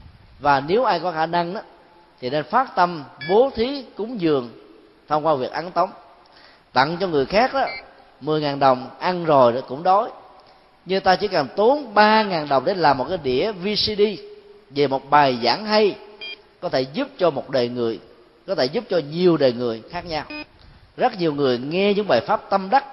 Và nếu ai có khả năng đó thì nên phát tâm bố thí cúng dường thông qua việc ấn tống, tặng cho người khác đó 10.000 đồng, ăn rồi cũng đói. Nhưng ta chỉ cần tốn 3.000 đồng để làm một cái đĩa VCD về một bài giảng hay, có thể giúp cho một đời người, có thể giúp cho nhiều đời người khác nhau. Rất nhiều người nghe những bài pháp tâm đắc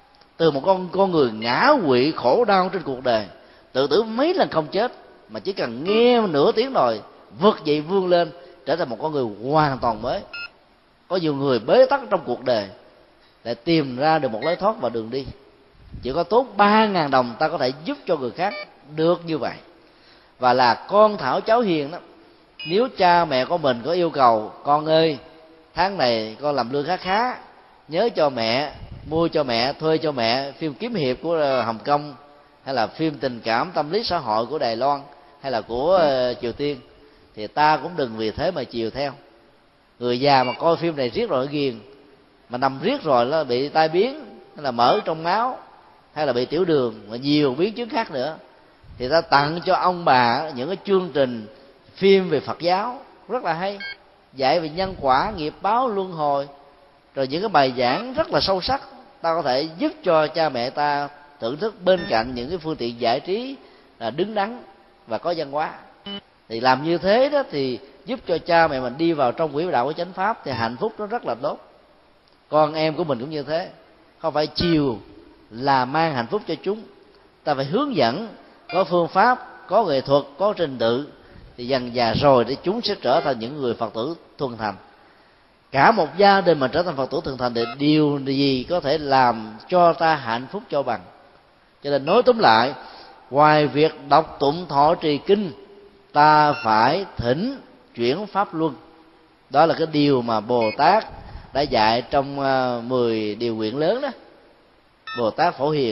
từ một con người ngã quỵ khổ đau trên cuộc đời, tự tử mấy lần không chết, mà chỉ cần nghe nửa tiếng rồi vượt dậy vươn lên, trở thành một con người hoàn toàn mới. Có nhiều người bế tắc trong cuộc đời để tìm ra được một lối thoát và đường đi. Chỉ có tốn 3.000 đồng ta có thể giúp cho người khác được như vậy. Và là con thảo cháu hiền đó, nếu cha mẹ của mình có yêu cầu con ơi tháng này con làm lương khá khá, nhớ cho mẹ, mua cho mẹ, thuê cho mẹ phim kiếm hiệp của Hồng Kông, hay là phim tình cảm tâm lý xã hội của Đài Loan, hay là của Triều Tiên, thì ta cũng đừng vì thế mà chiều theo. Người già mà coi phim này riết rồi ghiền, mà nằm riết rồi nó bị tai biến, hay là mỡ trong máu, hay là bị tiểu đường và nhiều biến chứng khác nữa, thì ta tặng cho ông bà những cái chương trình phim về Phật giáo rất là hay, dạy về nhân quả, nghiệp báo, luân hồi, rồi những cái bài giảng rất là sâu sắc. Ta có thể giúp cho cha mẹ ta thưởng thức bên cạnh những cái phương tiện giải trí là đứng đắn và có văn hóa. Thì làm như thế đó thì giúp cho cha mẹ mình đi vào trong quỹ đạo của chánh pháp, thì hạnh phúc nó rất là tốt. Con em của mình cũng như thế, không phải chiều là mang hạnh phúc cho chúng, ta phải hướng dẫn, có phương pháp, có nghệ thuật, có trình tự, thì dần dà rồi thì chúng sẽ trở thành những người Phật tử thuần thành. Cả một gia đình mà trở thành Phật tử thuần thành thì điều gì có thể làm cho ta hạnh phúc cho bằng. Cho nên nói tóm lại, ngoài việc đọc tụng thọ trì kinh, ta phải thỉnh chuyển pháp luân. Đó là cái điều mà Bồ Tát đã dạy trong 10 điều nguyện lớn đó, Bồ Tát Phổ Hiền.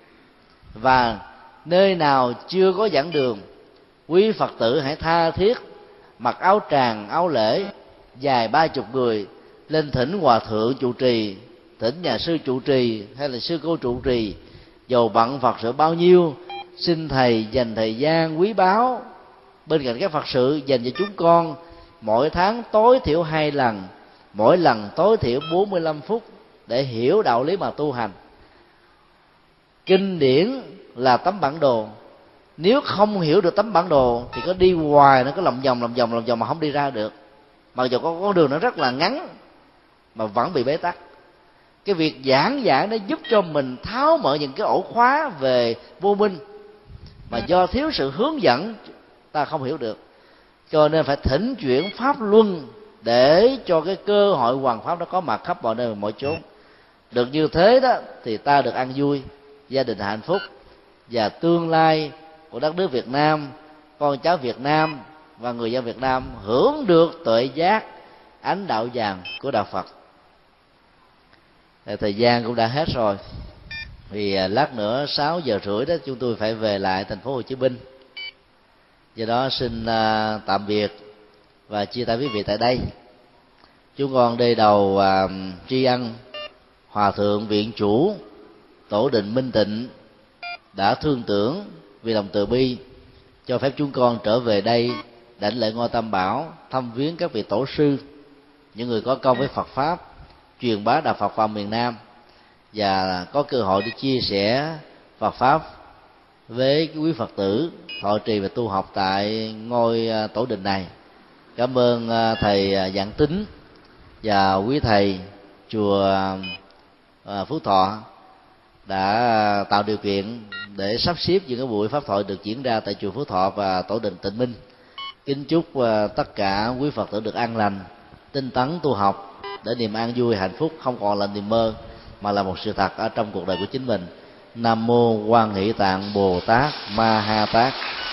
Và nơi nào chưa có giảng đường, quý Phật tử hãy tha thiết mặc áo tràng, áo lễ dài 30 người lên thỉnh hòa thượng trụ trì, thỉnh nhà sư trụ trì hay là sư cô trụ trì, dầu bận Phật sự bao nhiêu, xin thầy dành thời gian quý báu bên cạnh các Phật sự dành cho chúng con mỗi tháng tối thiểu 2 lần, mỗi lần tối thiểu 45 phút để hiểu đạo lý mà tu hành. Kinh điển là tấm bản đồ, nếu không hiểu được tấm bản đồ thì có đi hoài nó có lòng vòng mà không đi ra được. Mặc dù có con đường nó rất là ngắn mà vẫn bị bế tắc. Cái việc giảng giải nó giúp cho mình tháo mở những cái ổ khóa về vô minh, mà do thiếu sự hướng dẫn ta không hiểu được. Cho nên phải thỉnh chuyển pháp luân để cho cái cơ hội hoàn pháp nó có mặt khắp mọi nơi mọi chốn. Được như thế đó thì ta được an vui, gia đình hạnh phúc, và tương lai của đất nước Việt Nam, con cháu Việt Nam và người dân Việt Nam hưởng được tuệ giác ánh đạo vàng của đạo Phật. Thời gian cũng đã hết rồi, vì lát nữa 6 giờ rưỡi đó chúng tôi phải về lại thành phố Hồ Chí Minh. Do đó xin tạm biệt và chia tay quý vị tại đây. Chúng con đây đầu tri ân Hòa thượng Viện Chủ Tổ Định Minh Tịnh đã thương tưởng vì lòng từ bi cho phép chúng con trở về đây đảnh lễ ngôi Tam Bảo, thăm viếng các vị tổ sư, những người có công với Phật pháp, truyền bá đạo Phật vào miền Nam, và có cơ hội để chia sẻ Phật pháp với quý Phật tử thọ trì và tu học tại ngôi tổ đình này. Cảm ơn thầy Dạng Tính và quý thầy chùa Phú Thọ đã tạo điều kiện để sắp xếp những cái buổi pháp thoại được diễn ra tại chùa Phú Thọ và tổ đình Tịnh Minh. Kính chúc tất cả quý Phật tử được an lành, tinh tấn tu học để niềm an vui hạnh phúc không còn là niềm mơ mà là một sự thật ở trong cuộc đời của chính mình. Nam mô Quan Hỷ Tạng Bồ Tát Ma Ha Tát.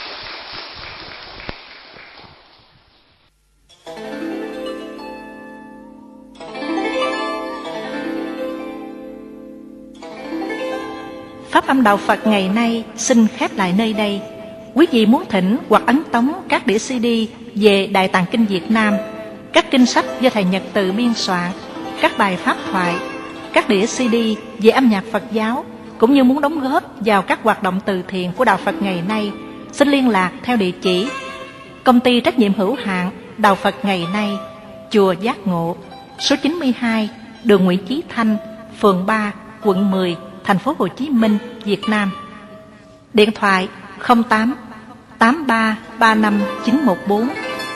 Pháp âm đạo Phật ngày nay xin khép lại nơi đây. Quý vị muốn thỉnh hoặc ấn tống các đĩa CD về Đại Tạng Kinh Việt Nam, các kinh sách do thầy Nhật Từ biên soạn, các bài pháp thoại, các đĩa CD về âm nhạc Phật giáo, cũng như muốn đóng góp vào các hoạt động từ thiện của đạo Phật ngày nay, xin liên lạc theo địa chỉ Công ty trách nhiệm hữu hạn Đạo Phật ngày nay, chùa Giác Ngộ, số 92, đường Nguyễn Chí Thanh, phường 3, quận 10, thành phố Hồ Chí Minh, Việt Nam. Điện thoại 08 83 35 914,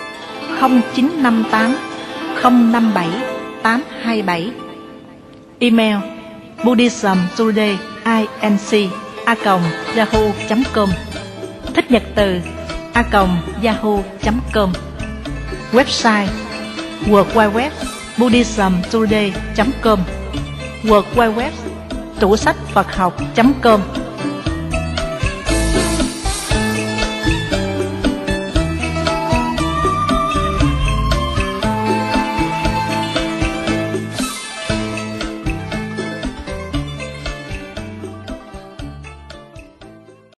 0958 057 827. Email buddhismtodayinc@yahoo.com, Thích Nhật Từ @yahoo.com. Website www buddhismtoday.com, www tủ sách Phật học.com.